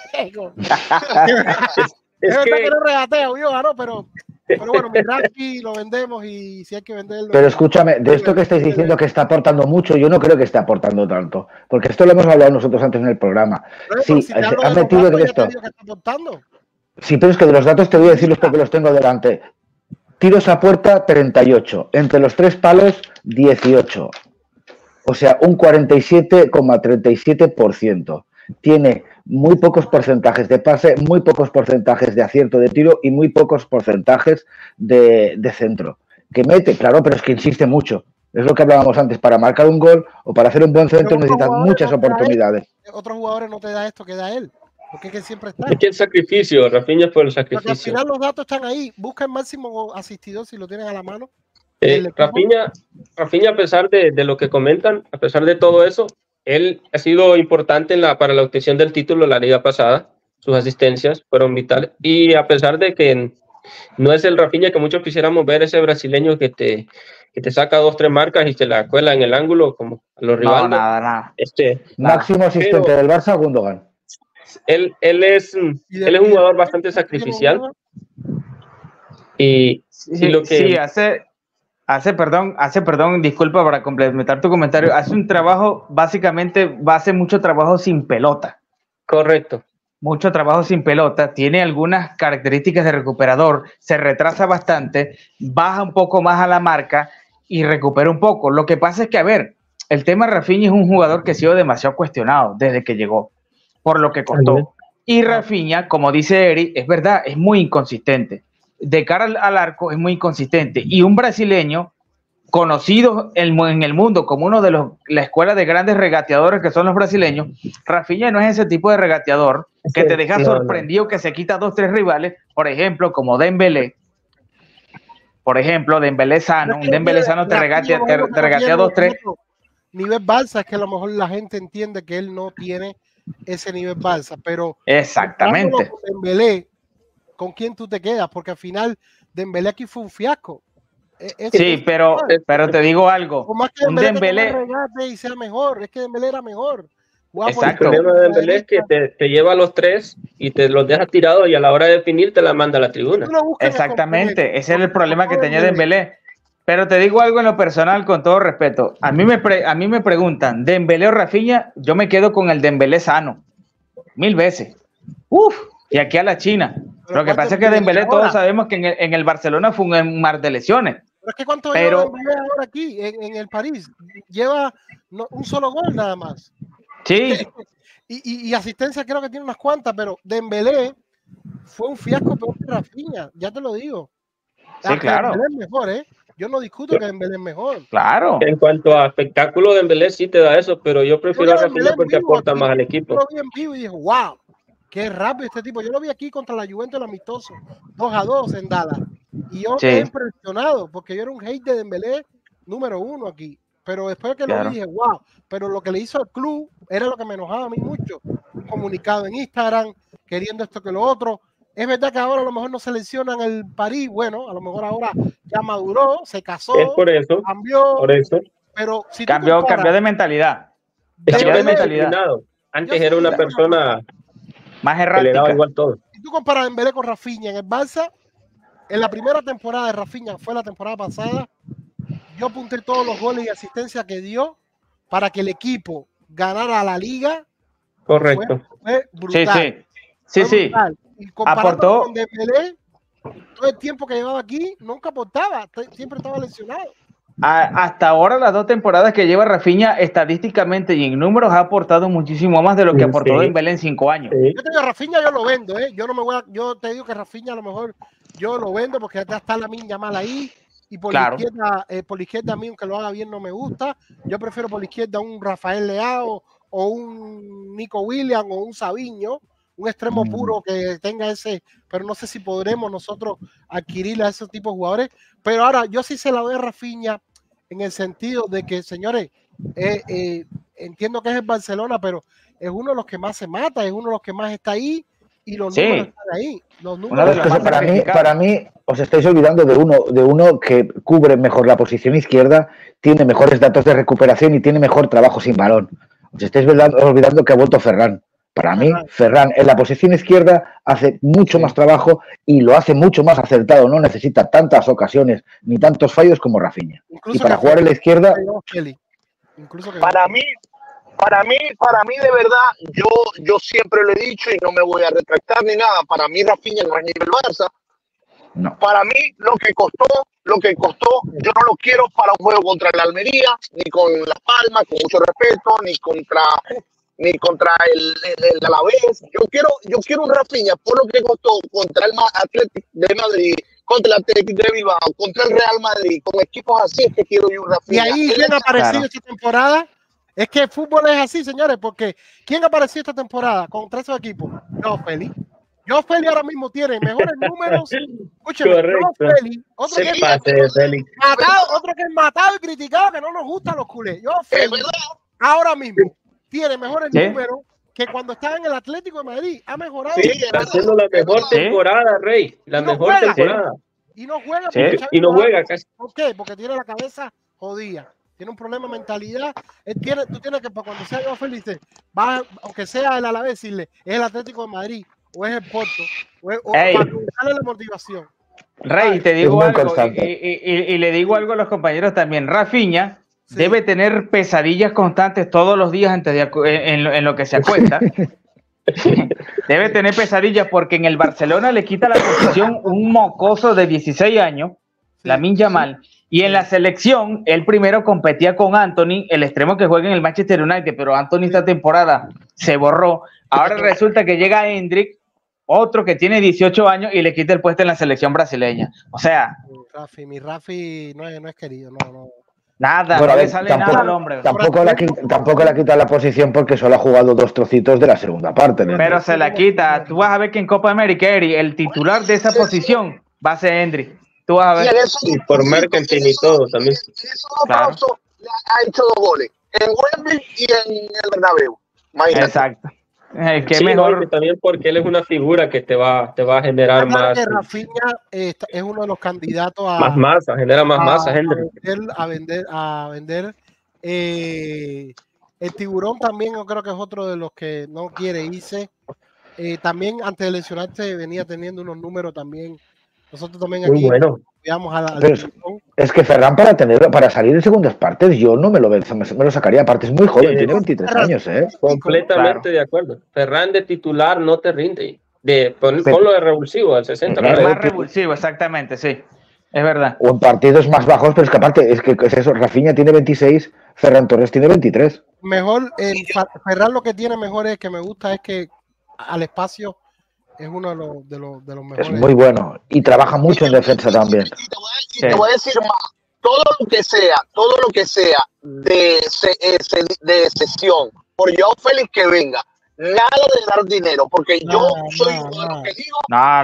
Es verdad que no regatea, ¿no? Pero bueno, Miraki lo vendemos, y si hay que venderlo. Pero escúchame, de esto que estáis diciendo que está aportando mucho, yo no creo que esté aportando tanto, porque esto lo hemos hablado nosotros antes en el programa. Sí, han metido en esto. Sí, pero es que de los datos te voy a decirlos porque los tengo delante. Tiros a puerta 38, entre los 3 palos 18. O sea, un 47,37%. Tiene muy pocos porcentajes de pase, muy pocos porcentajes de acierto de tiro y muy pocos porcentajes de centro. Que mete, claro, pero es que insiste mucho. Es lo que hablábamos antes, para marcar un gol o para hacer un buen centro necesitas muchas oportunidades. Otros jugadores no te da esto que da él, porque es que siempre está. Es que el sacrificio, Rafinha fue el Porque al sacrificio. final los datos están ahí, busca el máximo asistidor si lo tienes a la mano. Rafinha, a pesar de lo que comentan, a pesar de todo eso, él ha sido importante para la obtención del título la liga pasada. Sus asistencias fueron vitales. Y a pesar de que no es el Rafinha que muchos quisiéramos ver, ese brasileño que te saca 2, 3 marcas y te la cuela en el ángulo como a los rivales. No, nada. Máximo asistente del Barça, Gundogan. Él es un jugador bastante sacrificial. Y lo que... Sí, hace, perdón, disculpa para complementar tu comentario, hace un trabajo, básicamente, hace mucho trabajo sin pelota. Correcto. Mucho trabajo sin pelota, tiene algunas características de recuperador, se retrasa bastante, baja un poco más a la marca y recupera un poco. Lo que pasa es que, a ver, el tema Rafinha es un jugador que ha sido demasiado cuestionado desde que llegó, por lo que costó. Y Rafinha, como dice Eri, es verdad, es muy inconsistente. De cara al arco es muy inconsistente. Y un brasileño conocido en el mundo como uno de la escuela de grandes regateadores que son los brasileños, Rafinha no es ese tipo de regateador que te deja sorprendido, que se quita 2, 3 rivales, por ejemplo, como Dembélé. Por ejemplo, Dembélé sano, un Dembélé sano te regatea 2, 3. Nivel Barça, es que a lo mejor la gente entiende que él no tiene ese nivel Barça, pero exactamente. Con Dembélé, ¿con quién tú te quedas? Porque al final Dembélé aquí fue un fiasco. Sí, pero te digo algo. Por más que Dembélé regate y sea mejor, es que Dembélé era mejor. Exacto. El problema de Dembélé es que te lleva a los 3 y te los deja tirados y a la hora de definir te la manda a la tribuna. Exactamente, ese era el problema que tenía Dembélé. Pero te digo algo en lo personal, con todo respeto. A mí me preguntan, ¿Dembélé o Rafinha? Yo me quedo con el Dembélé sano. 1000 veces. Y aquí a la China. Lo que pasa es que Dembélé todos sabemos que en el Barcelona fue un mar de lesiones. Pero es que ¿cuánto lleva Dembélé ahora aquí en el París? Lleva un solo gol nada más. Sí. Y asistencia creo que tiene unas cuantas, pero Dembélé fue un fiasco peor que Rafinha, ya te lo digo. Sí, claro. Dembélé es mejor, ¿eh? Yo no discuto que Dembélé es mejor. Claro. En cuanto a espectáculo, Dembélé sí te da eso, pero yo prefiero a Rafinha porque aporta más al equipo. Yo lo vi en vivo y dije, wow, qué rápido este tipo. Yo lo vi aquí contra la Juventus el amistoso, 2-2 en Dallas. Y yo quedé impresionado porque yo era un hate de Dembélé número 1 aquí. Pero después que lo vi dije, wow. Pero lo que le hizo al club era lo que me enojaba a mí mucho. Un comunicado en Instagram, queriendo esto que lo otro. Es verdad que ahora a lo mejor no seleccionan el París. Bueno, a lo mejor ahora ya maduró, se casó, es por eso, cambió. Por eso. Pero si cambió de mentalidad. Cambió de mentalidad. Antes era una persona más errática. Le daba igual todo. Si tú comparas Dembélé con Rafinha en el Barça, en la primera temporada de Rafinha, fue la temporada pasada, yo apunté todos los goles y asistencia que dio para que el equipo ganara la liga. Correcto. Fue brutal. Sí. Y comparado con Dembélé, todo el tiempo que llevaba aquí, nunca aportaba, siempre estaba lesionado. Hasta ahora, las 2 temporadas que lleva Rafinha, estadísticamente y en números, ha aportado muchísimo más de lo que aportó Dembélé en 5 años. Sí. Yo te digo, Rafinha yo lo vendo, yo te digo que Rafinha a lo mejor yo lo vendo porque ya está Lamine Yamal ahí. Y por la izquierda a mí, aunque lo haga bien, no me gusta. Yo prefiero por la izquierda un Rafael Leao o un Nico Williams o un Savinho, un extremo puro que tenga ese, pero no sé si podremos nosotros adquirir a esos tipos de jugadores. Pero ahora yo sí se la doy a Rafinha en el sentido de que, señores, entiendo que es el Barcelona, pero es uno de los que más se mata, es uno de los que más está ahí y los números están ahí. Los números para mí os estáis olvidando de uno que cubre mejor la posición izquierda, tiene mejores datos de recuperación y tiene mejor trabajo sin balón. Os estáis olvidando que ha vuelto Ferran. Para mí, Ferran en la posición izquierda hace mucho más trabajo y lo hace mucho más acertado. No necesita tantas ocasiones ni tantos fallos como Rafinha. Y para jugar en la izquierda... Para mí, de verdad, yo siempre lo he dicho y no me voy a retractar ni nada. Para mí, Rafinha no es nivel Barça. No. Para mí, lo que costó lo que costó, yo no lo quiero para un juego contra el Almería, ni con Las Palmas, con mucho respeto, ni contra el Alavés. Yo quiero un Rafinha por lo que costó contra el Atlético de Madrid, contra el Atlético de Bilbao, contra el Real Madrid, con equipos así es que quiero yo un Y Rafinha. ahí, ¿quién ha aparecido esta temporada? Es que el fútbol es así, señores, porque ¿quién apareció esta temporada contra esos equipos? Joao Félix. Joao Félix ahora mismo tiene mejores números. Escúcheme, Joao Félix, otro que es matado y criticado, que no nos gustan los culés. Joao Félix ahora mismo tiene mejores números que cuando estaba en el Atlético de Madrid. Ha mejorado. Sí, está haciendo la mejor temporada, Rey. La mejor temporada. Y no juega. Y no juega casi. ¿Por qué? Porque tiene la cabeza jodida. Tiene un problema de mentalidad. Tú tienes que, cuando sea Joao Félix, aunque sea el Alavés, decirle, es el Atlético de Madrid, o es el Porto, o para buscarle la motivación. Rey, te digo algo, y le digo algo a los compañeros también. Rafinha debe tener pesadillas constantes todos los días antes de en lo que se acuesta. Debe tener pesadillas porque en el Barcelona le quita la posición un mocoso de 16 años, Lamine Yamal. Y en la selección, él primero competía con Anthony, el extremo que juega en el Manchester United, pero Anthony esta temporada se borró. Ahora resulta que llega Hendrick, otro que tiene 18 años, y le quita el puesto en la selección brasileña. O sea... Mi Rafi no es querido, no. Nada, bueno, no le sale nada al hombre. Tampoco le quita la posición porque solo ha jugado 2 trocitos de la segunda parte. ¿no? Pero se la quita. Tú vas a ver que en Copa América, Eri, el titular de esa posición va a ser Hendrick. Tú vas a ver. Y por marketing y todo también. Claro. Ha hecho 2 goles. En Wembley y en el Bernabéu. Imagínate. Exacto. Que sí, mejor. No, también porque él es una figura que te va a generar más. Que Rafinha es uno de los candidatos a más masa, genera más masa, a vender. El Tiburón también, yo creo que es otro de los que no quiere irse. También antes de lesionarse venía teniendo unos números también. Nosotros también aquí es que Ferran para salir en segundas partes yo no me lo sacaría, aparte es muy joven, tiene 23 años. Completamente de acuerdo. Ferran de titular no te rinde. Ponlo de revulsivo al 60. Es más revulsivo, exactamente, sí. Es verdad. O en partidos más bajos, pero es que aparte es eso, Rafinha tiene 26, Ferran Torres tiene 23. Mejor, Ferran lo que tiene mejor es que me gusta es que al espacio es uno de los mejores. Es muy bueno y trabaja mucho en defensa también. Y te voy a decir más, todo lo que sea de sesión por Joao Félix que venga, nada de dar dinero, porque yo soy lo que digo,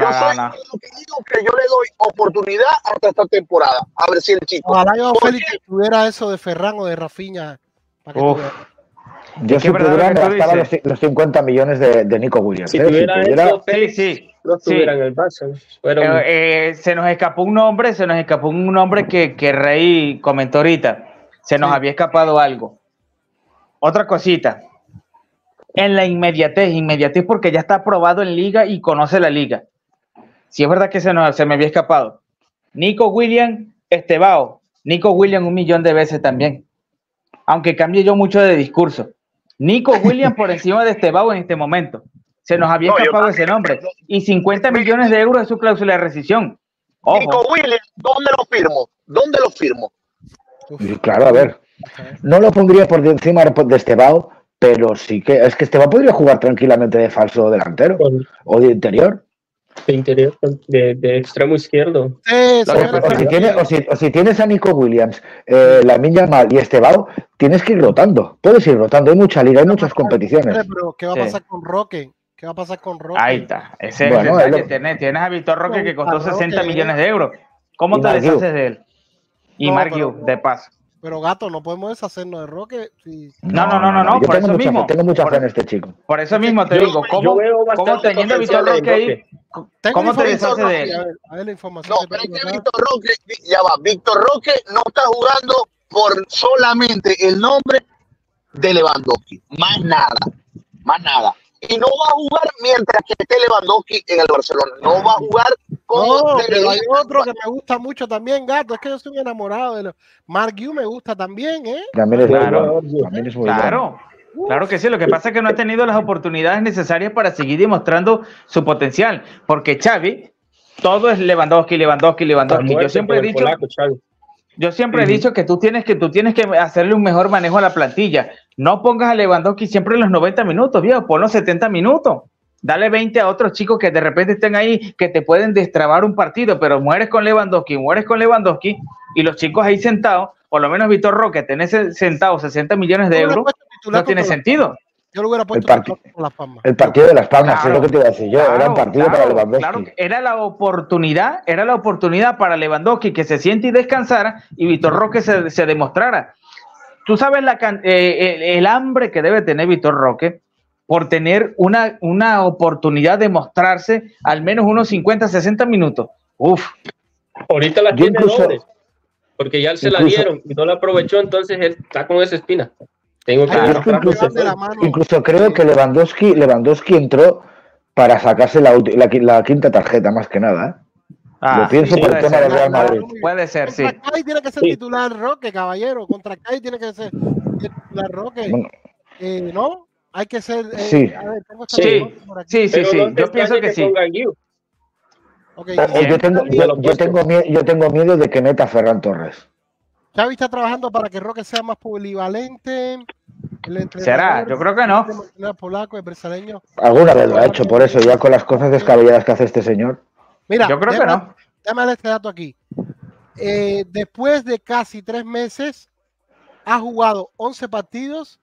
que yo le doy oportunidad hasta esta temporada, a ver si el chico. Ojalá Joao Félix tuviera eso de Ferran o de Rafinha para que yo si pudiera me gastaba los 50 millones de Nico Williams. Si tuviera eso, no estuviera en el Barça. Se nos escapó un nombre que Rey comentó ahorita. Se nos había escapado algo. Otra cosita. En la inmediatez porque ya está aprobado en liga y conoce la liga. Si es verdad que se me había escapado. Nico Williams, Estebao. Nico Williams 1 millón de veces también. Aunque cambie yo mucho de discurso. Nico Williams por encima de Estebao en este momento. Se nos había escapado ese nombre. Y 50 millones de euros es su cláusula de rescisión. Ojo. Nico Williams, ¿dónde lo firmo? Claro, a ver. No lo pondría por encima de Estebao, pero sí que es que Estebao podría jugar tranquilamente de falso delantero o de interior. De interior, de extremo izquierdo. Si tienes a Nico Williams, Lamine Yamal y Estebao, tienes que ir rotando. Puedes ir rotando. Hay mucha liga, hay muchas competiciones. Pero ¿qué va a pasar con Roque? Ahí está. Ese es el detalle. Tienes a Víctor Roque que costó 60 millones de euros. ¿Cómo te deshaces de él? Y Mark Hughes, de paso. Pero gato, no podemos deshacernos de Roque. No. Por eso mismo. Tengo mucha fe en este chico. Por eso mismo te digo, ¿cómo teniendo a Víctor Roque ahí? ¿Cómo te deshaces de él? A ver la información. No, pero es que Víctor Roque no está jugando por solamente el nombre de Lewandowski. Más nada. Y no va a jugar mientras que esté Lewandowski en el Barcelona. No va a jugar como pero hay otro que me gusta mucho también, gato. Es que yo estoy enamorado de Mark Hughes, me gusta también, También es muy bueno. Claro que sí, lo que pasa es que no ha tenido las oportunidades necesarias para seguir demostrando su potencial, porque Xavi todo es Lewandowski. Está muerto Yo siempre he con el dicho, polaco, Xavi. que tú tienes que hacerle un mejor manejo a la plantilla. No pongas a Lewandowski siempre en los 90 minutos, viejo, ponlo 70 minutos. Dale 20 a otros chicos que de repente estén ahí, que te pueden destrabar un partido, pero mueres con Lewandowski, y los chicos ahí sentados, por lo menos Vitor Roque, tenés sentado 60 millones de euros, no tiene sentido. Yo lo hubiera puesto con Las Palmas. El partido de Las Palmas, Claro, es lo que te iba a decir yo, era un partido para Lewandowski. Claro, era la oportunidad para Lewandowski que se siente y descansara y Vitor Roque se demostrara. Tú sabes el hambre que debe tener Vitor Roque por tener una oportunidad de mostrarse al menos unos 50, 60 minutos. Uf. Ahorita la Yo tiene incluso- dobles, porque ya se la dieron y no la aprovechó, entonces él está con esa espina. Tengo que Hay Claro. que Incluso- pegarle la mano. Incluso creo que Lewandowski entró para sacarse la quinta tarjeta, más que nada. Lo pienso sí, por el puede tema ser. del Real Madrid. Puede ser, sí. Contra Cádiz tiene que ser Sí. titular Roque, caballero. Contra Cádiz tiene que ser titular Roque. Bueno, ¿No? Hay que ser. Sí. A ver, tengo esta Sí. pregunta por aquí. Sí. Pero no te Yo pienso extrañe que sí. pongan Guiu. Ok, yo tengo miedo de que meta a Ferran Torres. Xavi está trabajando para que Roque sea más polivalente. El entrenador ¿Será? Yo creo que no. el polaco, el brasileño. Alguna vez lo ha hecho, por eso, ya con las cosas descabelladas que hace este señor. Mira, Yo creo que no. Déjame este dato aquí. Después de casi 3 meses, ha jugado 11 partidos,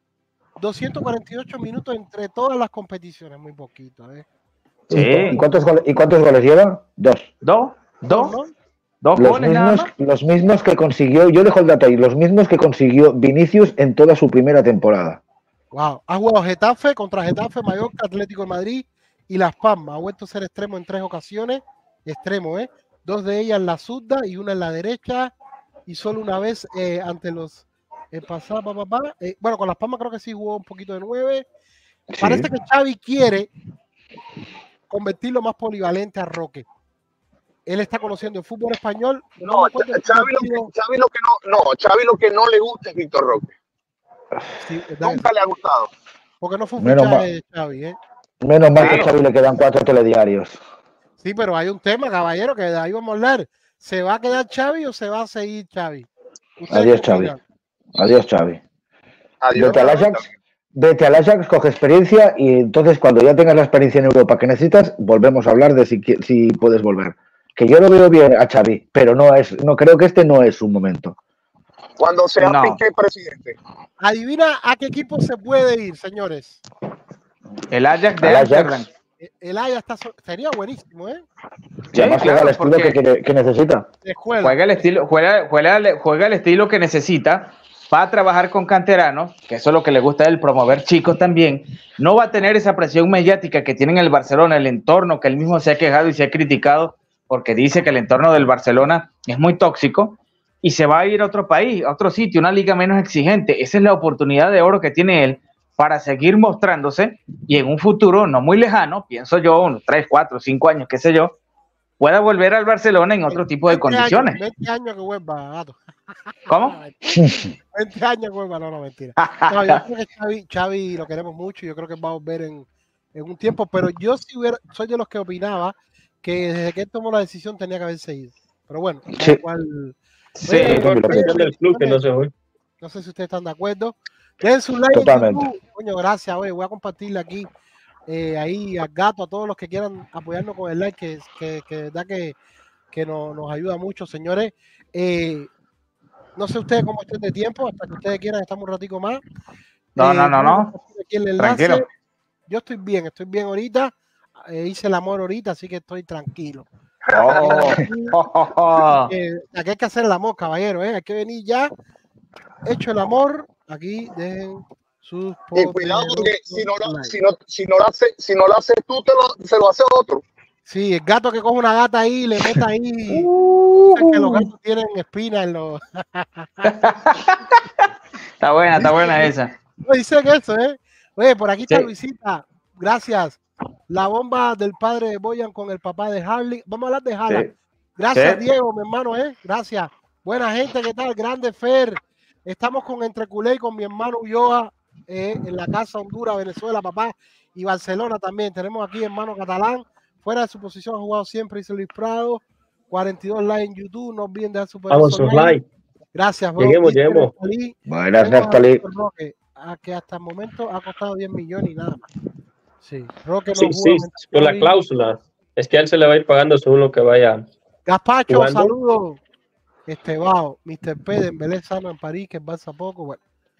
248 minutos entre todas las competiciones. Muy poquito, ¿eh? Sí. ¿Y cuántos goles lleva? Dos. Dos Los goles nada más. mismos que consiguió, yo dejo el dato ahí, los mismos que consiguió Vinicius en toda su primera temporada. Wow. Ha jugado Getafe, contra Getafe, Mallorca, Atlético de Madrid y Las Palmas. Ha vuelto a ser extremo en 3 ocasiones. Extremo, ¿eh? 2 de ellas en la zurda y una en la derecha. Y solo una vez ante los pasados, bueno, con Las Palmas creo que sí jugó un poquito de 9. Sí. Parece que Xavi quiere convertirlo más polivalente a Roque. Él está conociendo el fútbol español. No, me acuerdo Xavi lo que no le gusta es Víctor Roque. Sí, verdad, Nunca le ha gustado. porque no fue un Menos fichaje de Xavi, ¿eh? Menos mal que a Claro. Xavi le quedan 4 telediarios. Sí, pero hay un tema, caballero, que de ahí vamos a hablar. ¿Se va a quedar Xavi o se va a seguir Xavi? ¿Ustedes Adiós, qué opinan? Adiós, Xavi. Adiós. Vete al Ajax, coge experiencia y entonces cuando ya tengas la experiencia en Europa que necesitas, volvemos a hablar de si puedes volver. Que yo lo veo bien a Xavi, pero no creo que este no es su momento. Cuando sea No. Piqué presidente. Adivina a qué equipo se puede ir, señores. El Ajax de Al Ajax. Amsterdam. El Ajax sería buenísimo, ¿eh? Y además claro, juega el estilo porque- que necesita. De escuela. Juega el estilo que necesita. Va a trabajar con canteranos, que eso es lo que le gusta a él, promover chicos también. No va a tener esa presión mediática que tiene en el Barcelona, el entorno, que él mismo se ha quejado y se ha criticado, porque dice que el entorno del Barcelona es muy tóxico, y se va a ir a otro país, a otro sitio, una liga menos exigente. Esa es la oportunidad de oro que tiene él para seguir mostrándose, y en un futuro no muy lejano, pienso yo, unos 3, 4, 5 años, qué sé yo, pueda volver al Barcelona en otro tipo de 20 años, condiciones. 20 años que vuelva, gato. ¿Cómo? 20 años que vuelva, no, mentira. No, yo creo que Xavi lo queremos mucho, yo creo que va a volver en un tiempo, pero yo soy de los que opinaba que desde que él tomó la decisión tenía que haberse ido. Pero bueno, Sí. igual, Sí, Mejor presión del club que no se fue. no sé si ustedes están de acuerdo. Den su like. Totalmente. En YouTube. Coño, gracias. Oye, voy a compartirle aquí ahí al gato, a todos los que quieran apoyarnos con el like, que verdad que nos ayuda mucho, señores. No sé ustedes cómo estén de tiempo, hasta que ustedes quieran, estamos un ratico más. No. Voy a compartir aquí el enlace. Tranquilo. Yo estoy bien ahorita. Hice el amor ahorita, así que estoy tranquilo. Aquí hay que hacer el amor, caballero, hay que venir ya, hecho el amor, aquí dejen sus Y cuidado porque poderosos si no lo haces tú, se lo hace otro. Sí, el gato que coge una gata ahí y le mete ahí. Que los gatos tienen espinas en los. Está buena esa. No dicen eso, ¿eh? Oye, por aquí está Sí. Luisita. Gracias. La bomba del padre de Boyan con el papá de Harley. Vamos a hablar de Haaland. Sí. Gracias, Sí. Diego, mi hermano, ¿eh? Gracias. Buena gente, ¿qué tal? Grande Fer. Estamos con Entre Culé y con mi hermano Ulloa en la casa Honduras, Venezuela, papá. Y Barcelona también. Tenemos aquí hermano catalán. fuera de su posición ha jugado siempre, dice Luis Prado. 42 likes en YouTube, no olviden dejar su Vamos, sus likes. Gracias, bro. Lleguemos. Buenas, Neftalí. Que hasta el momento ha costado 10 millones y nada más. Sí, Roque no Sí, por la cláusula. Es que a él se le va a ir pagando según lo que vaya. Gaspacho, jugando. saludos. Estebao, Mr. P, Dembélé sano en París, que pasa poco. Bueno,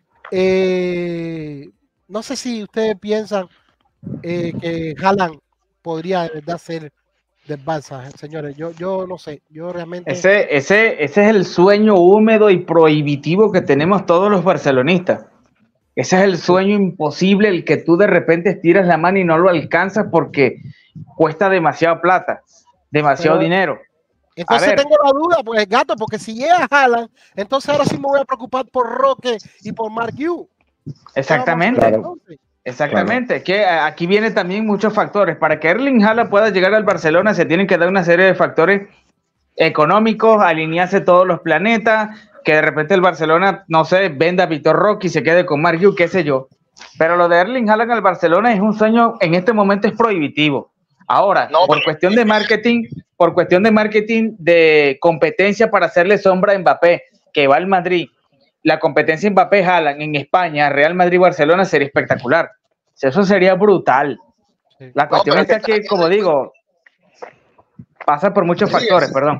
no sé si ustedes piensan que Haaland podría de verdad ser del Barça, señores. Yo no sé, yo realmente. Ese es el sueño húmedo y prohibitivo que tenemos todos los barcelonistas. Ese es el sueño imposible, el que tú de repente estiras la mano y no lo alcanzas porque cuesta demasiado plata, demasiado dinero. Entonces tengo la duda, pues gato, porque si llega Haaland, entonces ahora sí me voy a preocupar por Roque y por Mark Yu. Exactamente. Claro. Exactamente, que aquí vienen también muchos factores. Para que Erling Haaland pueda llegar al Barcelona se tienen que dar una serie de factores económicos, alinearse todos los planetas, que de repente el Barcelona, no sé, venda a Vitor Roque y se quede con Mark Yu, qué sé yo. Pero lo de Erling Haaland al Barcelona es un sueño, en este momento es prohibitivo. Ahora, por cuestión de marketing, de competencia para hacerle sombra a Mbappé, que va al Madrid, la competencia Mbappé-Haaland en España, Real Madrid-Barcelona sería espectacular. Eso sería brutal. La cuestión es que, como digo, pasa por muchos factores, perdón.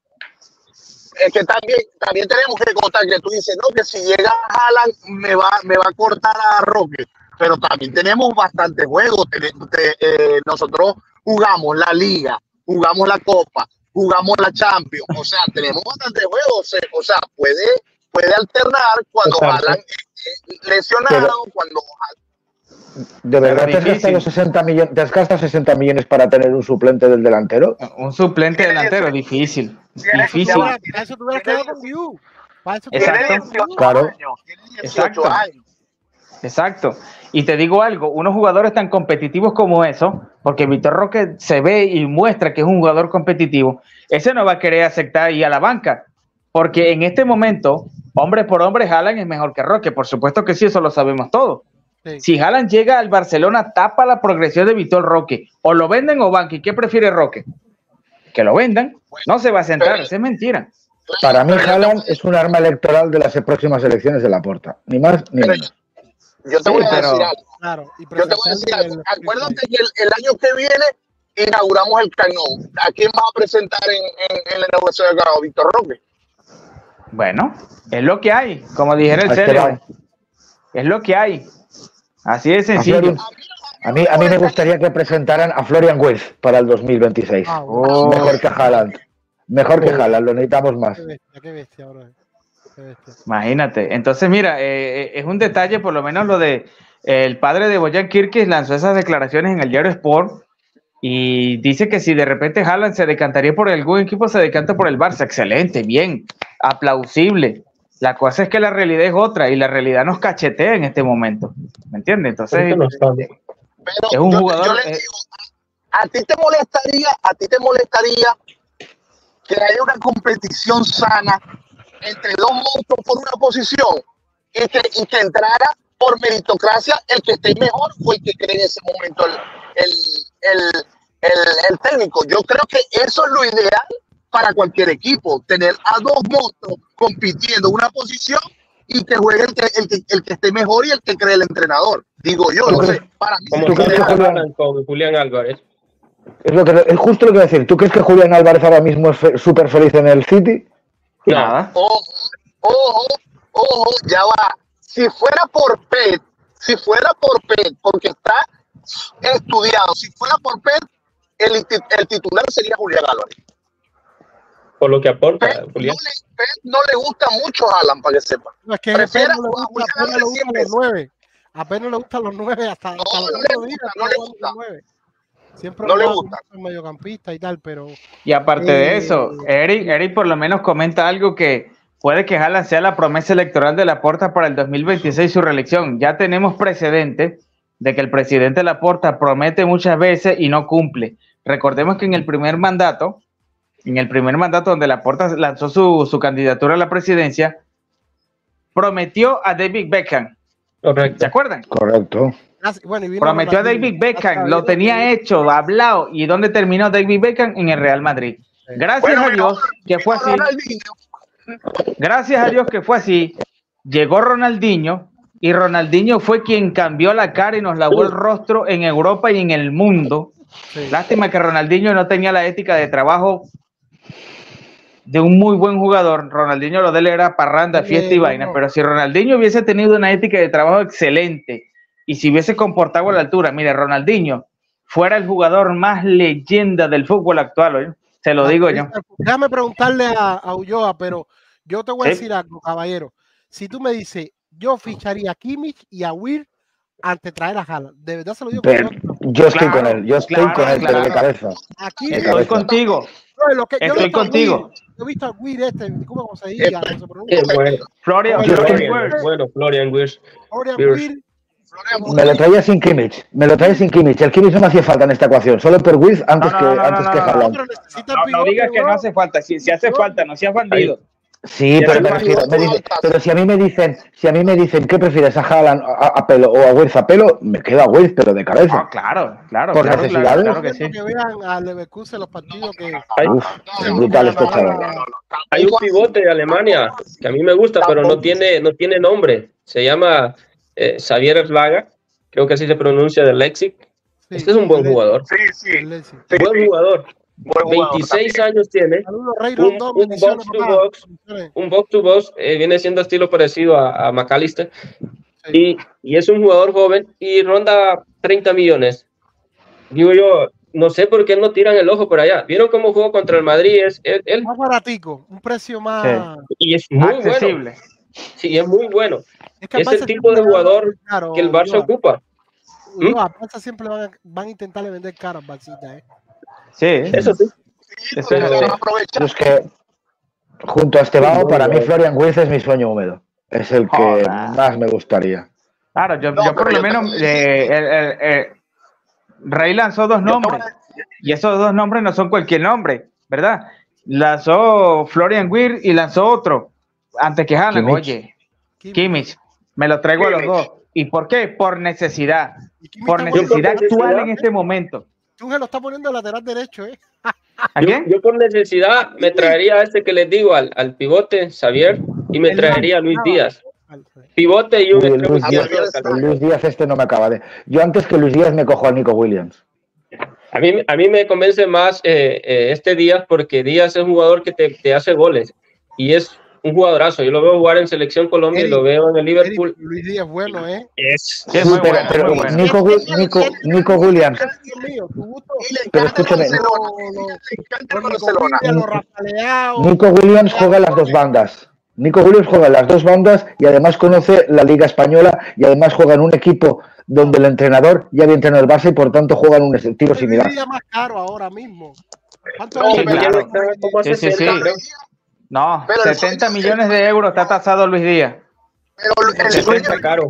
Es que también tenemos que contar que tú dices, no, que si llega Haaland me va a cortar a Roque, pero también tenemos bastantes juegos. Nosotros jugamos la Liga, jugamos la Copa, jugamos la Champions, o sea, tenemos bastantes juegos, o sea, puede alternar cuando Haaland lesionado, cuando ¿De verdad te has gastado 60 millones para tener un suplente del delantero? Un suplente delantero, difícil. Difícil. Para eso tuvieras que dar con Yu. Exacto. Claro. Exacto. Exacto. Y te digo algo, unos jugadores tan competitivos como eso, porque Vitor Roque se ve y muestra que es un jugador competitivo, ese no va a querer aceptar ir a la banca, porque en este momento, hombre por hombre, Haaland es mejor que Roque, por supuesto que sí, eso lo sabemos todos. Sí. Si Haaland llega al Barcelona, tapa la progresión de Vitor Roque, o lo venden o banca. ¿Y qué prefiere Roque? Que lo vendan, no se va a sentar, eso es mentira. Para mí Haaland es un arma electoral de las próximas elecciones de Laporta, ni más ni menos. Yo te voy a decir algo. Claro, yo te voy a decir algo. Acuérdate que el año que viene inauguramos el Camp Nou. ¿A quién vas a presentar en la inauguración del Camp Nou? Vitor Roque. Bueno, es lo que hay, como dijera el Célere. Es lo que hay. Así de sencillo. A mí me gustaría que presentaran a Florian Wirtz para el 2026. Mejor que Haaland. Mejor que Haaland, lo necesitamos más. Qué bestia, bro. Imagínate. Entonces, mira, es un detalle, por lo menos lo de el padre de Bojan Kirkiz lanzó esas declaraciones en el diario Sport y dice que si de repente Haaland se decantaría por algún equipo, se decanta por el Barça. Excelente, bien, aplausible. La cosa es que la realidad es otra y la realidad nos cachetea en este momento. ¿Me entiendes? Entonces, es un jugador. Yo les digo, ¿a ti te molestaría que haya una competición sana entre dos monstruos por una posición y que entrara por meritocracia el que esté mejor o el que cree en ese momento el técnico? Yo creo que eso es lo ideal para cualquier equipo, tener a dos monstruos compitiendo en una posición y que juegue el que esté mejor y el que cree el entrenador. Digo yo, no sé, para mí. Como con Julián Álvarez. Es justo lo que voy a decir. ¿Tú crees que Julián Álvarez ahora mismo es súper feliz en el City? Nada. Ojo, ya va. Si fuera por Pep, porque está estudiado, si fuera por Pep, el titular sería Julián Álvarez. Por lo que aporta, Julián. Pep no le gusta mucho a Haaland, para que sepa. No, es que apenas le gustan los 9. Apenas le gustan los 9 hasta no le gusta. Siempre no le gusta. Un mediocampista y tal, pero. Y aparte de eso, Eric por lo menos comenta algo que puede que Haaland sea la promesa electoral de Laporta para el 2026 su reelección. Ya tenemos precedentes de que el presidente Laporta promete muchas veces y no cumple. Recordemos que en el primer mandato donde Laporta lanzó su candidatura a la presidencia, prometió a David Beckham. Correcto. ¿Se acuerdan? Correcto. Bueno, y vino Prometió a Ronaldinho. David Beckham, lo tenía hecho, hablado. ¿Y dónde terminó David Beckham? En el Real Madrid. Gracias a Dios que fue así. Gracias a Dios que fue así. Llegó Ronaldinho y Ronaldinho fue quien cambió la cara y nos lavó el rostro en Europa y en el mundo. Sí. Lástima que Ronaldinho no tenía la ética de trabajo de un muy buen jugador. Ronaldinho lo de él era parranda, fiesta y vaina, pero si Ronaldinho hubiese tenido una ética de trabajo excelente y si hubiese comportado a la altura, mire, Ronaldinho fuera el jugador más leyenda del fútbol actual, ¿oye? Se lo digo yo. Déjame preguntarle a Ulloa, pero yo te voy a decir algo, caballero. Si tú me dices, yo ficharía a Kimmich y a Weir antes de traer a Haaland. De verdad se lo digo. Pero yo estoy con él, pero de cabeza. Aquí Estoy contigo. Estoy contigo. Yo he visto a Weir ¿cómo se diga? Florian Wirtz. Me lo traía sin Kimmich. El Kimmich no me hacía falta en esta ecuación, solo por Wirtz antes que Haaland. No digas que no hace falta. Si hace falta, no seas bandido. Sí, pero si a mí me dicen ¿qué prefieres, a Haaland a pelo o a Wirtz a pelo? Me quedo a Wirtz, pero de cabeza. No, claro. Por necesidades. Claro que sí. Que vean a Leverkusen los partidos que... Es brutal este chaval. Hay un pivote de Alemania que a mí me gusta, pero no tiene nombre. Se llama Xavier Schlager, creo que así se pronuncia, del Leipzig. Este es un buen jugador. Buen jugador. 26 también. Años tiene. Un box to box viene siendo estilo parecido a McAllister. Sí. Y es un jugador joven y ronda 30 millones. Digo yo, no sé por qué no tiran el ojo por allá. ¿Vieron cómo jugó contra el Madrid? Él más baratico, un precio más... Sí. Y es muy accesible. Bueno. Sí, es muy bueno. Es el tipo de jugador que el Barça ocupa. A Barça siempre van a intentarle vender caro al Barça, Sí, eso sí. Es que junto a Esteban, para mí Florian Wirtz es mi sueño húmedo. Es el que más me gustaría. Claro, yo por lo menos Rey lanzó dos nombres y esos dos nombres no son cualquier nombre, ¿verdad? Lanzó Florian Wirtz y lanzó otro antes que Haaland. Oye, Kimmich, me lo traigo a los dos. ¿Y por qué? Por necesidad. Por necesidad actual en este momento. Tunge lo está poniendo el lateral derecho, ¿eh? Yo por necesidad me traería a este que les digo, al pivote, Xavier, y me traería a Luis Díaz. Pivote y un extremo. Luis Díaz este no me acaba de... Yo antes que Luis Díaz me cojo a Nico Williams. A mí me convence más este Díaz porque Díaz es un jugador que te hace goles y es un jugadorazo. Yo lo veo jugar en Selección Colombia y lo veo en el Liverpool. Luis Díaz bueno, ¿eh? Es muy bueno. Pero Nico Williams. Pero escúchame. Nico Williams juega en las dos bandas. Y además conoce la Liga Española y además juega en un equipo donde el entrenador ya había entrenado el Barça y por tanto juega en un estilo similar. Es más caro ahora mismo. Sí. No, 70 millones de euros está tasado Luis Díaz. Pero el sueño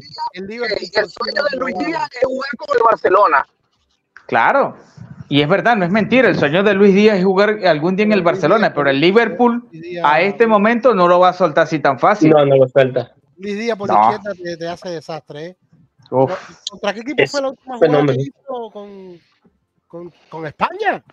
de Luis Díaz es jugar con el Barcelona. Claro, y es verdad, no es mentira. El sueño de Luis Díaz es jugar algún día en el Barcelona, pero el Liverpool a este momento no lo va a soltar así tan fácil. No lo suelta. Luis Díaz por la izquierda te hace desastre, ¿eh? ¿Contra qué equipo fue la última jugada que hizo con España?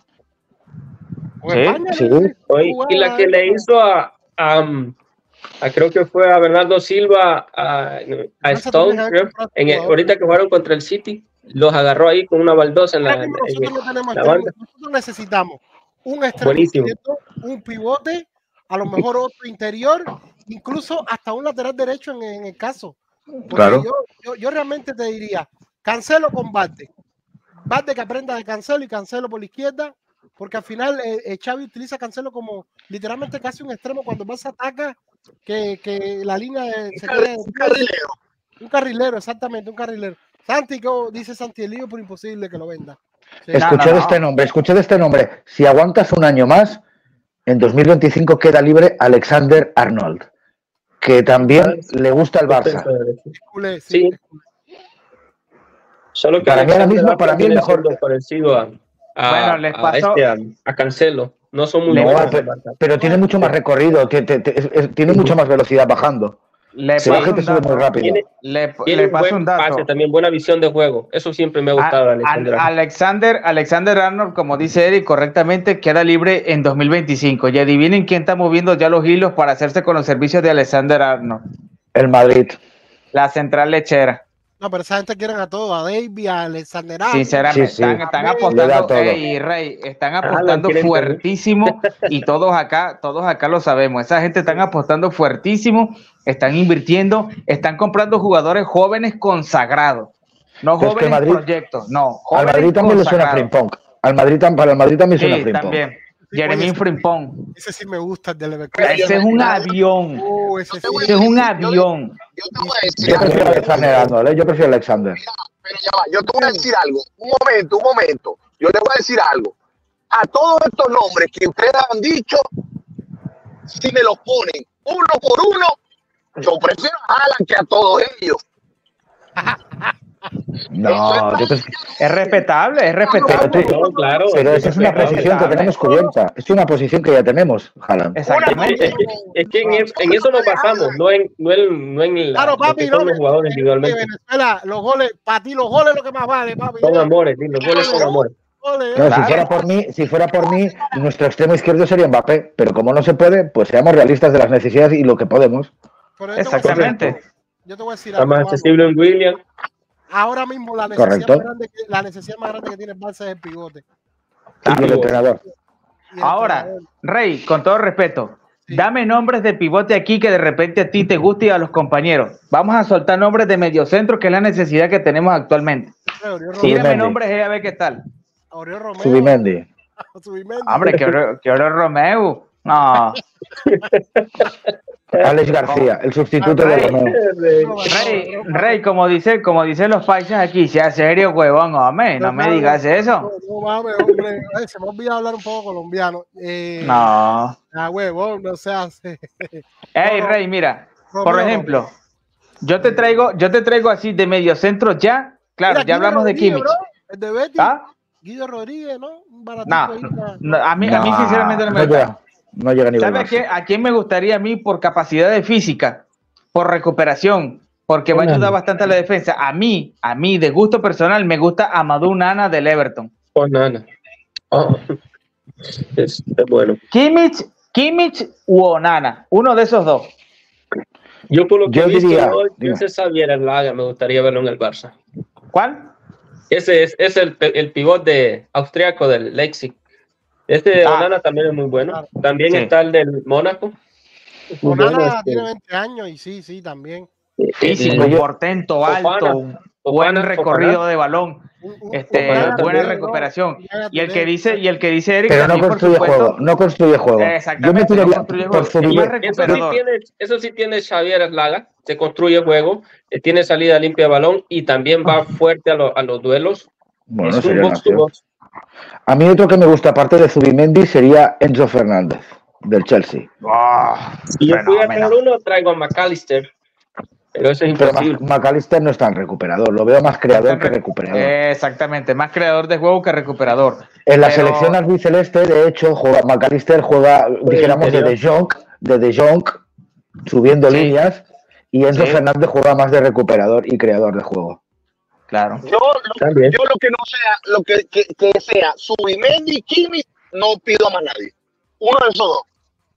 Sí. Y la que le hizo a creo que fue a Bernardo Silva, a Stone, creo, ahorita que jugaron contra el City, los agarró ahí con una baldosa en la banda. Nosotros necesitamos un extremo izquierdo, un pivote, a lo mejor otro interior, incluso hasta un lateral derecho en el caso. Porque claro. Yo realmente te diría, Cancelo con Valde que aprenda de Cancelo y Cancelo por la izquierda, porque al final Xavi utiliza a Cancelo como literalmente casi un extremo cuando más ataca, que la línea un carrilero, exactamente, un carrilero. Santi, dice Santi, el lío por imposible que lo venda. Sí. Escuchad este nombre. Si aguantas un año más, en 2025 queda libre Alexander Arnold, que también le gusta el Barça. Sí. Solo que para mí el mejor parecido a Cancelo. No son muy pero tiene mucho más recorrido, tiene mucha más velocidad bajando. Le Si la paso gente un sube muy dato. rápido. Tiene Le un paso buen un dato. pase, también buena visión de juego. Eso siempre me ha gustado de Alexander. Alexander Arnold, como dice Eric correctamente, queda libre en 2025. Y adivinen quién está moviendo ya los hilos para hacerse con los servicios de Alexander Arnold. El Madrid. La central lechera. No, pero esa gente quieren a todo, a Davey, a Alexander Arnold. Sinceramente, Sí, sí. están Le da apostando, todo. Rey, están apostando quieren fuertísimo y todos acá lo sabemos. Esa gente están apostando fuertísimo, están invirtiendo, están comprando jugadores jóvenes consagrados, no Pero es que jóvenes Madrid- proyectos, no, Al jóvenes Madrid también le suena consagrados. Frimpong. Para el Madrid también suena Sí, Frimpong. también. Sí, Jeremy oye, Frimpong. Ese sí me gusta, el de Leverkusen. Ese es un avión. Ese sí. Ese es un avión. Yo te voy a decir Yo algo. prefiero a Alexander Arnold, ¿eh? Yo prefiero a Alexander. Pero ya va, yo te voy a decir algo. Un momento. Yo te voy a decir algo. A todos estos nombres que ustedes han dicho, si me los ponen uno por uno, yo prefiero a Haaland que a todos ellos. No, yo prefiero. Es respetable, es respetable. No, claro. Pero esa es una posición que tenemos cubierta. Es una posición que ya tenemos, Haaland. Exactamente. Es que en eso nos basamos, no en Claro, lo papi, que son no, los jugadores en individualmente. Venezuela, los goles, para ti los goles es lo que más vale, papi. Son Ya. amores, los goles son amores. Goles, Claro, Claro. si fuera por mí, nuestro extremo izquierdo sería Mbappé, pero como no se puede, pues seamos realistas de las necesidades y lo que podemos. Pero Exactamente. Yo te voy a decir Está más algo, accesible en William. ahora mismo la Correcto. necesidad más grande que tiene el Barça es el pivote. Y el entrenador. Y el Ahora, entrenador. Rey, con todo respeto, Sí. dame nombres de pivote aquí que de repente a ti te guste y a los compañeros. Vamos a soltar nombres de mediocentro, que es la necesidad que tenemos actualmente. Oriol Tírame Subimendi. nombres y a ver qué tal. Romeo. Subimendi. Subimendi. Hombre, que oro Romeo. No. Alex García, el sustituto de Romeo. Rey, como dicen los paisas aquí, sea serio, huevón, hombre, no me digas eso. No mames, hombre. Ay, se me ha olvidado hablar un poco colombiano. No. Huevón, no se hace. Ey, No, Rey, mira, por Romeo, ejemplo, yo te traigo así de mediocentro ya, claro, Mira, ya Guido hablamos de Rodríguez, Kimmich. bro, el de Betis, ¿Ah? Guido Rodríguez, ¿no? Un baratito No, ahí, no, a mí sinceramente no me gusta. No llega a nivel ¿Sabes máximo. a quién me gustaría a mí por capacidad de física, por recuperación, porque va a ayudar bastante a la defensa? A mí, de gusto personal, me gusta Amadou Nana del Everton. Oh, Nana. Oh. Es bueno. Kimmich u Onana, uno de esos dos. Yo por lo que Yo he visto diría- hoy, dime. ese Xavier Arlaga me gustaría verlo en el Barça. ¿Cuál? Ese es el pivot de austriaco del Leipzig. Este de Ah. Onana también es muy bueno. Claro. También Sí. está el del Mónaco. Muy Onana bueno, tiene 20 años y sí, también. Físico, y- portento, alto, un buen Fofana, recorrido de balón, Fofana buena también, recuperación. ¿no? Y el que dice Eric, Pero no también, por construye supuesto, juego, no construye juego. Exactamente, Yo me no tiraría construye por juego. Es más Zubimendi. recuperador. Eso sí tiene Xavier Arlaga. Se construye juego, tiene salida limpia de balón y también va fuerte a los duelos. Bueno, es un sería una box to opción. box. A mí otro que me gusta, aparte de Zubimendi, sería Enzo Fernández, del Chelsea. Si yo pudiera Fenómeno. traer uno, traigo a McAllister. Pero eso es Pero imposible. McAllister no es tan recuperador, lo veo más creador que recuperador. Exactamente, más creador de juego que recuperador. En la pero- selección albiceleste, de hecho, McAllister juega, dijéramos, de De Jong, subiendo Sí. líneas, y Enzo Sí. Fernández juega más de recuperador y creador de juego. Claro. Yo lo que no sea, lo que sea Subimendi y Kimmich, no pido a más nadie. Uno de esos dos.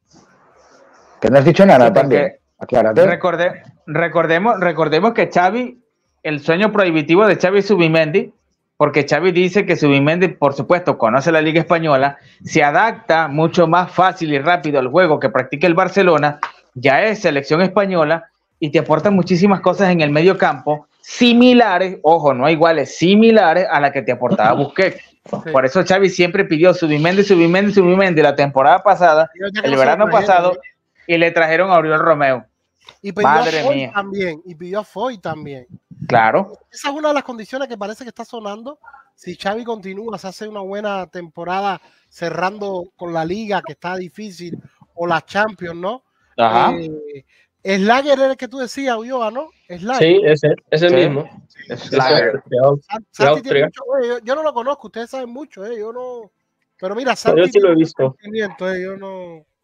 Que no has dicho nada Sí, porque- también. Aclárate. Recordemos que Xavi, el sueño prohibitivo de Xavi es Zubimendi, porque Xavi dice que Zubimendi, por supuesto, conoce la Liga Española, se adapta mucho más fácil y rápido al juego que practica el Barcelona, ya es selección española y te aporta muchísimas cosas en el medio campo, similares, ojo, no iguales, similares a la que te aportaba Busquets. Por eso Xavi siempre pidió Zubimendi la temporada pasada, Yo ya que el no se verano lo trajeron, pasado, y le trajeron a Oriol Romeo. Y pidió Madre a Foy mía. también. Y pidió a Foy también. Claro. Esa es una de las condiciones que parece que está sonando. Si Xavi continúa, se hace una buena temporada cerrando con la liga, que está difícil, o la Champions, ¿no? Ajá. Slager era el que tú decías, Ulloa, ¿no? Slager. Sí, ese Sí. mismo. Slager. Santi tiene Austria. mucho, yo no lo conozco, ustedes saben mucho, yo no. Pero mira, Yo sí lo he visto. sentimiento, yo no.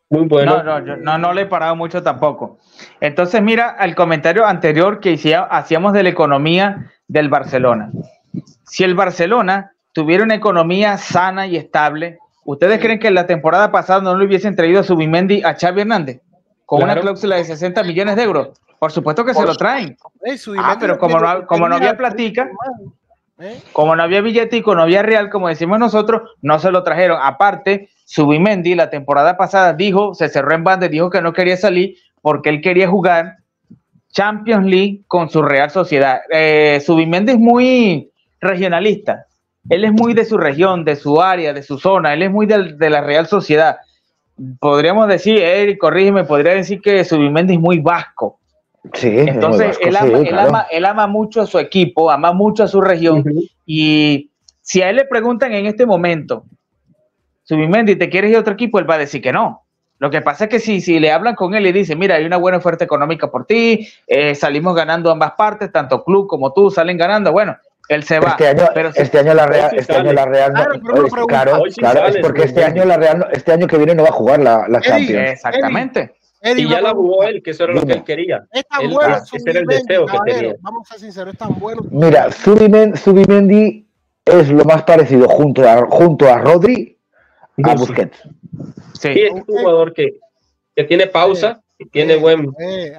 Muy bueno. No le he parado mucho tampoco. Entonces, mira, al comentario anterior que hacíamos de la economía del Barcelona. Si el Barcelona tuviera una economía sana y estable, ¿ustedes creen que en la temporada pasada no le hubiesen traído a Zubimendi a Xavi Hernández con una cláusula de 60 millones de euros? Por supuesto que se lo traen. Pero como no había platica, como no había billetico, no había real, como decimos nosotros, no se lo trajeron. Aparte, Zubimendi la temporada pasada se cerró en banda y dijo que no quería salir porque él quería jugar Champions League con su Real Sociedad. Zubimendi es muy regionalista. Él es muy de su región, de su área, de su zona. Él es muy de la Real Sociedad. Podríamos decir, Eric, corrígeme, podría decir que Zubimendi es muy vasco. Sí, entonces él ama mucho a su equipo, ama mucho a su región. Y si a él le preguntan en este momento, Zubimendi, ¿te quieres ir a otro equipo? Él va a decir que no. Lo que pasa es que si le hablan con él y dicen, mira, hay una buena oferta económica por ti, salimos ganando ambas partes, tanto club como tú salen ganando, bueno, él se va. Este año la Real, es porque este año que viene no va a jugar la Champions. Exactamente. Y ya la jugó él, que eso era lo que él quería. Ese era el deseo que tenía. Vamos a ser sinceros, es tan bueno. Mira, Zubimendi es lo más parecido junto a Rodri a Busquets. Sí, es un jugador que tiene pausa, que tiene buen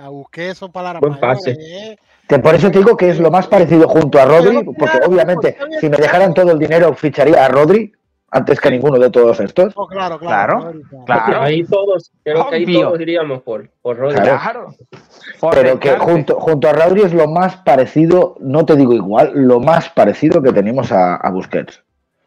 pase. Por eso te digo que es lo más parecido junto a Rodri, porque obviamente si me dejaran todo el dinero ficharía a Rodri antes que ninguno de todos estos. Claro. Ahí todos, creo que ahí todos diríamos por Rodri. Claro. Pero que junto a Rodri es lo más parecido, no te digo igual, lo más parecido que tenemos a Busquets.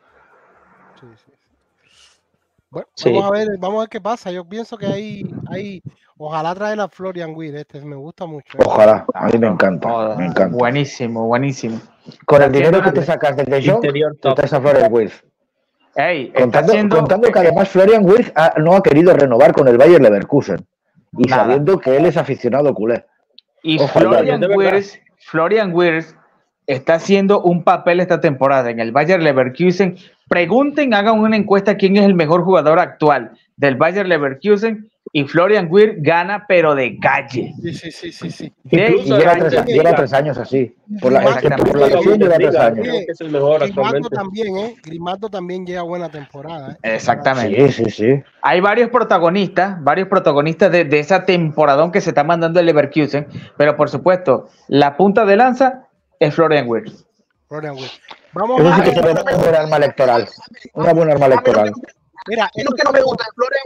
Bueno, vamos a ver qué pasa. Yo pienso que hay ojalá traer a Florian Wirtz, me gusta mucho. Ojalá, a mí me encanta. Buenísimo. Con el dinero que te sacas del De Jong, te traes a Florian Wirtz. Contando que además Florian Wirtz no ha querido renovar con el Bayer Leverkusen y sabiendo que él es aficionado culé. Y Florian Wirtz está haciendo un papel esta temporada en el Bayer Leverkusen. Pregunten, hagan una encuesta quién es el mejor jugador actual del Bayer Leverkusen y Florian Wirtz gana, pero de calle. Sí. Y lleva 3 años así. Por la lesión lleva 3 años. Es el mejor Grimaldo también, Grimaldo también lleva buena temporada. Exactamente. Sí. Hay varios protagonistas de esa temporadón que se está mandando el Leverkusen, pero por supuesto, la punta de lanza es Florian Wirtz. Vamos a ver. Una buena arma electoral. Mira, a mí lo que no me gusta de Florian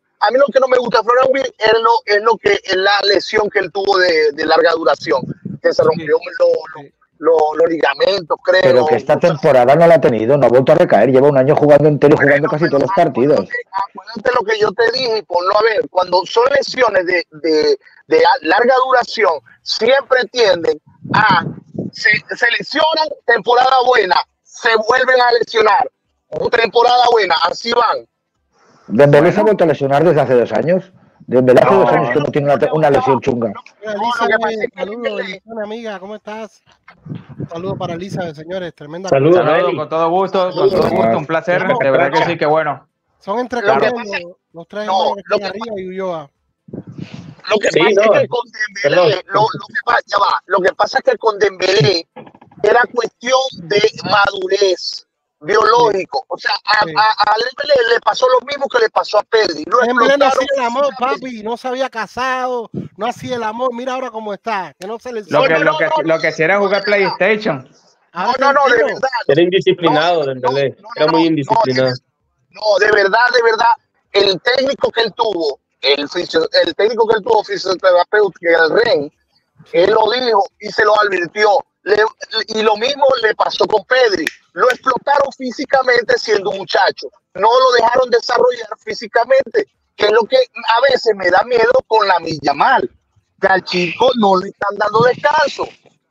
Wirtz es la lesión que él tuvo de larga duración, que se rompió los ligamentos, creo. Pero que esta temporada no la ha tenido, no ha vuelto a recaer, lleva un año jugando entero y jugando casi todos los partidos. Acuérdate lo que yo te dije, y ponlo a ver, cuando son lesiones de larga duración, siempre tienden a se lesionan, temporada buena, se vuelven a lesionar, temporada buena, así van. Dembélé se ha vuelto a lesionar desde hace 2 años. Dembélé hace 2 años que no tiene una lesión chunga. Saludos, amiga, ¿cómo estás? Saludos para Elizabeth, señores, tremenda. Saludos, con todo gusto, un placer, de verdad que sí, que bueno. Son entre los tres arriba y Ulloa. Lo que pasa es que con Dembélé, lo que pasa es que con Dembélé era cuestión de madurez biológico. O sea, a Dembélé le pasó lo mismo que le pasó a Pedri. Dembélé no hacía el amor, papi, no se había casado, no hacía el amor. Mira ahora cómo está, que no se le lo que hacía era jugar PlayStation. No, de verdad. Era indisciplinado, Dembélé. Era muy indisciplinado. No, de verdad, el técnico que él tuvo, el técnico que él tuvo, fisioterapeuta, el Ren, él lo dijo y se lo advirtió. Y lo mismo le pasó con Pedri. Lo explotaron físicamente siendo un muchacho. No lo dejaron desarrollar físicamente, que es lo que a veces me da miedo con Lamine Yamal, que al chico no le están dando descanso.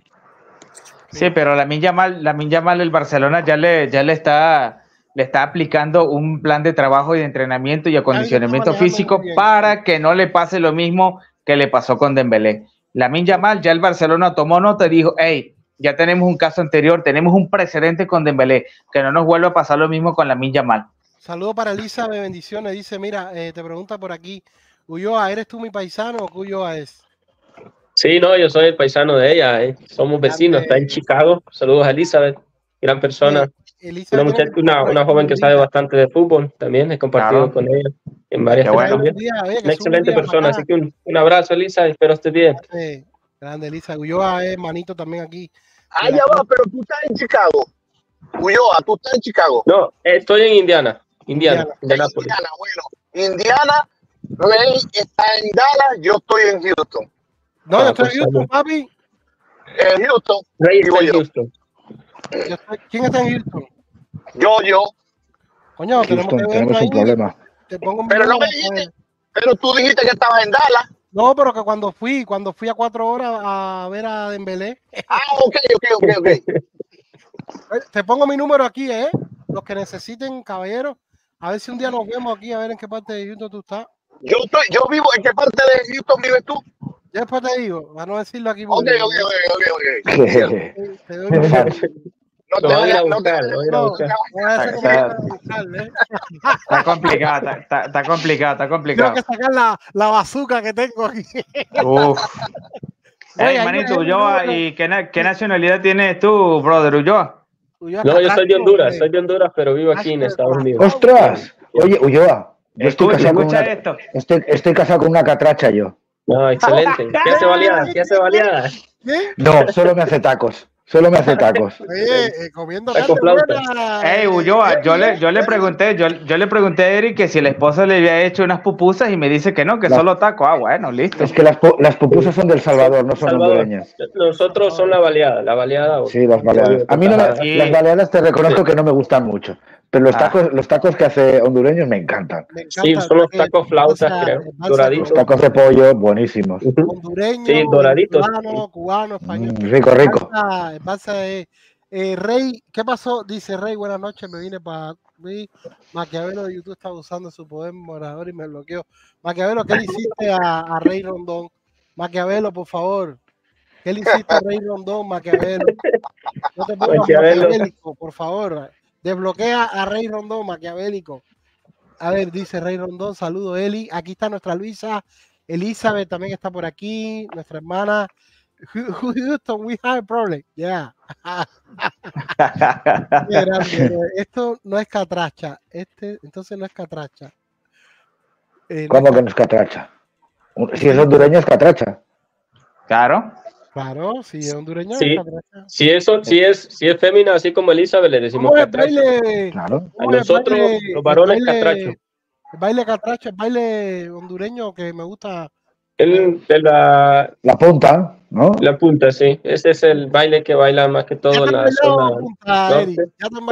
Sí, pero Lamine Yamal el Barcelona ya le está aplicando un plan de trabajo y de entrenamiento y acondicionamiento físico para que no le pase lo mismo que le pasó con Dembélé. Lamine Yamal, ya el Barcelona tomó nota y dijo, hey, ya tenemos un caso anterior, tenemos un precedente con Dembélé, que no nos vuelva a pasar lo mismo con Lamine Yamal. Saludo para Elizabeth, bendiciones. Dice, mira, te pregunta por aquí, Ulloa, ¿eres tú mi paisano o qué Ulloa es? Sí, no, yo soy el paisano de ella. Somos vecinos, está en Chicago. Saludos a Elizabeth, gran persona. Elizabeth Una joven que sabe bastante de fútbol. También he compartido con ella en varias bueno. Una excelente persona. Así que un abrazo, Elisa. Espero estés bien. Grande, Elisa. Ulloa es manito también aquí. Ah, ya va, pero tú estás en Chicago. Ulloa, tú estás en Chicago. No, estoy en Indianápolis. Indiana, bueno. Indiana, Rey está en Dallas, yo estoy en Houston. No, yo estoy en Houston, papi. En Houston. Rey está en Houston. ¿Quién está en Houston? Yo. Coño, tenemos un problema. Te pongo pero no me dijiste, pero tú dijiste que estabas en Dallas. No, pero que cuando fui a 4 horas a ver a Dembélé. Ah, ok. Te pongo mi número aquí, los que necesiten, caballeros. A ver si un día nos vemos aquí, a ver en qué parte de Houston tú estás. Yo vivo, ¿en qué parte de Houston vives tú? Ya después te digo, para no decirlo aquí. Ok. Te doy un Lo van a ir a buscar. Está complicado. Tengo que sacar la bazooka que tengo aquí. Uf. Hey, manito, Ulloa, ¿y qué nacionalidad tienes tú, brother Ulloa? No, yo soy de Honduras, pero vivo aquí en Estados Unidos. ¡Ostras! Oye, Ulloa, yo estoy casado con una catracha yo. No, excelente. ¿Qué hace baleada? No, solo me hace tacos. Oye, comiendo Ey, Ulloa, yo le pregunté a Eric que si la esposa le había hecho unas pupusas y me dice que no, que solo tacos. Ah, bueno, listo. Es que las pupusas son del Salvador, no son hondureñas. Nosotros son la baleada. Sí, las baleadas. A mí las baleadas te reconozco que no me gustan mucho, pero los tacos que hace hondureños me encantan. Sí, son los tacos flautas, creo, doraditos. Los tacos de pollo, buenísimos. Hondureños, sí, doraditos. Cubano, español. Rico. Rey, ¿qué pasó? Dice Rey, buenas noches, me vine para mí. Maquiavelo de YouTube está usando su poder moderador y me bloqueó. Maquiavelo, ¿qué le hiciste a Rey Rondón? Maquiavelo, por favor. ¿Qué le hiciste a Rey Rondón, Maquiavelo? No te pongas maquiavélico, por favor. Desbloquea a Rey Rondón, maquiavélico. A ver, dice Rey Rondón, saludo Eli. Aquí está nuestra Luisa. Elizabeth también está por aquí, nuestra hermana. Houston, we have a problem. Yeah. Esto no es catracha. Entonces no es catracha. ¿Cómo que no es catracha? Si es hondureño es catracha. Claro, si es hondureño sí. es catracha. Si es fémina, así como Elizabeth, le decimos catracha. Claro. A nosotros, los varones, catracho. El baile catracha, el baile hondureño que me gusta. La punta, ¿no? La punta, sí. Ese es el baile que baila más que todo en la zona norte.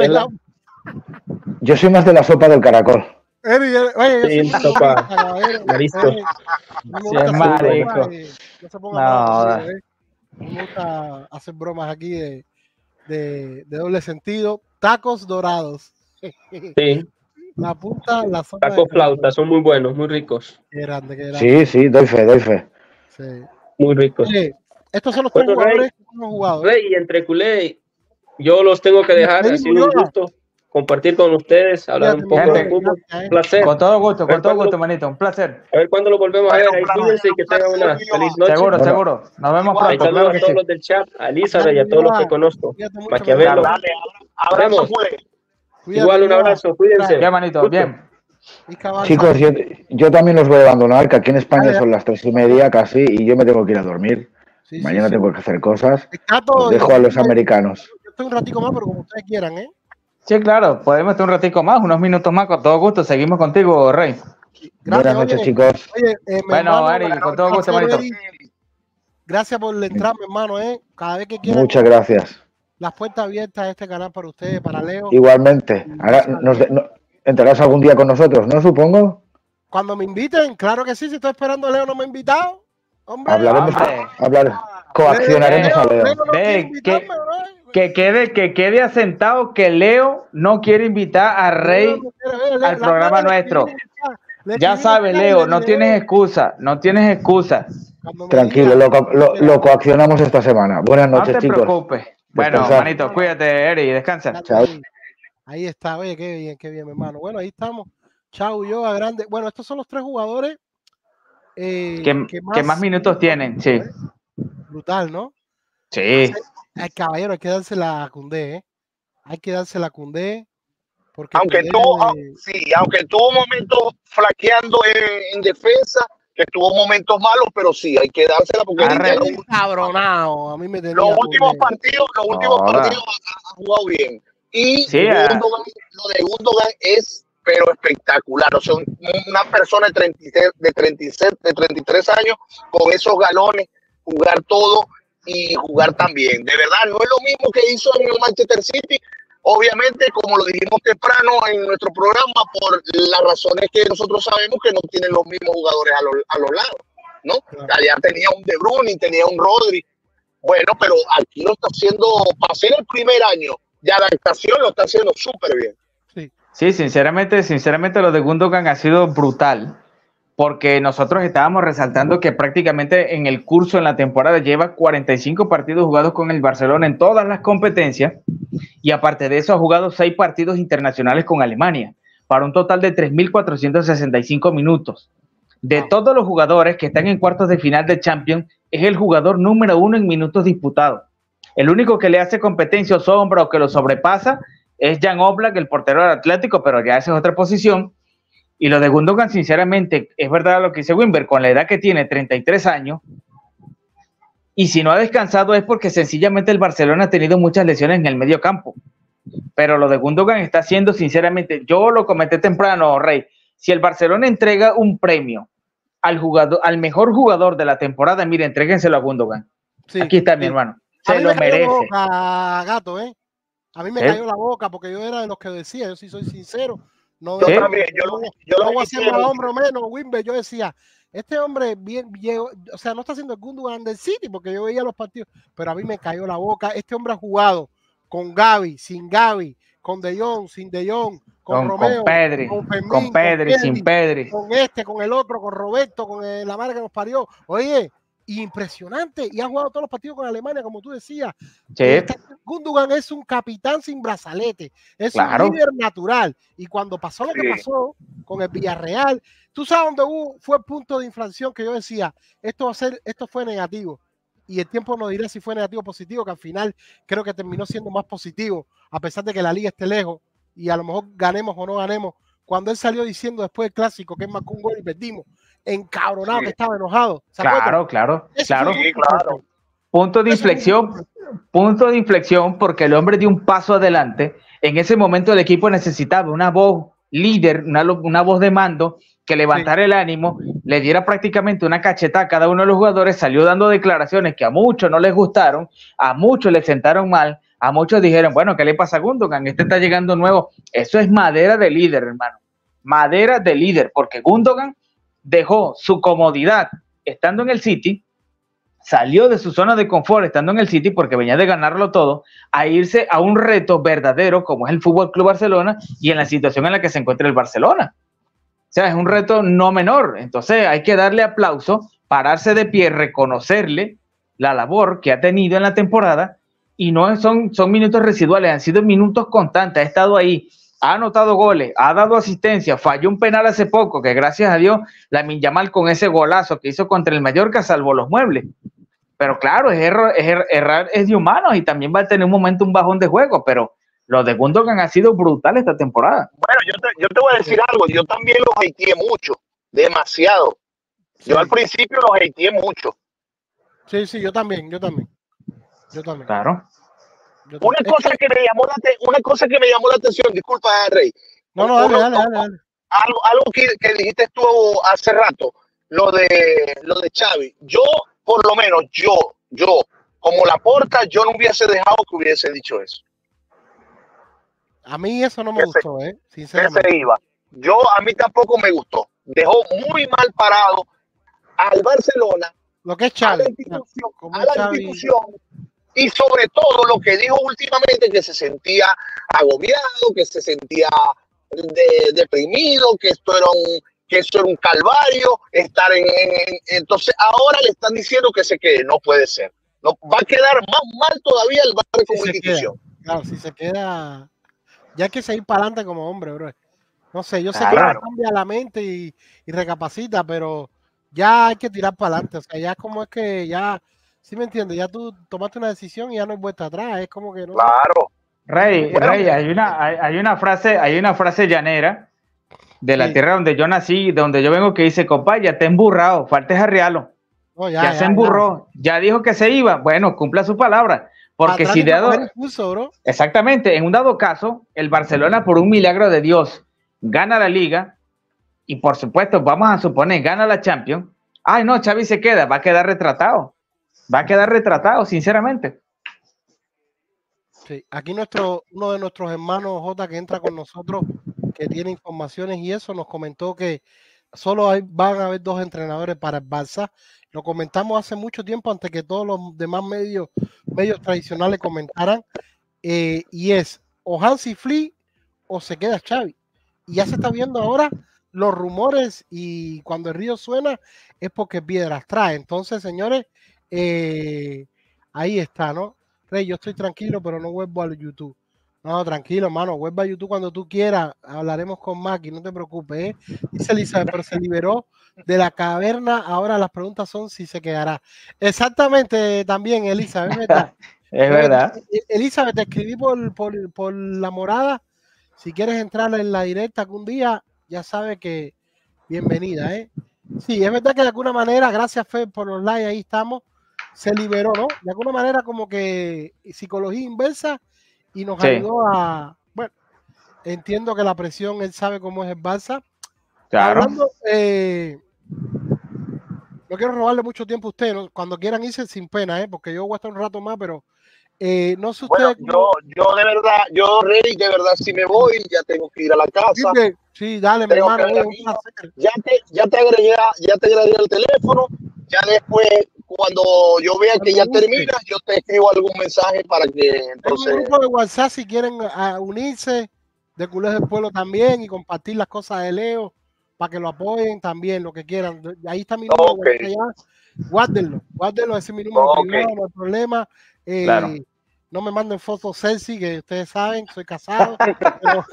Yo soy más de la sopa del caracol. Oye, sí, sopa, marisco. Sí, es marico. No se ponga mal, me gusta hacer bromas aquí de doble sentido. Tacos dorados. Sí. La punta, la sopa. Tacos flautas, son muy buenos, muy ricos. Qué grande. Sí, doy fe. Sí. Muy ricos. Oye, estos son los tres jugadores que hemos jugado. Rey, y entre culé, yo los tengo que dejar. Ha sido un gusto compartir con ustedes, hablar un poco de fútbol. Un placer. Con todo gusto, manito. Un placer. A ver cuándo lo volvemos a ver. Ahí cuídense y que tengan una feliz noche. Seguro. Nos vemos pronto. Saludos a todos los del chat, a Elizabeth y a todos los que conozco. Maquiavelo. Abrazo, Igual un abrazo, cuídense. Bien, manito, bien. Chicos, yo también los voy a abandonar, que aquí en España son las 3:30 casi y yo me tengo que ir a dormir. Mañana tengo que hacer cosas. Los dejo a los americanos. Yo estoy un ratico más, pero como ustedes quieran, ¿eh? Sí, claro, podemos estar un ratico más, unos minutos más, con todo gusto. Seguimos contigo, Rey. Buenas noches, chicos. Bueno, Ari, con todo gusto, manito. Gracias por entrar, mi hermano, ¿eh? Cada vez que quieran. Muchas gracias. Las puertas abiertas a este canal para ustedes, para Leo. Igualmente. Ahora entrarás algún día con nosotros, ¿no? Supongo. Cuando me inviten, claro que sí. Si estoy esperando a Leo, no me ha invitado. Hombre, coaccionaremos a Leo. Que quede asentado que Leo no quiere invitar a Rey al programa nuestro. Ya sabes, Leo, no tienes excusa. Tranquilo, lo coaccionamos esta semana. Buenas noches, chicos. No te preocupes. Bueno, manito, cuídate, Eri, descansa. Chao. Ahí está, oye, qué bien, mi hermano. Bueno, ahí estamos. Chau, yo a grande. Bueno, estos son los 3 jugadores que más minutos tienen, sí. Brutal, ¿no? Sí. Al caballero, hay que dársela a Koundé, ¿eh? Hay que dársela a Koundé. Porque aunque tuvo momentos flaqueando en defensa, que tuvo momentos malos, pero sí, hay que dársela porque cabronado. A mí me tenía los últimos partidos ha jugado bien. Y sí, lo de Gundogan es pero espectacular. O sea, una persona de 33 años con esos galones, jugar todo y jugar también. De verdad, no es lo mismo que hizo en el Manchester City. Obviamente, como lo dijimos temprano en nuestro programa, por las razones que nosotros sabemos que no tienen los mismos jugadores a los lados, ¿no? Claro. Allá tenía un De Bruyne, tenía un Rodri. Bueno, pero aquí lo está haciendo, para ser el primer año de adaptación, lo está haciendo súper bien. Sí, sinceramente lo de Gundogan ha sido brutal, porque nosotros estábamos resaltando que prácticamente en el curso, en la temporada, lleva 45 partidos jugados con el Barcelona en todas las competencias, y aparte de eso ha jugado 6 partidos internacionales con Alemania, para un total de 3.465 minutos. De todos los jugadores que están en cuartos de final de Champions, es el jugador número 1 en minutos disputados. El único que le hace competencia o sombra o que lo sobrepasa es Jan Oblak, el portero del Atlético, pero ya esa es otra posición. Y lo de Gundogan, sinceramente, es verdad lo que dice Wimber, con la edad que tiene, 33 años, y si no ha descansado es porque sencillamente el Barcelona ha tenido muchas lesiones en el medio campo. Pero lo de Gundogan está haciendo, sinceramente, yo lo comenté temprano, Rey, si el Barcelona entrega un premio al mejor jugador de la temporada, mire, entréguenselo a Gundogan. Sí, aquí está mi hermano, se lo merece. Gato, ¿eh? A mí me cayó la boca porque yo era de los que decía, yo sí soy sincero. No, yo también, yo lo voy a hacer más hombre o menos, Wimber. Yo decía, este hombre bien, o sea, no está haciendo el Gundogan del City porque yo veía los partidos, pero a mí me cayó la boca. Este hombre ha jugado con Gavi, sin Gavi, con De Jong, sin De Jong, con Romeo, con Pedri, Fermín, con Pedri, sin Pedri, con con el otro, con Roberto, con la madre que nos parió. Oye, impresionante, y ha jugado todos los partidos con Alemania, como tú decías. Sí. Gundogan es un capitán sin brazalete, es un líder natural, y cuando pasó lo que pasó con el Villarreal, tú sabes dónde fue el punto de inflación que yo decía, esto fue negativo, y el tiempo nos dirá si fue negativo o positivo, que al final creo que terminó siendo más positivo, a pesar de que la liga esté lejos, y a lo mejor ganemos o no ganemos. Cuando él salió diciendo después del clásico que es marcó un gol y perdimos, encabronado, que estaba enojado. Claro. Punto de inflexión, porque el hombre dio un paso adelante. En ese momento el equipo necesitaba una voz líder, una voz de mando que levantara el ánimo, le diera prácticamente una cachetada a cada uno de los jugadores. Salió dando declaraciones que a muchos no les gustaron, a muchos les sentaron mal, a muchos dijeron, bueno, ¿qué le pasa a Gundogan? Este está llegando nuevo. Eso es madera de líder, hermano. Madera de líder, porque Gundogan dejó su comodidad estando en el City, salió de su zona de confort estando en el City porque venía de ganarlo todo, a irse a un reto verdadero como es el Fútbol Club Barcelona y en la situación en la que se encuentra el Barcelona. O sea, es un reto no menor. Entonces hay que darle aplauso, pararse de pie, reconocerle la labor que ha tenido en la temporada, y no son minutos residuales, han sido minutos constantes, ha estado ahí, ha anotado goles, ha dado asistencia, falló un penal hace poco, que gracias a Dios Lamine Yamal con ese golazo que hizo contra el Mallorca salvó los muebles. Pero claro, errar es de humanos y también va a tener un momento un bajón de juego, pero lo de Gundogan ha sido brutal esta temporada. Bueno, yo te voy a decir algo, yo también los hateé mucho, demasiado. Yo al principio los hateé mucho. Sí, yo también. Claro. Una cosa que me llamó la atención, disculpa, Rey. Dale. Algo que dijiste tú hace rato, lo de Xavi. Yo, por lo menos, yo, como Laporta, yo no hubiese dejado que hubiese dicho eso. A mí eso no me gustó, sinceramente. Se iba. A mí tampoco me gustó. Dejó muy mal parado al Barcelona, lo que es Xavi, a la institución. Y sobre todo lo que dijo últimamente, que se sentía agobiado, que se sentía deprimido, que esto era un calvario, entonces ahora le están diciendo que se quede. No puede ser. No, va a quedar más mal todavía el Barça como institución. Claro, si se queda Ya hay que seguir para adelante como hombre, bro. No sé, yo sé que Claro. uno cambia la mente y recapacita, pero ya hay que tirar para adelante. O sea, ya como es que ya, ¿sí me entiendes? Ya tú tomaste una decisión y ya no hay vuelta atrás. Es como que no sé. Claro. Rey, Bueno, Rey, hay una frase llanera de la Sí. tierra donde yo nací, de donde yo vengo, que dice, compa, ya te emburrado, falta es arrealo. No, Ya se emburró, ya dijo que se iba. Bueno, cumpla su palabra. Porque Atrás si ni para dado, coger impulso, bro. exactamente, en un dado caso, el Barcelona, por un milagro de Dios, gana la Liga y, por supuesto, vamos a suponer, gana la Champions. Ay, no, Xavi se queda, va a quedar retratado. Va a quedar retratado, sinceramente. Sí. Aquí uno de nuestros hermanos, J, que entra con nosotros, que tiene informaciones y eso, nos comentó que solo van a haber 2 entrenadores para el Barça. Lo comentamos hace mucho tiempo, antes que todos los demás medios tradicionales comentaran, y es o Hansi Flick o se queda Xavi. Y ya se está viendo ahora los rumores, y cuando el río suena es porque piedras trae. Entonces, señores, ahí está, ¿no? Rey, yo estoy tranquilo, pero no vuelvo al YouTube. No, tranquilo, hermano, vuelva a YouTube cuando tú quieras. Hablaremos con Maki, no te preocupes, ¿eh? Dice Elizabeth, pero se liberó de la caverna. Ahora las preguntas son si se quedará. Exactamente, también, Elizabeth, es verdad. Es verdad. Elizabeth, te escribí por la morada. Si quieres entrar en la directa algún día, ya sabes que bienvenida, ¿eh? Sí, es verdad que de alguna manera, gracias Fer por los likes, ahí estamos, se liberó, ¿no? De alguna manera como que psicología inversa y nos Sí. ayudó a, bueno, entiendo que la presión, él sabe cómo es el Barça. Claro. Hablando, no quiero robarle mucho tiempo a ustedes, ¿no? Cuando quieran irse sin pena, ¿eh? Porque yo voy a estar un rato más, pero no sé bueno, ustedes cómo... yo de verdad, Rey, de verdad, si me voy, ya tengo que ir a la casa. Sí, dale, mi Tengo hermano, que ver un aquí. placer. Ya te agregué el teléfono. Ya después, cuando yo vea que ya termina, yo te escribo algún mensaje para que Tengo entonces. un grupo de WhatsApp si quieren unirse, de Culés del Pueblo también, y compartir las cosas de Leo para que lo apoyen también, lo que quieran. Ahí está mi número. Ok. Guárdenlo, ese es mi número Ok. privado, no hay problema. Claro. No me manden fotos sexy, que ustedes saben, soy casado. Pero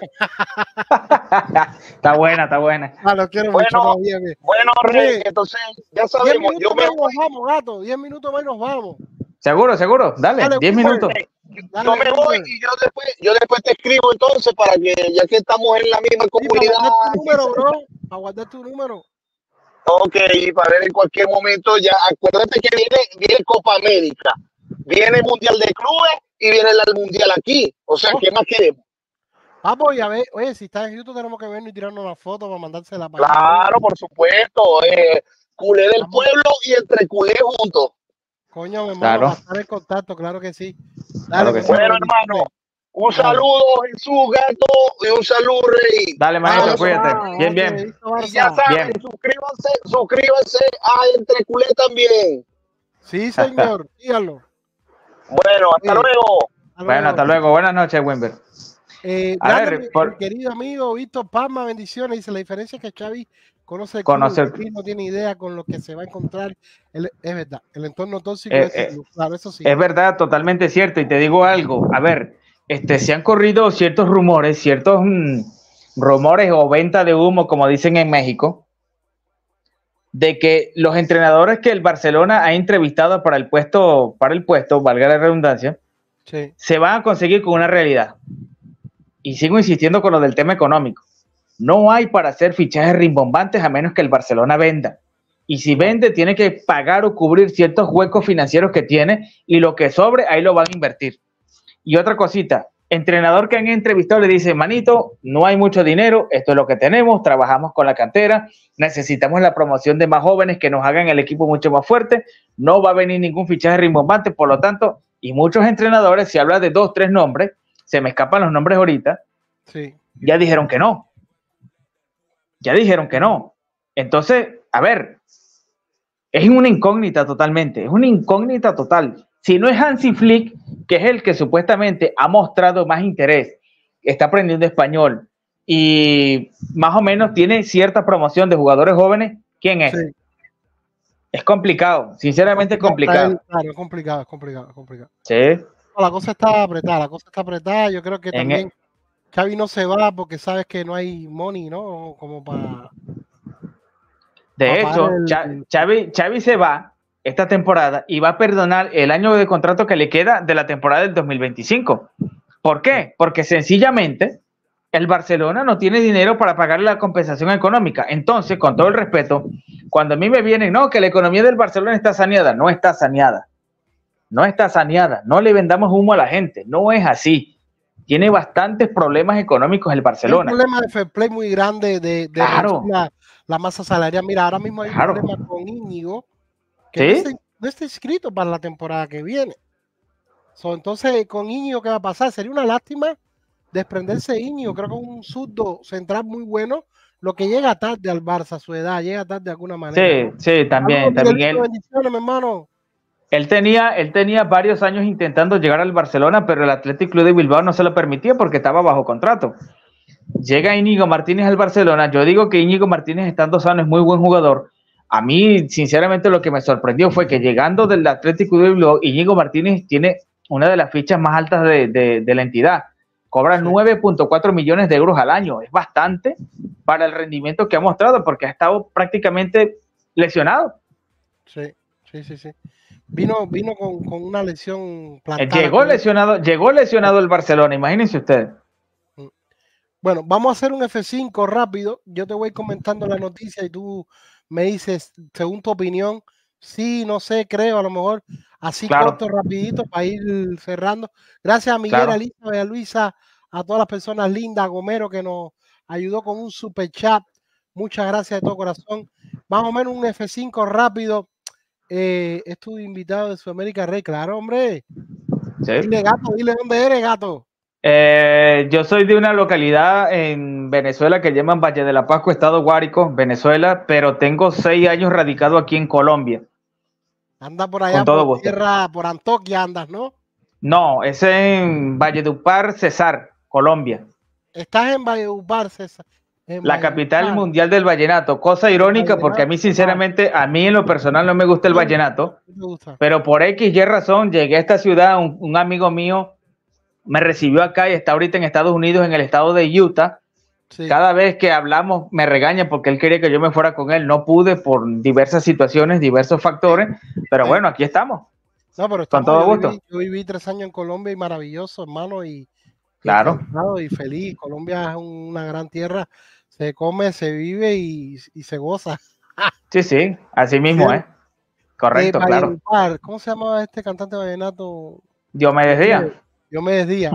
Está buena, está buena. lo quiero Bueno, mucho. No, bien. Bueno, Rey, Oye, entonces ya 10 sabemos. minutos Yo me más y voy. nos vamos, gato. 10 minutos más y nos vamos. Seguro, seguro. Dale, Dale, 10 Wilber. minutos. Dale, Yo me voy Wilber. y yo después te escribo entonces para que, ya que estamos en la misma Sí, para comunidad. guardar tu número, bro. Para guardar tu número. Ok, y para ver en cualquier momento ya. Acuérdate que viene Copa América, viene el Mundial de Clubes y viene el Mundial aquí. O sea, ¿qué más queremos? Vamos, y a ver, oye, si está en YouTube tenemos que vernos y tirarnos una foto para mandársela para Claro, por supuesto. Culé del pueblo y entre culé juntos. Coño, mi hermano, Claro. para estar en contacto, claro que sí. Claro que mi sí. Bueno, hermano, un Dale. saludo, Jesús Gato, y un saludo, Rey. Dale, manito, Vamos, cuídate. vamos, Bien, vamos, bien. listo, Y ya Barça. saben, Bien. suscríbanse a Entre Culé también. Sí, señor, díganlo. Bueno, hasta luego. Bueno, hasta luego. Buenas noches, Wimber. A Grande, ver, por- mi querido amigo Víctor Palma, bendiciones. Dice, la diferencia es que Xavi conoce el Conoce club, y no tiene idea con lo que se va a encontrar. Es verdad, el entorno tóxico Eh, es el club, claro, eso sí. Es verdad, totalmente cierto. Y te digo algo. A ver, se han corrido ciertos rumores, rumores o venta de humo, como dicen en México, de que los entrenadores que el Barcelona ha entrevistado para el puesto, valga la redundancia, Sí. se van a conseguir con una realidad. Y sigo insistiendo con lo del tema económico. No hay para hacer fichajes rimbombantes a menos que el Barcelona venda. Y si vende, tiene que pagar o cubrir ciertos huecos financieros que tiene, y lo que sobre, ahí lo van a invertir. Y otra cosita, entrenador que han entrevistado le dice, manito, no hay mucho dinero, esto es lo que tenemos, trabajamos con la cantera, necesitamos la promoción de más jóvenes que nos hagan el equipo mucho más fuerte, no va a venir ningún fichaje rimbombante, por lo tanto, y muchos entrenadores, si habla de 2, 3 nombres, se me escapan los nombres ahorita, Sí. ya dijeron que no. Ya dijeron que no. Entonces, a ver, es una incógnita totalmente, es una incógnita total. Si no es Hansi Flick, que es el que supuestamente ha mostrado más interés, está aprendiendo español y más o menos tiene cierta promoción de jugadores jóvenes, ¿quién es? Sí. Es complicado, sinceramente complicado. Claro, es complicado. Sí. No, la cosa está apretada, yo creo que también Xavi no se va porque sabes que no hay money, ¿no? Como para... De hecho, Xavi se va esta temporada y va a perdonar el año de contrato que le queda de la temporada del 2025. ¿Por qué? Porque sencillamente el Barcelona no tiene dinero para pagarle la compensación económica. Entonces, con todo el respeto, cuando a mí me vienen, no, que la economía del Barcelona está saneada, no está saneada. No está saneada. No le vendamos humo a la gente. No es así. Tiene bastantes problemas económicos el Barcelona. Hay un problema de fair play muy grande de Claro. la masa salarial. Mira, ahora mismo hay un Claro. problema con Íñigo que ¿Sí? no está inscrito para la temporada que viene. Entonces, con Íñigo, ¿qué va a pasar? Sería una lástima desprenderse de Íñigo. Creo que es un zurdo central muy bueno, lo que llega tarde al Barça a su edad, llega tarde de alguna manera. Sí, sí, también. Miguelito, bendiciones, mi hermano. Él tenía varios años intentando llegar al Barcelona, pero el Athletic Club de Bilbao no se lo permitía porque estaba bajo contrato. Llega Íñigo Martínez al Barcelona. Yo digo que Íñigo Martínez, estando sano, es muy buen jugador. A mí, sinceramente, lo que me sorprendió fue que llegando del Athletic Club de Bilbao, Íñigo Martínez tiene una de las fichas más altas de la entidad. Cobra 9.4 millones de euros al año. Es bastante para el rendimiento que ha mostrado porque ha estado prácticamente lesionado. Sí. Vino con una lesión plantada. Llegó lesionado el Barcelona, imagínense ustedes. Bueno, vamos a hacer un F5 rápido. Yo te voy comentando la noticia y tú me dices, según tu opinión, sí, no sé, creo, a lo mejor así corto, rapidito, para ir cerrando. Gracias a Miguel, a Elizabeth, a Luisa, a todas las personas lindas, a Gomero, que nos ayudó con un super chat. Muchas gracias de todo corazón. Más o menos un F5 rápido. Es tu invitado de Sudamérica Rey, claro, hombre. Sí. Dile, gato, dile dónde eres, gato. Yo soy de una localidad en Venezuela que llaman Valle de la Pascua, estado Guárico, Venezuela, pero tengo 6 años radicado aquí en Colombia. Anda por allá por tierra, por Antoquia andas, ¿no? No, es en Valledupar, Cesar, Colombia. Estás en Valledupar, Cesar. La capital mundial del vallenato, cosa irónica porque a mí sinceramente, a mí en lo personal no me gusta el vallenato, pero por X y razón llegué a esta ciudad, un amigo mío me recibió acá y está ahorita en Estados Unidos, en el estado de Utah. Sí. Cada vez que hablamos me regaña porque él quería que yo me fuera con él, no pude por diversas situaciones, diversos factores, pero bueno, aquí estamos. No, pero con todo gusto. Yo viví 3 años en Colombia y maravilloso, hermano, y claro. Y feliz. Colombia es una gran tierra. Se come, se vive y se goza. Sí, así mismo, ¿eh? Correcto, claro. ¿Cómo se llamaba este cantante vallenato? Diomedes Díaz. Diomedes Díaz.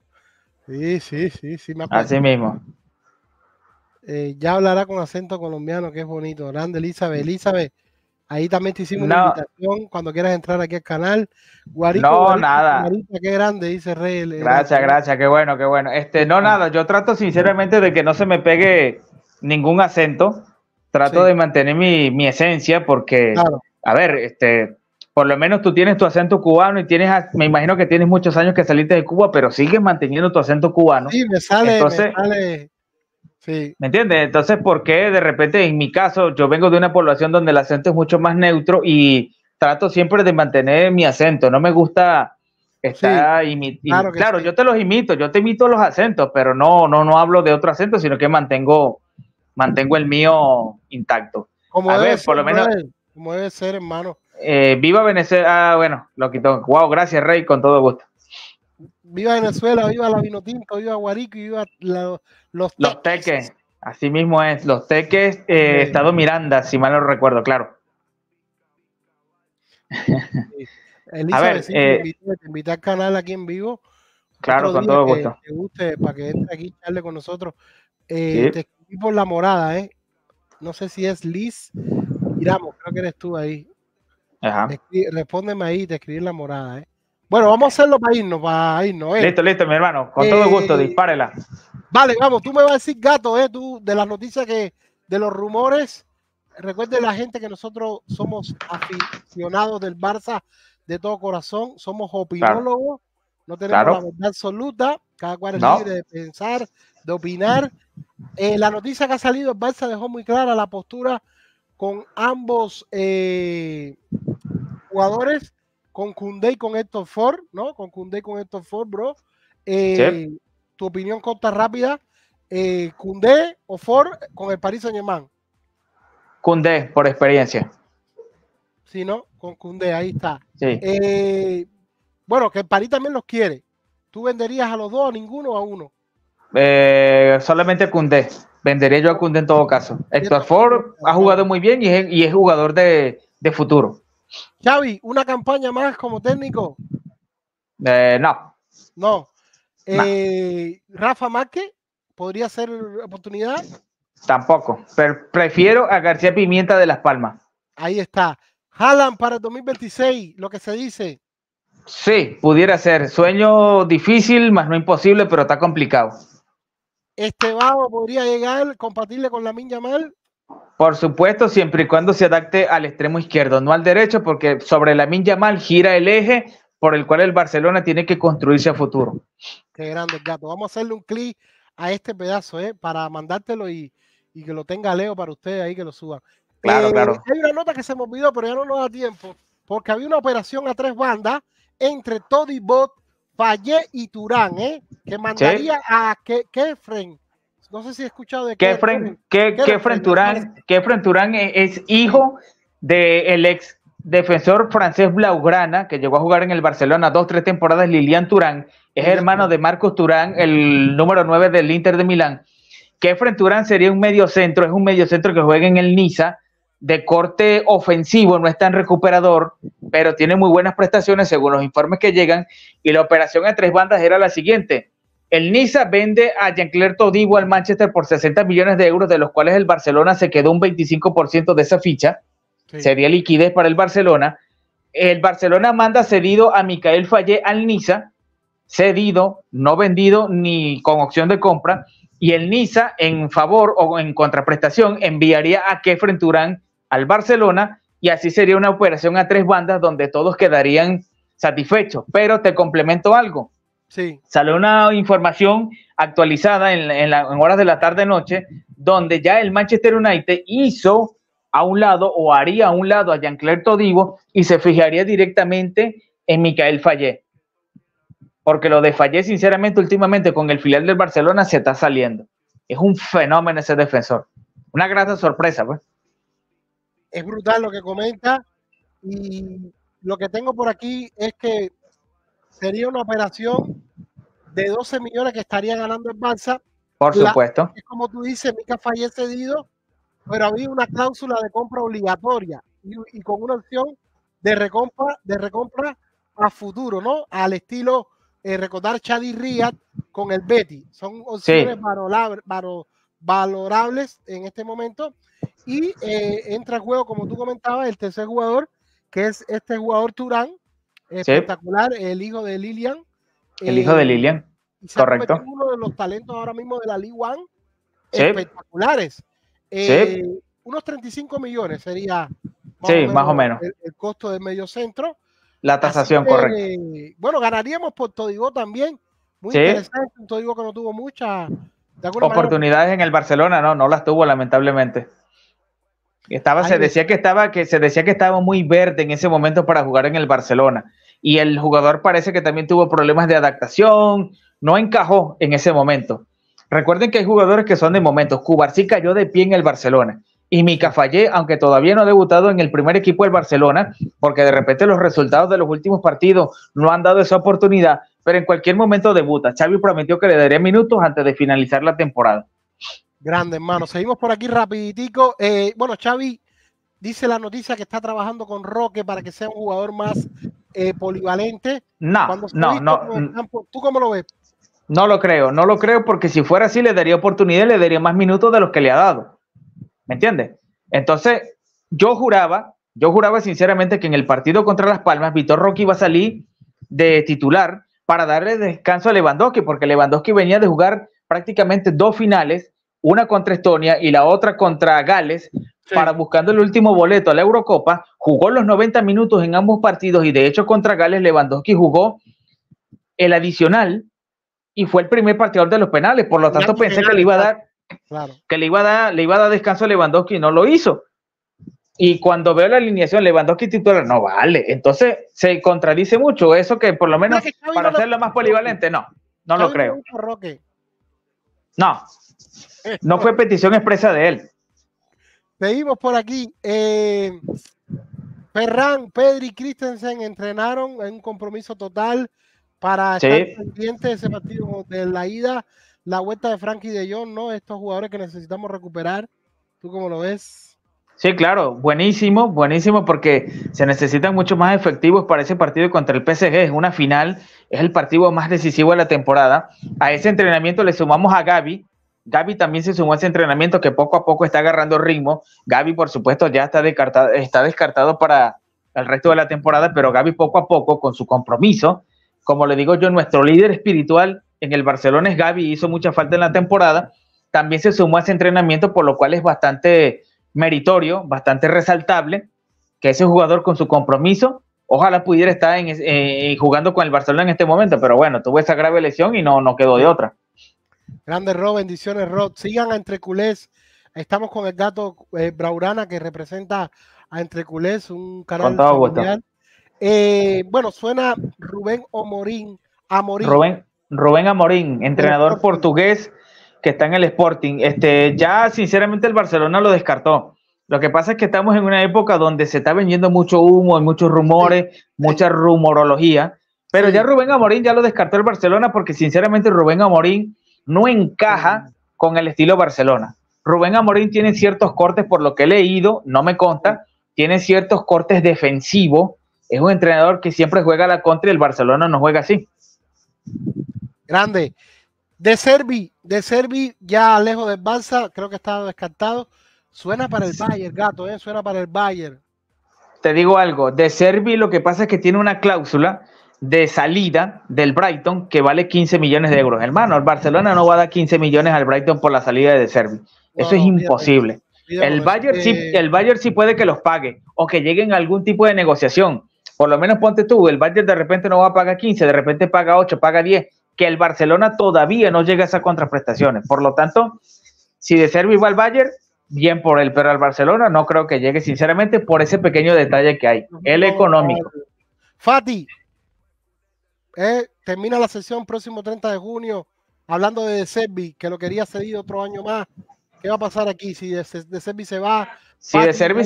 Sí, me acuerdo. Así mismo. Ya hablará con acento colombiano, que es bonito. Grande, Elizabeth. Ahí también te hicimos una invitación cuando quieras entrar aquí al canal. Guarico, nada. Marita, qué grande, dice Rey. Gracias, qué bueno. Nada, yo trato sinceramente de que no se me pegue ningún acento. Trato de mantener mi esencia porque, a ver, por lo menos tú tienes tu acento cubano y me imagino que tienes muchos años que saliste de Cuba, pero sigues manteniendo tu acento cubano. Sí, me sale. Sí. ¿Me entiendes? Entonces, ¿por qué de repente, en mi caso, yo vengo de una población donde el acento es mucho más neutro y trato siempre de mantener mi acento? No me gusta estar imitando. Claro, yo te imito los acentos, pero no hablo de otro acento, sino que mantengo el mío intacto. Como debe ser, hermano. Viva Venezuela. Bueno, lo quitó. Wow, gracias, Rey, con todo gusto. Viva Venezuela, viva la Vinotinto, viva Guarico y viva los Teques. Así mismo es, los Teques, Estado Miranda, si mal no recuerdo, claro. Elizabeth, te invité al canal aquí en vivo. Claro, con todo gusto. Que te guste, para que entre aquí y charle con nosotros. Te escribí por la morada, No sé si es Liz. Miramos, creo que eres tú ahí. Ajá. Respóndeme ahí, te escribí la morada, Bueno, vamos a hacerlo para irnos, Listo, mi hermano. Con todo gusto, dispárela. Vale, vamos, tú me vas a decir, gato, tú, de las noticias de los rumores. Recuerde la gente que nosotros somos aficionados del Barça de todo corazón, somos opinólogos, no tenemos la verdad absoluta, cada cual es libre de pensar, de opinar. La noticia que ha salido, el Barça dejó muy clara la postura con ambos jugadores, con Koundé y con Héctor Ford, ¿no? Con Koundé y con Héctor Ford, bro. tu opinión corta, rápida. ¿Koundé o Ford con el Paris Saint-Germain? Koundé, por experiencia. Sí, ¿no? Con Koundé, ahí está. Sí. Bueno, que el Paris también los quiere. ¿Tú venderías a los dos, a ninguno o a uno? Solamente Koundé. Vendería yo a Koundé en todo caso. Héctor Ford ha jugado muy bien y es jugador de futuro. Xavi, ¿una campaña más como técnico? No. No. Rafa Márquez, ¿podría ser oportunidad? Tampoco. Pero prefiero a García Pimienta de Las Palmas. Ahí está. Haaland para el 2026, lo que se dice. Sí, pudiera ser. Sueño difícil, más no imposible, pero está complicado. Estevao podría llegar, compatible con Lamine Yamal. Por supuesto, siempre y cuando se adapte al extremo izquierdo, no al derecho, porque sobre Lamine Yamal gira el eje por el cual el Barcelona tiene que construirse a futuro. Qué grande el gato. Vamos a hacerle un clic a este pedazo, para mandártelo y que lo tenga Leo para ustedes ahí que lo suban. Claro, claro. Hay una nota que se me olvidó, pero ya no nos da tiempo, porque había una operación a 3 bandas entre Todibo, Fayet y Turán, que mandaría a Kefren. No sé si he escuchado de Kefren Turán. Kefren Turán es hijo del ex defensor francés Blaugrana, que llegó a jugar en el Barcelona 2-3 temporadas, Lilian Turán. Es hermano de Marcos Turán, el número 9 del Inter de Milán. Kefren Turán sería un mediocentro, es un mediocentro que juega en el Niza, de corte ofensivo, no es tan recuperador, pero tiene muy buenas prestaciones según los informes que llegan, y la operación a 3 bandas era la siguiente. El Niza vende a Jean-Claire Todibo al Manchester por 60 millones de euros, de los cuales el Barcelona se quedó un 25% de esa ficha. Sí. Sería liquidez para el Barcelona. El Barcelona manda cedido a Michael Fayet al Niza, cedido, no vendido ni con opción de compra, y el Niza en favor o en contraprestación enviaría a Kefren Turán al Barcelona, y así sería una operación a 3 bandas donde todos quedarían satisfechos. Pero te complemento algo. Sí. Sale una información actualizada en horas de la tarde-noche, donde ya el Manchester United hizo a un lado o haría a un lado a Jean-Claire Todibo y se fijaría directamente en Michael Fayet. Porque lo de Fayet, sinceramente, últimamente con el filial del Barcelona se está saliendo. Es un fenómeno ese defensor. Una grata sorpresa, pues. Es brutal lo que comenta, y lo que tengo por aquí es que sería una operación de 12 millones que estaría ganando el Barça. Por supuesto. Es como tú dices, Mica Fayet cedido, pero había una cláusula de compra obligatoria y con una opción de recompra a futuro, ¿no? Al estilo recordar Chadi Riyad con el Betis. Son opciones valorables en este momento. Y entra en juego, como tú comentabas, el tercer jugador, que es este jugador Turán, espectacular, el hijo de Lilian. El hijo de Lilian, correcto. Uno de los talentos ahora mismo de la Ligue 1, espectaculares. Unos 35 millones sería más o menos el costo del medio centro. La tasación, correcto. Bueno, ganaríamos por Todibo también. Muy interesante, un Todibo que no tuvo muchas oportunidades en el Barcelona, no las tuvo, lamentablemente. Se decía que estaba muy verde en ese momento para jugar en el Barcelona, y el jugador parece que también tuvo problemas de adaptación, no encajó en ese momento. Recuerden que hay jugadores que son de momentos. Cubarsí cayó de pie en el Barcelona, y Mica Fayet, aunque todavía no ha debutado en el primer equipo del Barcelona, porque de repente los resultados de los últimos partidos no han dado esa oportunidad, pero en cualquier momento debuta. Xavi prometió que le daría minutos antes de finalizar la temporada. Grande, hermano. Seguimos por aquí rapiditico. Bueno, Xavi dice la noticia que está trabajando con Roque para que sea un jugador más polivalente. No. ¿Tú cómo lo ves? No lo creo, porque si fuera así le daría oportunidad y le daría más minutos de los que le ha dado. ¿Me entiendes? Entonces, yo juraba sinceramente que en el partido contra Las Palmas, Vitor Roque iba a salir de titular para darle descanso a Lewandowski, porque Lewandowski venía de jugar prácticamente 2 finales, una contra Estonia y la otra contra Gales, para buscando el último boleto a la Eurocopa. Jugó los 90 minutos en ambos partidos, y de hecho contra Gales Lewandowski jugó el adicional y fue el primer pateador de los penales. Por lo tanto, pensé que le iba a dar le iba a dar descanso a Lewandowski, y no lo hizo. Y cuando veo la alineación, Lewandowski titular, no vale. Entonces se contradice mucho eso, que por lo menos para hacerlo más polivalente, no lo creo. No, no fue petición expresa de él. Seguimos por aquí. Ferran, Pedri y Christensen entrenaron en un compromiso total para estar pendientes de ese partido de la ida, la vuelta de Frankie de Jong, ¿no? Estos jugadores que necesitamos recuperar. ¿Tú cómo lo ves? Sí, claro, buenísimo, buenísimo, porque se necesitan mucho más efectivos para ese partido contra el PSG. Es una final, es el partido más decisivo de la temporada. A ese entrenamiento le sumamos a Gavi. Gavi también se sumó a ese entrenamiento que poco a poco está agarrando ritmo. Gavi, por supuesto, ya está descartado para el resto de la temporada, pero Gavi poco a poco, con su compromiso, como le digo yo, nuestro líder espiritual en el Barcelona es Gavi, hizo mucha falta en la temporada, también se sumó a ese entrenamiento, por lo cual es bastante meritorio, bastante resaltable que ese jugador con su compromiso, ojalá pudiera estar jugando con el Barcelona en este momento, pero bueno, tuvo esa grave lesión y no quedó de otra. Grande Rod, bendiciones Rod. Sigan a Entre Culés. Estamos con el gato Braurana, que representa a Entre Culés, un canal mundial. Bueno, suena Rubén Amorín. Rubén Amorín, entrenador portugués que está en el Sporting. Ya sinceramente el Barcelona lo descartó. Lo que pasa es que estamos en una época donde se está vendiendo mucho humo, hay muchos rumores, mucha rumorología, pero ya Rubén Amorín ya lo descartó el Barcelona, porque sinceramente Rubén Amorín no encaja con el estilo Barcelona. Rubén Amorín tiene ciertos cortes, por lo que he leído, no me consta, tiene ciertos cortes defensivos, es un entrenador que siempre juega a la contra y el Barcelona no juega así. Grande. De Servi ya lejos del Barça, creo que está descartado. Suena para el Bayern, gato, suena para el Bayern. Te digo algo, De Servi lo que pasa es que tiene una cláusula de salida del Brighton que vale 15 millones de euros. Hermano, el Barcelona no va a dar 15 millones al Brighton por la salida de Servi. Eso es imposible. El Bayern sí puede que los pague o que lleguen a algún tipo de negociación. Por lo menos ponte tú, el Bayern de repente no va a pagar 15, de repente paga 8, paga 10, que el Barcelona todavía no llega a esas contraprestaciones. Por lo tanto, si De Servi va al Bayern, bien por él, pero al Barcelona no creo que llegue, sinceramente, por ese pequeño detalle que hay, el económico. Fati, termina la sesión próximo 30 de junio, hablando de Servi, que lo quería ceder otro año más. ¿Qué va a pasar aquí si De Servi se va? Si De Servi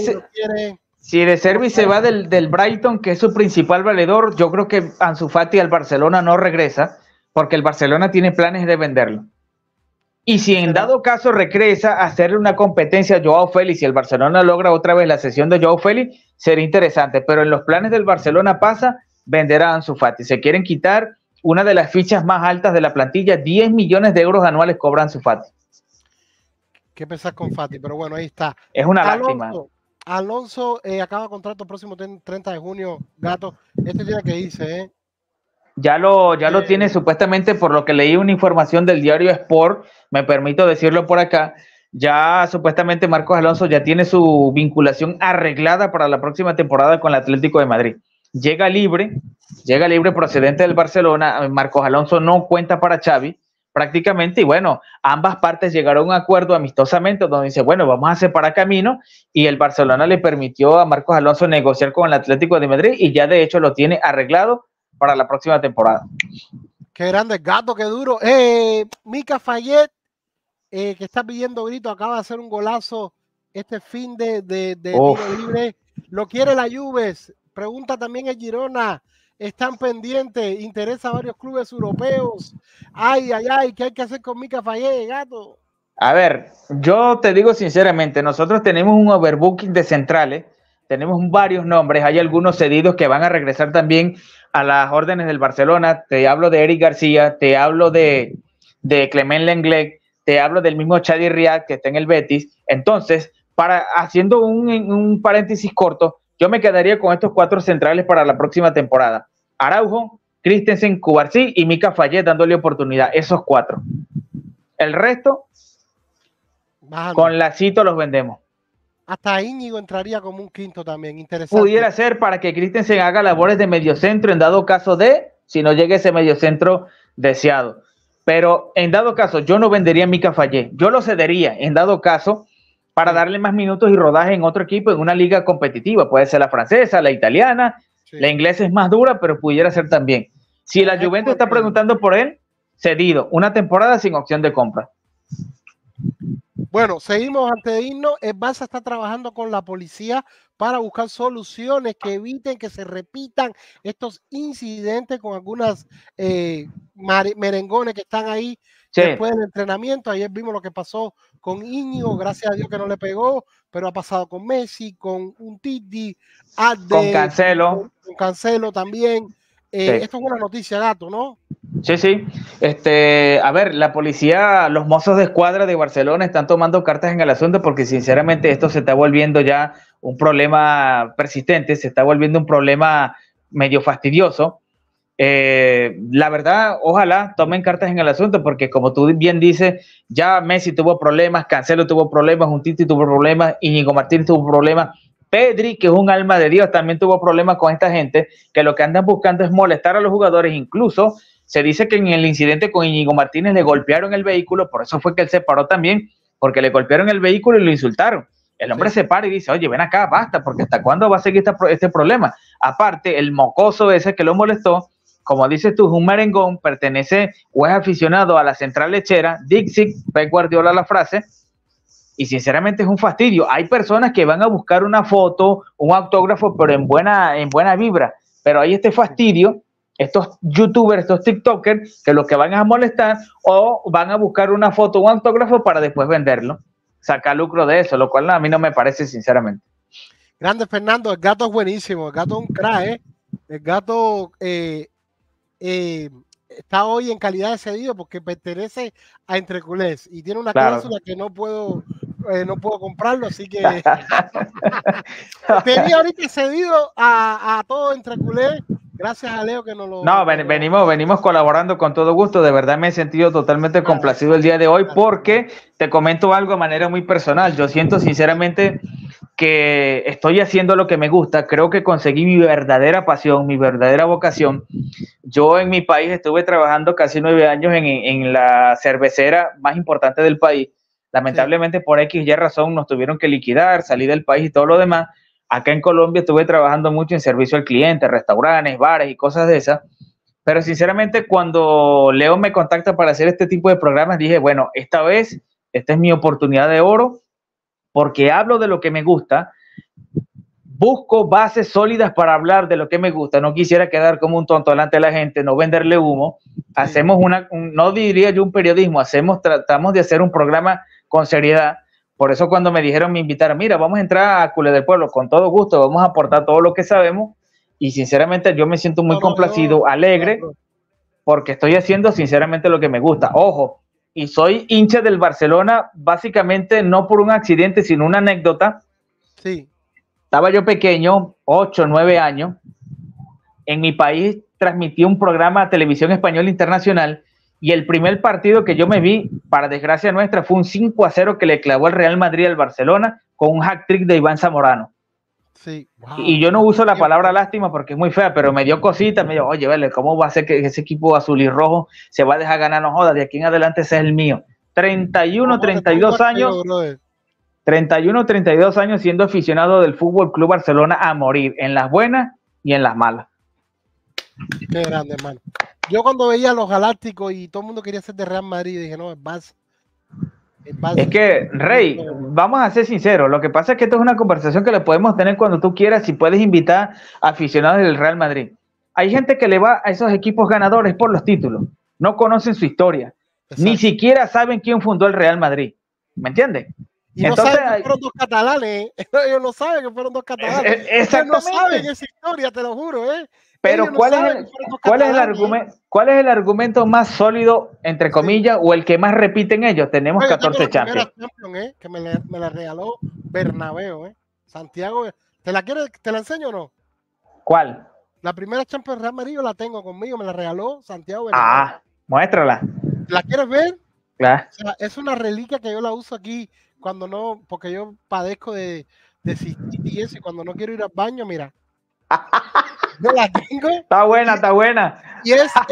se va del Brighton, que es su principal valedor, yo creo que Ansu Fati al Barcelona no regresa, porque el Barcelona tiene planes de venderlo. Y si en dado caso regresa a hacerle una competencia a Joao Félix y el Barcelona logra otra vez la cesión de Joao Félix, sería interesante, pero en los planes del Barcelona pasa vender a Ansu Fati. Se quieren quitar una de las fichas más altas de la plantilla, 10 millones de euros anuales cobra Ansu Fati. ¿Qué pensás con Fati? Pero bueno, ahí está. Es una lástima. Alonso acaba contrato próximo 30 de junio, gato. Este día que dice, Ya lo tiene supuestamente, por lo que leí una información del diario Sport, me permito decirlo por acá, ya supuestamente Marcos Alonso ya tiene su vinculación arreglada para la próxima temporada con el Atlético de Madrid. Llega libre procedente del Barcelona. Marcos Alonso no cuenta para Xavi prácticamente, y bueno, ambas partes llegaron a un acuerdo amistosamente donde dice, bueno, vamos a separar camino, y el Barcelona le permitió a Marcos Alonso negociar con el Atlético de Madrid y ya de hecho lo tiene arreglado para la próxima temporada. Qué grande, gato, qué duro. Mika Fayet, que está pidiendo grito, acaba de hacer un golazo este fin de tiro libre. Lo quiere la Juves. Pregunta también el Girona. Están pendientes. Interesa a varios clubes europeos. Ay, ¿qué hay que hacer con Mika Fayet, gato? A ver, yo te digo sinceramente, nosotros tenemos un overbooking de centrales. Tenemos varios nombres, hay algunos cedidos que van a regresar también a las órdenes del Barcelona. Te hablo de Eric García, te hablo de Clement Lenglet, te hablo del mismo Chadi Riad que está en el Betis. Entonces, haciendo un paréntesis corto, yo me quedaría con estos 4 centrales para la próxima temporada. Araujo, Christensen, Cubarsí y Mika Fayet dándole oportunidad. Esos 4. El resto, con Lacito los vendemos. Hasta Íñigo entraría como un quinto también, interesante. Pudiera ser para que Christensen haga labores de mediocentro en dado caso si no llegue ese mediocentro deseado. Pero en dado caso, yo no vendería a Mika Fayet. Yo lo cedería en dado caso para darle más minutos y rodaje en otro equipo, en una liga competitiva. Puede ser la francesa, la italiana, la inglesa es más dura, pero pudiera ser también. Si la Juventus está preguntando por él, cedido, una temporada sin opción de compra. Bueno, seguimos antes de irnos. El Barça está trabajando con la policía para buscar soluciones que eviten que se repitan estos incidentes con algunas merengones que están ahí después del entrenamiento. Ayer vimos lo que pasó con Íñigo, gracias a Dios que no le pegó, pero ha pasado con Messi, con un Titi, con Cancelo. Con Cancelo también. Esto es una noticia, Gato, ¿no? Sí, sí. A ver, la policía, los mozos de escuadra de Barcelona están tomando cartas en el asunto porque sinceramente esto se está volviendo ya un problema persistente, se está volviendo un problema medio fastidioso. La verdad, ojalá tomen cartas en el asunto porque como tú bien dices, ya Messi tuvo problemas, Cancelo tuvo problemas, Umtiti tuvo problemas, Íñigo Martínez tuvo problemas. Pedri, que es un alma de Dios, también tuvo problemas con esta gente, que lo que andan buscando es molestar a los jugadores. Incluso se dice que en el incidente con Íñigo Martínez le golpearon el vehículo, por eso fue que él se paró también, porque le golpearon el vehículo y lo insultaron. El hombre se para y dice, oye, ven acá, basta, porque ¿hasta cuándo va a seguir este problema? Aparte, el mocoso ese que lo molestó, como dices tú, es un merengón, pertenece o es aficionado a la central lechera, Dixit, Pep Guardiola la frase, y sinceramente es un fastidio. Hay personas que van a buscar una foto, un autógrafo, pero en buena vibra. Pero hay este fastidio, estos youtubers, estos tiktokers, que lo que van a molestar o van a buscar una foto, un autógrafo para después venderlo, sacar lucro de eso, lo cual a mí no me parece, sinceramente. Grande Fernando, el Gato es buenísimo, el Gato es un crack, el Gato está hoy en calidad de cedido porque pertenece a Entre Culés y tiene una cláusula que no puedo comprarlo, así que tenía ahorita cedido a todo Entre Culés, gracias a Leo que nos lo... No, venimos colaborando con todo gusto, de verdad me he sentido totalmente complacido el día de hoy porque te comento algo de manera muy personal. Yo siento sinceramente que estoy haciendo lo que me gusta, creo que conseguí mi verdadera pasión, mi verdadera vocación. Yo en mi país estuve trabajando casi 9 años en la cervecera más importante del país. Lamentablemente por X y razón nos tuvieron que liquidar, salir del país y todo lo demás. Acá en Colombia estuve trabajando mucho en servicio al cliente, restaurantes, bares y cosas de esas. Pero sinceramente cuando Leo me contacta para hacer este tipo de programas, dije, bueno, esta es mi oportunidad de oro porque hablo de lo que me gusta, busco bases sólidas para hablar de lo que me gusta, no quisiera quedar como un tonto delante de la gente, no venderle humo, hacemos no diría yo un periodismo, tratamos de hacer un programa con seriedad. Por eso cuando me dijeron, me invitaron, mira, vamos a entrar a Culé del Pueblo, con todo gusto, vamos a aportar todo lo que sabemos, y sinceramente yo me siento muy complacido, alegre, porque estoy haciendo sinceramente lo que me gusta. Ojo, y soy hincha del Barcelona, básicamente no por un accidente, sino una anécdota. Sí. Estaba yo pequeño, 8, 9 años, en mi país transmití un programa de televisión español internacional, y el primer partido que yo me vi, para desgracia nuestra, fue un 5-0 que le clavó el Real Madrid al Barcelona con un hat-trick de Iván Zamorano. Sí. Wow. Y yo no uso la palabra lástima porque es muy fea, pero me dio cosita, me dijo, oye, vale, ¿cómo va a ser que ese equipo azul y rojo se va a dejar ganar? No jodas, de aquí en adelante ese es el mío. 31, 32 años, 31, 32 años siendo aficionado del Fútbol Club Barcelona a morir, en las buenas y en las malas. Qué grande, hermano. Yo cuando veía a los Galácticos y todo el mundo quería ser de Real Madrid, dije, no, es Barça. Es que, Rey, vamos a ser sinceros, lo que pasa es que esto es una conversación que la podemos tener cuando tú quieras y puedes invitar a aficionados del Real Madrid. Hay gente que le va a esos equipos ganadores por los títulos, no conocen su historia, ni siquiera saben quién fundó el Real Madrid, ¿me entiendes? Y entonces, no saben que fueron dos catalanes, ellos no saben que fueron dos catalanes, ellos no saben esa historia, te lo juro, Pero ¿cuál es el argumento más sólido, entre comillas, o el que más repiten ellos? Tenemos 14 Champions. Que me la regaló Bernabéu, Santiago, ¿te la enseño o no? ¿Cuál? La primera Champions Real Madrid yo la tengo conmigo, me la regaló Santiago Bernabéu. Muéstrala. ¿La quieres ver? Claro. O sea, es una reliquia que yo la uso aquí cuando no, porque yo padezco de cistitis y cuando no quiero ir al baño, mira. Yo la tengo. Está buena. Y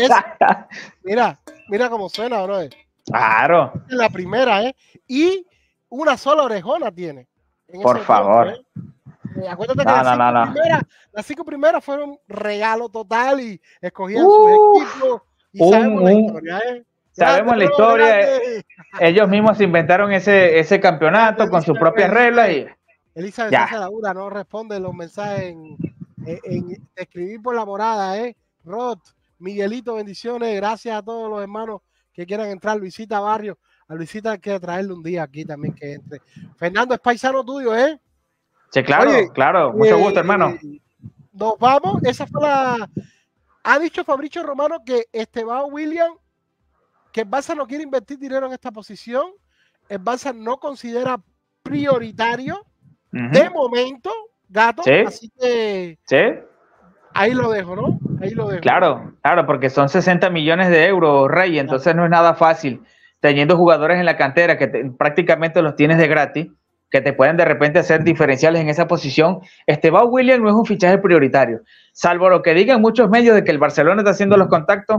mira cómo suena, bro. Claro. Es la primera, Y una sola orejona tiene. Por favor. Acuérdate que las 5 primeras fueron regalo total y escogían sus equipos. Y sabemos la historia, Sabemos la historia. Ellos mismos se inventaron ese campeonato con sus propias reglas y Elizabeth ya. Sosa Laura no responde los mensajes en escribir por la morada, Rod, Miguelito, bendiciones, gracias a todos los hermanos que quieran entrar. Luisita Barrio, a Luisita hay que traerle un día aquí también que entre. Fernando, es paisano tuyo, Sí, claro, Oye, claro, mucho gusto, hermano. Nos vamos, esa fue la... Ha dicho Fabricio Romano que Esteban William, que el Barça no quiere invertir dinero en esta posición, el Barça no considera prioritario de momento, Gato, Sí. así que Sí, ahí lo dejo, ¿no? Ahí lo dejo. claro, porque son 60 millones de euros, Rey, entonces no es nada fácil teniendo jugadores en la cantera que prácticamente los tienes de gratis, que te pueden de repente hacer diferenciales en esa posición. Esteban William no es un fichaje prioritario, salvo lo que digan muchos medios de que el Barcelona está haciendo los contactos.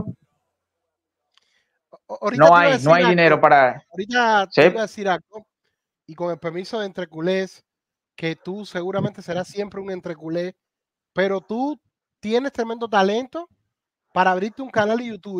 Ahorita No hay dinero para... Ahorita Sí. te iba a decir algo, y con el permiso de Entre Culés, que tú seguramente serás siempre un Entre Culé, pero tú tienes tremendo talento para abrirte un canal de YouTube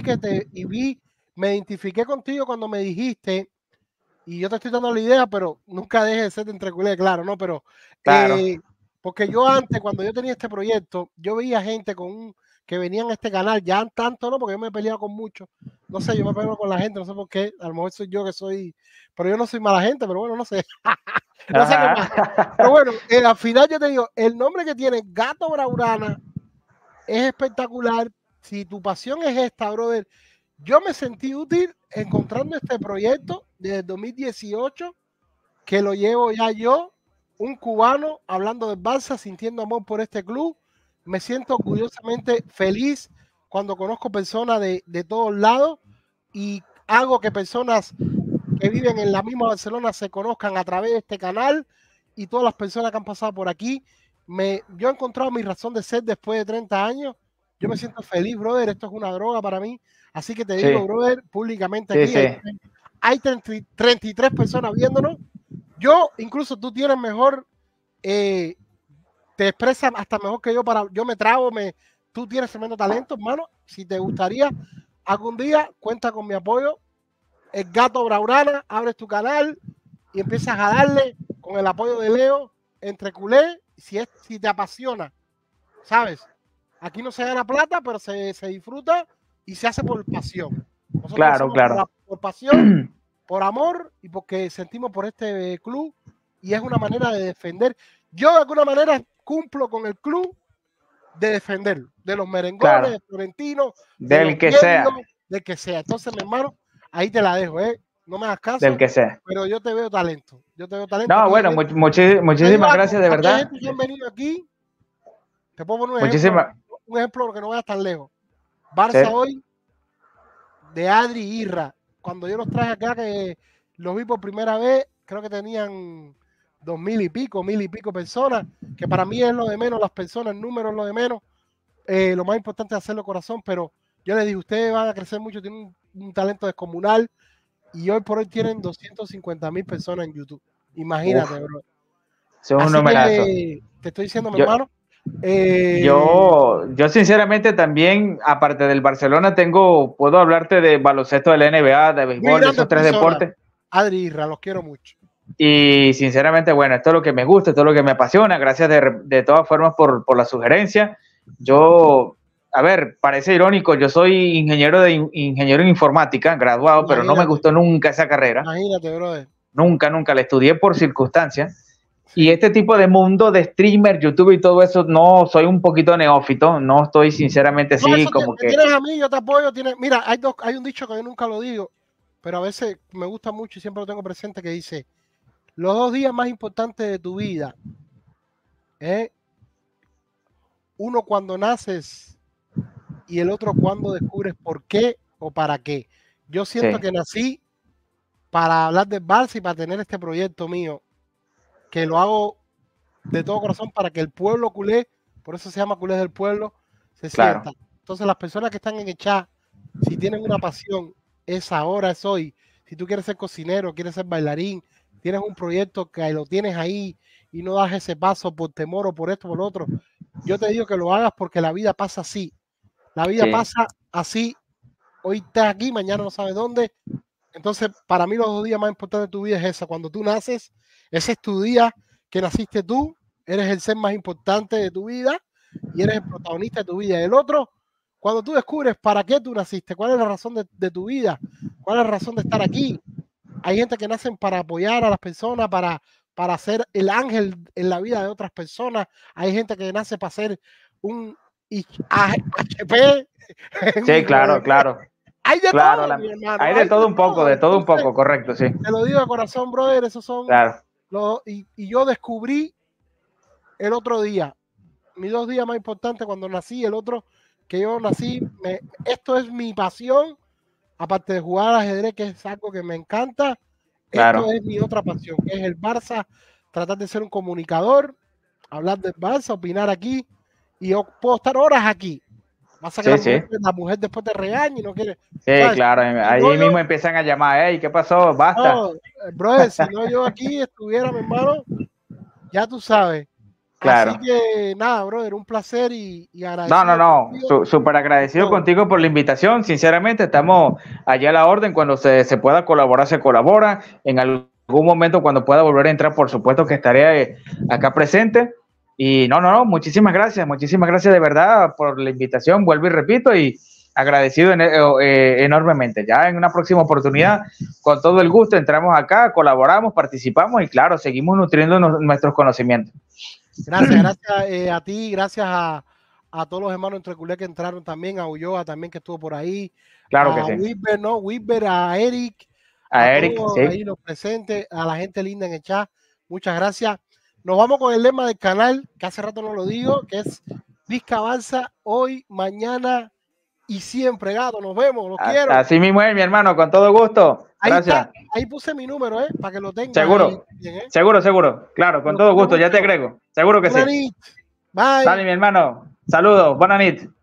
me identifiqué contigo cuando me dijiste, y yo te estoy dando la idea, pero nunca dejes de ser de Entre Culé, claro, ¿no? Pero Claro. porque yo antes, cuando yo tenía este proyecto, yo veía gente que venían a este canal, ya tanto no, porque yo me he peleado con muchos, no sé, yo me peleo con la gente, no sé por qué, a lo mejor soy yo que soy, pero yo no soy mala gente, pero bueno, no sé. No sé qué pasa. Pero bueno, al final yo te digo, el nombre que tiene Gato Braurana es espectacular. Si tu pasión es esta, brother, yo me sentí útil encontrando este proyecto desde 2018, que lo llevo ya yo, un cubano hablando del Barça, sintiendo amor por este club. Me siento orgullosamente feliz cuando conozco personas de todos lados y hago que personas que viven en la misma Barcelona se conozcan a través de este canal, y todas las personas que han pasado por aquí. Yo he encontrado mi razón de ser después de 30 años. Yo me siento feliz, brother. Esto es una droga para mí. Así que te digo, Sí. brother, públicamente Sí, aquí sí. hay 33 personas viéndonos. Yo, incluso tú tienes mejor, te expresas hasta mejor que yo. Yo me trago, tú tienes tremendo talento, hermano. Si te gustaría algún día, cuenta con mi apoyo. El Gato Braurana, abres tu canal y empiezas a darle con el apoyo de Leo, Entre Culé, si te apasiona, ¿sabes? Aquí no se gana plata, pero se disfruta y se hace por pasión. Nosotros Claro, hacemos claro. por pasión, por amor y porque sentimos por este club, y es una manera de defender. Yo de alguna manera cumplo con el club de defenderlo, de los merengones, Claro. de Florentino, Del que sea. del que sea. Entonces, mi hermano, ahí te la dejo, no me hagas caso, Del que sea. pero yo te veo talento. Yo te veo talento. No, Aquí bueno, hay gente- muchísimas gracias, de aquí hay verdad. gente que han venido aquí. Te puedo poner Muchísimas. un ejemplo que no vayas tan lejos. Barça Sí. hoy, de Adri y Irra. Cuando yo los traje acá, que los vi por primera vez, creo que tenían 2.000 y pico, 1.000 y pico personas, que para mí es lo de menos, las personas, el número es lo de menos. Lo más importante es hacerlo corazón, pero yo les dije, ustedes van a crecer mucho, tienen un talento descomunal, y hoy por hoy tienen 250.000 personas en YouTube. Imagínate, bro. Son un Así numerazo. que te estoy diciendo, mi Yo- hermano. Yo sinceramente también, aparte del Barcelona, puedo hablarte de baloncesto de la NBA, de muy béisbol, de grandes esos tres personas. deportes. Adri y Irra, los quiero mucho. Y sinceramente, bueno, esto es lo que me gusta, esto es lo que me apasiona. Gracias de todas formas por la sugerencia. Yo, a ver, parece irónico, yo soy ingeniero en informática, graduado, pero no me Imagínate. gustó nunca esa carrera. Imagínate, brother. Nunca, la estudié por circunstancias. Y este tipo de mundo de streamer, YouTube y todo eso, no, soy un poquito neófito, no estoy sinceramente No, así eso como me que... tienes a mí, yo te apoyo. Mira, hay un dicho que yo nunca lo digo, pero a veces me gusta mucho y siempre lo tengo presente, que dice: los 2 días más importantes de tu vida, uno cuando naces y el otro cuando descubres por qué o para qué. Yo siento Sí. que nací para hablar del Barça y para tener este proyecto mío, que lo hago de todo corazón para que el pueblo culé, por eso se llama Culés del Pueblo, se Claro. sienta. Entonces, las personas que están en el chat, si tienen una pasión, es ahora, es hoy. Si tú quieres ser cocinero, quieres ser bailarín, tienes un proyecto que lo tienes ahí y no das ese paso por temor o por esto o por lo otro, yo te digo que lo hagas, porque la vida pasa así. La vida Sí. pasa así hoy estás aquí, mañana no sabes dónde. Entonces, para mí los 2 días más importantes de tu vida es esa. Cuando tú naces, ese es tu día que naciste tú, eres el ser más importante de tu vida y eres el protagonista de tu vida. El otro, cuando tú descubres para qué tú naciste, cuál es la razón de tu vida, cuál es la razón de estar aquí. Hay gente que nacen para apoyar a las personas, para ser el ángel en la vida de otras personas. Hay gente que nace para ser un HP. Sí, claro, claro. Hay de Claro, todo, mi hermano. hay de todo un poco, de todo un Entonces, poco, correcto, sí. te lo digo de corazón, brother, esos son Claro. y yo descubrí el otro día, mis 2 días más importantes cuando nací, el otro que yo nací, esto es mi pasión, aparte de jugar al ajedrez, que es algo que me encanta, Claro. esto es mi otra pasión, que es el Barça, tratar de ser un comunicador, hablar del Barça, opinar aquí, y yo puedo estar horas aquí. Pasa que la mujer después te regaña y no quiere. Sí, ¿sabes? claro, ahí mismo empiezan a llamar, hey, ¿qué pasó? Basta. No, brother, si no yo aquí estuviera, mi hermano, ya tú sabes. Claro. Así que nada, brother, un placer y agradecido. No, súper agradecido contigo por la invitación. Sinceramente, estamos allá a la orden. Cuando se pueda colaborar, se colabora. En algún momento, cuando pueda volver a entrar, por supuesto que estaré acá presente. Y no, muchísimas gracias de verdad por la invitación, vuelvo y repito, y agradecido enormemente. Ya en una próxima oportunidad, con todo el gusto, entramos acá, colaboramos, participamos y claro, seguimos nutriendo nuestros conocimientos. Gracias a ti, gracias a todos los hermanos entre culé que entraron también, a Ulloa también que estuvo por ahí, claro que sí. Whisper, a Eric, sí. Ahí los presentes, a la gente linda en el chat, muchas gracias. Nos vamos con el lema del canal, que hace rato no lo digo, que es Vizca Barça, hoy, mañana y siempre, gato. Nos vemos, los quiero. Así mismo es, mi hermano, con todo gusto. Gracias. Ahí puse mi número, para que lo tengas. Seguro, ahí, seguro. Claro, con todo gusto, ya te agrego. Seguro que sí. Bye. Dale, mi hermano. Saludos, buena nit.